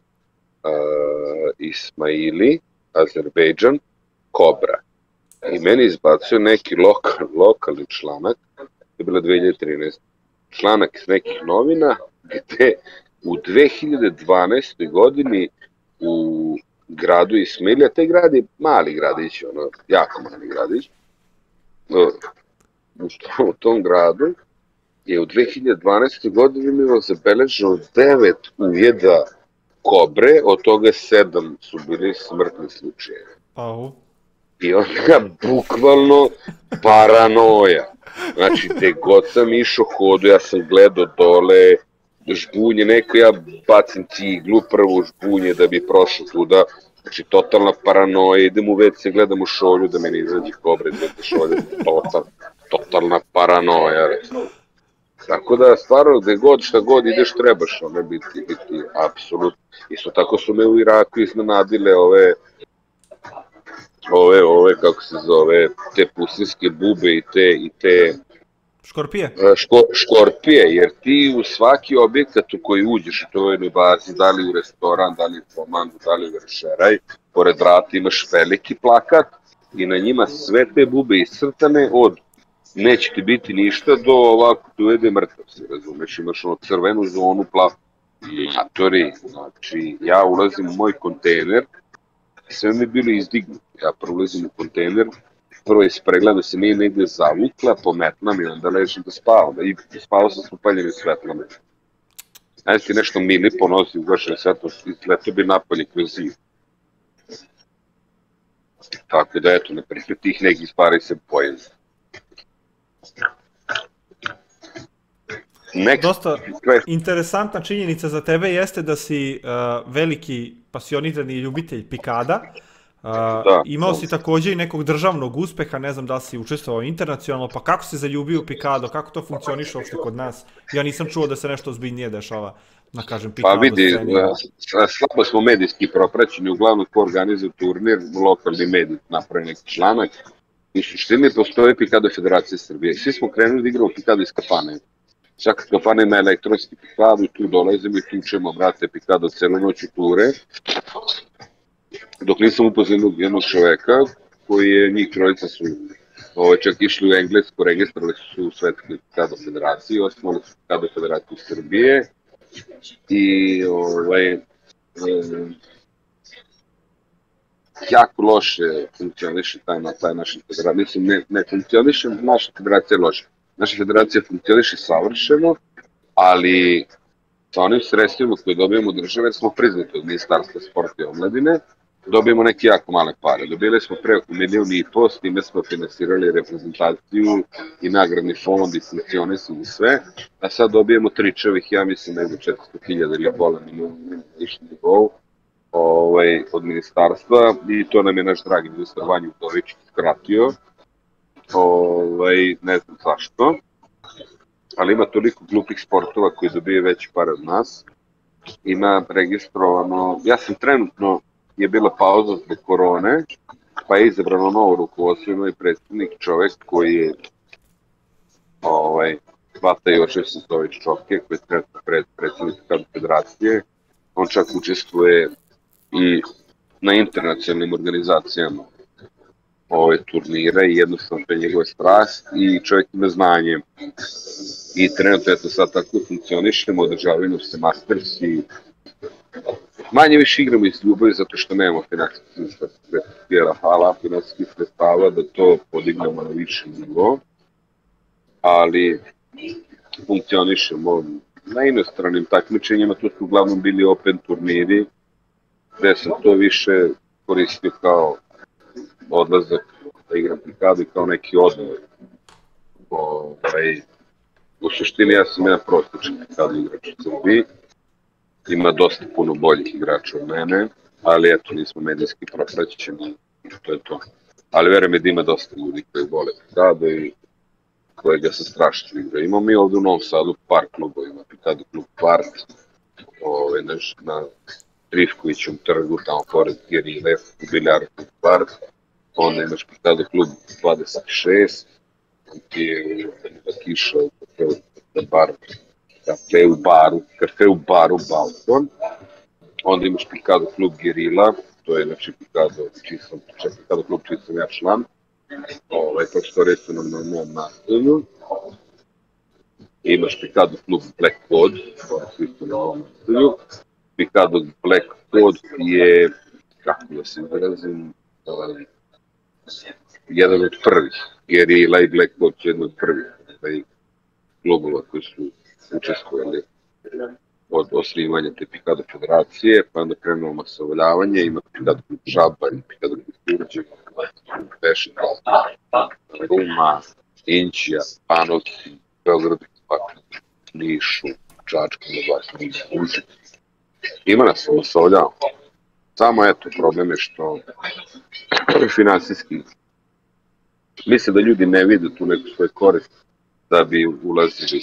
Ismaili, Azerbejdžan, Kobra. I meni izbacuje neki lokalni članak, to je bila 2013. Članak iz nekih novina, gde u 2012. godini u gradu Ismaili, a taj grad je mali gradić, jako mali gradić, u tom gradu je u 2012. godini bilo zabeleženo 9 ujeda kobre, od toga 7 su bili smrtni slučajevi. I onda bukvalno paranoja. Znači, gde god sam išao hodu, ja sam gledao dole, žbunje, neko ja bacim ciglu, prvo žbunje da bi prošao tuda. Znači, totalna paranoja, idem u WC, gledam u šolju da me ne izađe kobre, gledam šolju, totalna paranoja, recimo. Tako da, stvarno, gde god, šta god ideš, trebaš biti apsolutno. Isto tako su me u Iraku iznenadile kako se zove, te pustinske bube i te škorpije? Škorpije, jer ti u svaki objekat u koji uđeš u toj bazi, da li u restoran, da li u komandu, da li u večeraj, pored vrata imaš veliki plakat i na njima sve te bube iscrtane od neće ti biti ništa do ovako tu jede mrtav, se razumeš, imaš crvenu zonu, matori, znači ja ulazim u moj kontejner, sve mi je bilo izdignuto, ja prvo ulazim u kontejner, prvo ispregledam se nije negde zavukla, pometlam i onda ležim da spavam, i spavao sam s upaljenim svetlama. Ajde ti nešto mili po nozi ugašen svetlo, izletao bi napolje kroz zid. Tako da eto, naprimjer, tih nekih stvari se bojim. Dosta interesantna činjenica za tebe jeste da si veliki pasionirani ljubitelj pikada. Imao si takođe i nekog državnog uspeha, ne znam da li si učestvovao internacionalno, pa kako si zaljubio u pikado, kako to funkcioniše uopšte kod nas? Ja nisam čuo da se nešto ozbiljnije dešava na kažem, Pa Pikado vidi, sceni? slabo smo medijski propraćeni, uglavnom ko organizuje turnir, lokalni medij napravi neki članak. U suštini postoji Pikado Federacija Srbije. Svi smo krenuli da igramo Pikado iz kafane. Svaka kafana ima elektronski Pikado i tu dolazimo i tu učemo, brate, Pikado celu noć u ture. Dok nisam upoznao jednog čoveka koji je, njih trojica su čak išli u Englesku, registrovali su u Svetskoj Pikado Federaciji, osnovali su Pikado Federaciju Srbije i jako loše funkcioniše taj naša federacija. Mislim, ne funkcioniše, naša federacija je loša. Naša federacija funkcioniše savršeno, ali sa onim sredstvima koje dobijemo od države, jer smo priznati od Ministarstva sporta i omladine, dobijemo neke jako male pare. Dobili smo preko 1,5 miliona, s time smo finansirali reprezentaciju i nagradni fond i funkcionisanje i sve, a sad dobijemo tričevih, ja mislim, nego 400.000 ili pola miliona ništa nivou od ministarstva i to nam je naš dragi ministar Vanja Udović skratio, ne znam zašto, ali ima toliko glupih sportova koji dobije veće pare od nas, ima registrovano, ja sam trenutno, je bila pauza zbog korone, pa je izabrano novo rukovodstvo, ima i predsjednik, čovek koji je Vata Jošević Čoke, koji je trenutno predsjednik federacije, on čak učestvuje i na internacionalnim organizacijama turnira i jednostavno to je njegove strast i čovjek ima znanje. I trenutno eto sad tako funkcionišemo, održavaju nam se Masters i manje više igramo iz ljubavi zato što nemamo finansijskih sredstava da to podignemo na više nivo, ali funkcionišemo na inostranim takmičenjima, to su uglavnom bili open turniri, gde sam to više koristio kao odlazak da igram Pikado i kao neki odmor. U suštini ja sam jedan prosječan Pikado igrač u Srbiji, ima dosta puno boljih igrača od mene, ali eto nismo medijski propraćeni, to je to. Ali verujem da ima dosta ljudi koji vole Pikado i koji ga se strašno igra. Imamo mi ovdje u Novom Sadu par klubova, ima Pikado klub Part, na Trifkovićom trgu, tamo pored Gerile, u Biljaru klub Part, onda imaš Pikado klub 26, gdje je Kiša u Kafeu baru Balkon, onda imaš Pikado klub Gerila, to je znači Pikado klub čiji sam ja član, prostorije su nam na mom nastavlju. Imaš Pikado klub Black Code, koji su na ovom nastavlju. Pikado Black Code je, kako da se izrazim, jedan od prvih. Gerila i Black Code su jedan od prvih klubova koji su učestvovali od osnivanja te Pikado federacije, pa onda krenuo masovljavanje, ima Pikado klub Žaba i Pikado klub Turđe, Pešta, Ruma, Inčija, Panovci, Beograd, Nišu, Čačka, Užice. Ima nas masovljavamo. Samo eto, problem je što finansijski mislim da ljudi ne vide tu neku svoju korist da bi ulazili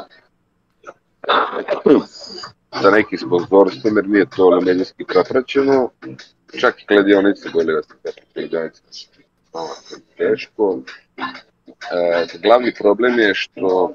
sa nekim sponzorstvom, jer nije to medijski propraćeno. Čak i kladionice boli vas teško. Glavni problem je što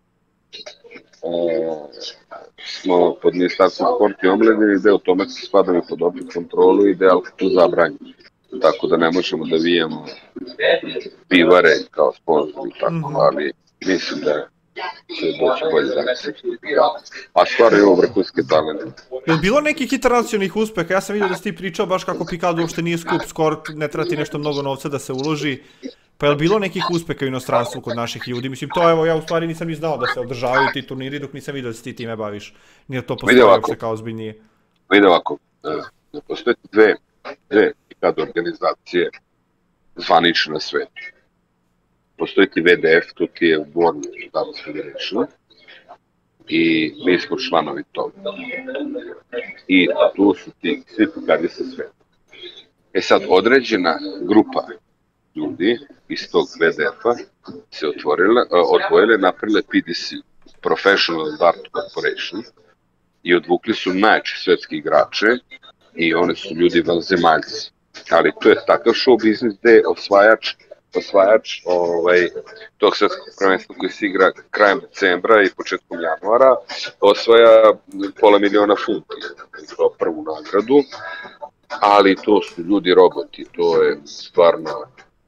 smo pod Ministarstvom sporta i omladine gde automatski spadamo pod opet kontrolu i gde je alkohol zabranjen. Tako da ne možemo da vijemo pivare kao sponzor i tako, ali mislim da će doći bolje danas. A stvar je ovo vrhunske talente. Je li bilo nekih internacionalnih uspeha? Ja sam vidio da si ti pričao baš kako Pikado uopšte nije skup skor, ne trati nešto mnogo novca da se uloži. Pa je li bilo nekih uspeha u inostranstvu kod naših ljudi? Mislim, to evo, ja u stvari nisam ni znao da se održavaju ti turniri dok nisam vidio da se ti time baviš. Nije to postoje uopšte kao ozbiljnije. Vidi ovako, postoje dve Pikado organizacije zvanične na svetu. Postoji ti VDF, to ti je World Doubles Federation i mi smo članovi toga. I tu su ti svi Pikadi sa sveta. E sad, određena grupa ljudi iz tog VDF-a se odvojile, napravile PDC, Professional Dart Corporation, i odvukli su najjače svetske igrače i one su ljudi vanzemaljci. Ali to je takav show biznis gde osvajač tog svetskog prvenstva koji se igra krajem decembra i početkom januara osvaja $500.000 funti kao prvu nagradu, ali to su ljudi roboti, to je stvarno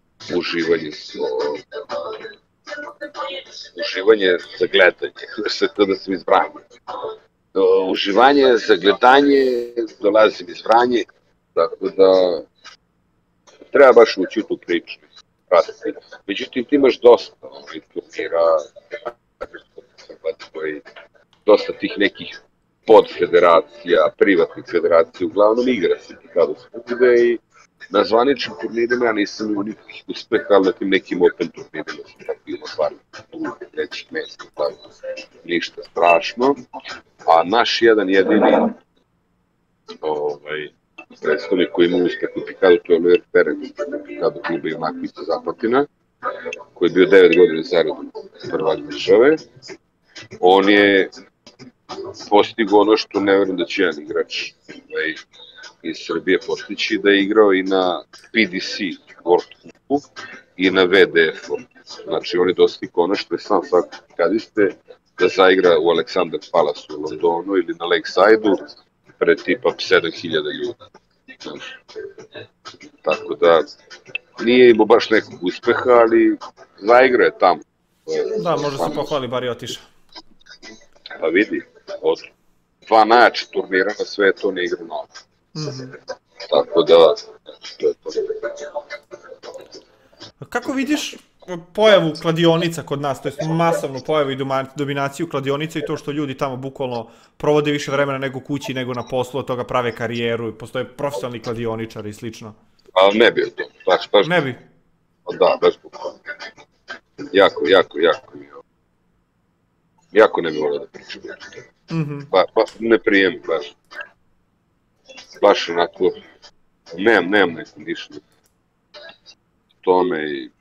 uživanje za gledanje, sve to da sam iz Vranja. Uživanje za gledanje, dolazim iz Vranje, tako da treba baš ući u tu priču. Međutim, ti imaš dosta turnira, dosta tih nekih podfederacija, privatnih federacija, uglavnom igra se kada se bude i na zvaničnim turnirima ja nisam imao nikakvih uspeha, ali na tim nekim open turnirima sam tako bilo stvarno u trećih mjesta, tako ništa strašno. A naš jedan jedini predstavnik koji ima uspeh u Pikadu, to je Lujer Perez, Pikadu kluba i Makvica Zapatina, koji je bio 9 godina zaredom prvak države. On je postigao ono što ne verujem da će jedan igrač iz Srbije postići, da je igrao i na PDC World Cupu i na VDF-u. Znači, on je dostigao ono što je sam svaki pikadiste da zaigra u Alexander Palace u Londonu ili na Lakeside-u pred tipa 7000 ljudi. Tako da, nije imao baš nekog uspeha, ali zaigra je tamo. Da, može se pohvali, bar je otišao. Pa vidi, od 2 najjača turnira na svetu on je igra novo. Tako da, to je to. Kako vidiš pojavu kladionica kod nas, to je masovnu pojavu i dominaciju kladionica i to što ljudi tamo bukvalno provode više vremena nego kući, nego na poslu, od toga prave karijeru i postoje profesionalni kladioničari i slično? Ali ne bi to, baš. Ne bi? Da, baš bukvalno. Jako ne bi volio da pričam. Ne prijem, baš. Baš onako, nemam neko ništa tome i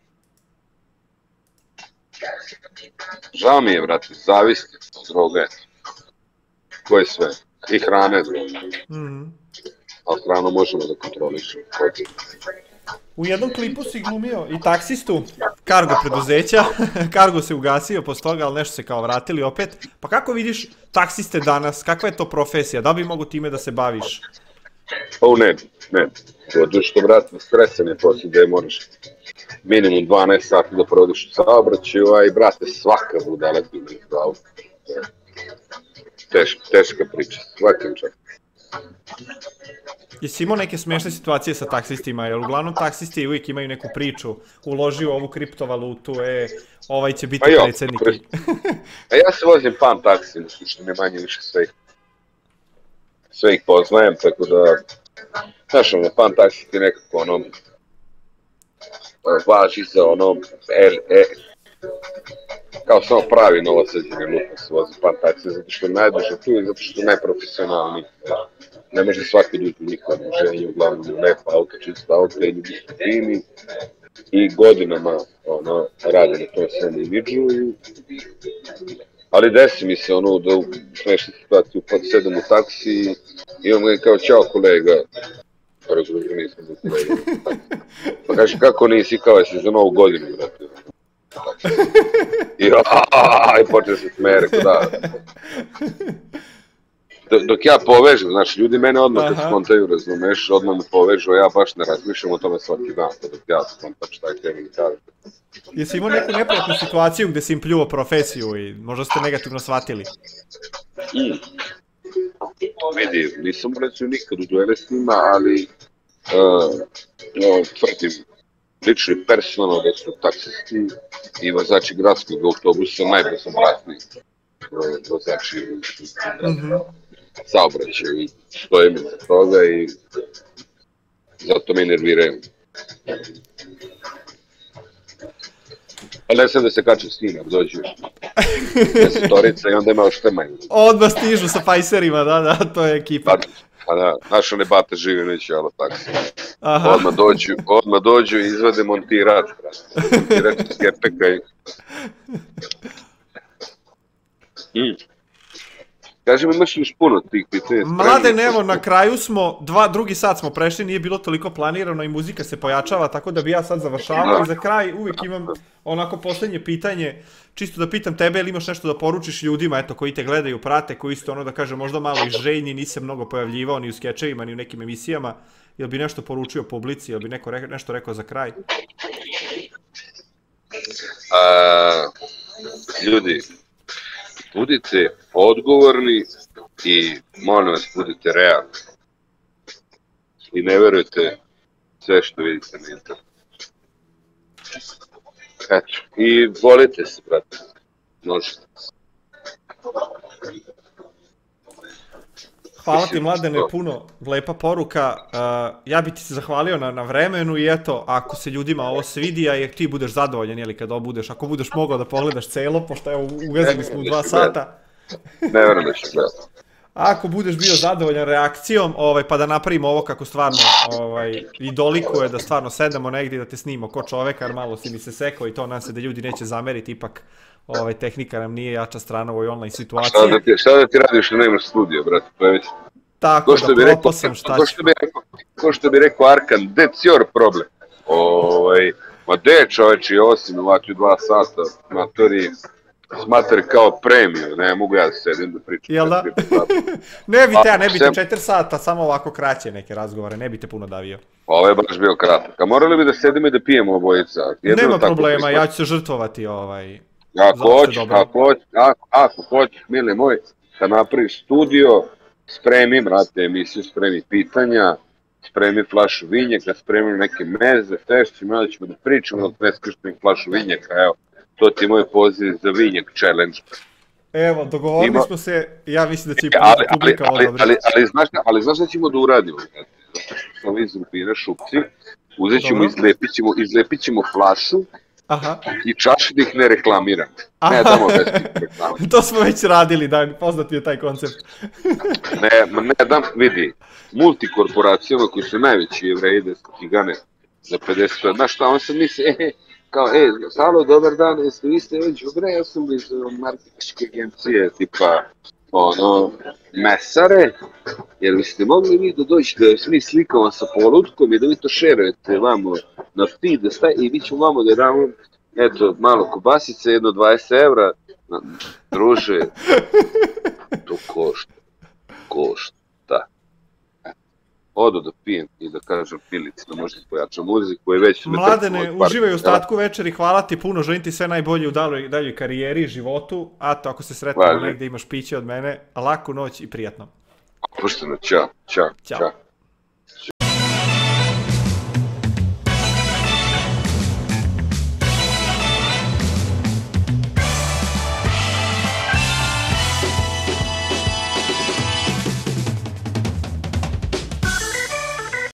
žao mi je, brate, zavisti, droge, koje sve, i hrane, droge. Ali hranu možemo da kontrolišemo. U jednom klipu si glumio i taksistu Cargo preduzeća, Cargo se ugasio posle toga, ali nešto se kao vratili opet. Pa kako vidiš taksiste danas, kakva je to profesija, da bi mogu time da se baviš? O ne, zato što, brate, stresan je posle gde moraš minimum 12 sati da provodiš u saobraćaju, a i, brate, svaka budala ti u auto. Teška priča, svakim čak. Jesi imao neke smešne situacije sa taksistima, jer uglavnom taksisti uvijek imaju neku priču, uloži u ovu kriptovalutu, ovaj će biti predsjednik. A ja se vozim pan taksi, što ne manje više sve ih poznajem, tako da, znaš, pan taksi ti nekako ono, važi za ono, kao samo pravi novosađeni lupa se vozi pan taksi, zato što je najduže tu i zato što je najprofesionalniji. Ne može svaki ljudi u njihovom druženju, uglavnom je lepo auto, čisto auto i ljudi su fini i godinama rade na tom svom imidžu. Ali desi mi se ono da u smešnu situaciju sedem u taksi i on kao čao kolega, razumiju nisam za kolega. Pa kaže kako nisi, kao jesi za novu godinu, brate. I počeo se smeje, rekao da. Dok ja povežem, znači ljudi mene odmah kad skontaju, razumeš, odmah me povežu, a ja baš ne razmišljam o tome svaki dan, dok ja skontam šta je tebi kaže. Jesi imao neku neprijatnu situaciju gde si im pljuo profesiju i možda ste negativno shvatili? Vidi, nisam recimo nikad u duele s njima, ali tvrdim lično i personalno da su taksisti i vozači gradskog autobusa najbezobratniji vozači saobraćaju i stojim za toga i zato me nerviraju. Ali ne sam da se kačem s njima, dođu desetorica i onda ima još te manje. Odmah stižu sa pajserima, da, to je ekipa. Pa da, znaš one bate žive neće, alo taksi. Odmah dođu i izvade montirač, montirač iz gepeka i... Kaži mi, imaš još puno tih pitanja? Mladen, evo, na kraju smo, drugi sat smo prešli, nije bilo toliko planirano i muzika se pojačava, tako da bi ja sad završavao i za kraj uvijek imam onako posljednje pitanje, čisto da pitam tebe ili imaš nešto da poručiš ljudima, eto, koji te gledaju, prate, koji isto ono da kažem možda malo i željni, nisam mnogo pojavljivao ni u skečevima, ni u nekim emisijama, jel bi nešto poručio publici, jel bi neko nešto rekao za kraj? Ljudi, budite odgovorni i molim vas budite realni. I ne verujete sve što vidite na internetu. Eto, i volite se, brate. Možete se. Hvala ti, Mladene, puno lepa poruka. Ja bi ti se zahvalio na vremenu i eto, ako se ljudima ovo svidi, a ti budeš zadovoljan, jeli, kad budeš, ako budeš mogao da pogledaš celo, pošto evo, uvezili smo u 2 sata. Ne verujem da ću gledati. Ako budeš bio zadovoljan reakcijom, pa da napravimo ovo kako stvarno i dolikuje, da stvarno sedemo negdje da te snimamo ko čoveka, jer malo si mi se sekao i to nam se da ljudi neće zameriti, ipak tehnika nam nije jača strana u ovoj online situaciji. Šta da ti radiš da nemaš studio, brate, to je već... Tako da propao sam šta ću. Ko što bi rekao Arkan, that's your problem. Ma de čoveči, osim ovakvi 2 sata, matori, smatri kao premiju, ne mogu ja da sedim da pričam. Jel da? Ne bi te 4 sata, samo ovako kraće neke razgovore, ne bi te puno davio. Ovo je baš bio kratak, a morali bi da sedimo i da pijemo obojica. Nema problema, ja ću se žrtvovati Ako hoćeš, mili moj, da napraviš studio, spremi, brate, emisiju, spremi pitanja, spremi flašu vinjaka, spremi neke meze, tešćemo, da ćemo da pričamo, da preskaš neki flašu vinjaka, evo. To ti je moj poziv za vinjak challenge. Evo, dogovorili smo se, ja mislim da će i publika odobriti. Ali znaš šta ćemo da uradimo? Smo iz Rupine šupci, uzet ćemo, izlepit ćemo flašu i čaši da ih ne reklamiram. Ne damo bez tih reklama. To smo već radili, poznat je taj koncept. Ne dam, vidi, multikorporacijama koji su najveći jevreji gane za 50, znaš šta, on se misli, kao, halo, dobar dan, vi ste već dobre, ja sam iz marketinške agencije, tipa, mesare, jer vi ste mogli vi da dođete, da mi slikamo sa polutkom i da vi to šerujete vamo na feed, i mi ćemo vamo da damo, eto, malo kobasice, jedno 20 evra, druže, to košta, da. Odo da pijem i da kažem Filici da možete pojačati muziku i već... Mladene, uživaj u ostatku večeri, hvala ti puno, želim ti sve najbolje u daljoj karijeri, životu, a to ako se sretimo negdje imaš piće od mene, laku noć i prijatno. Pošteno, čao.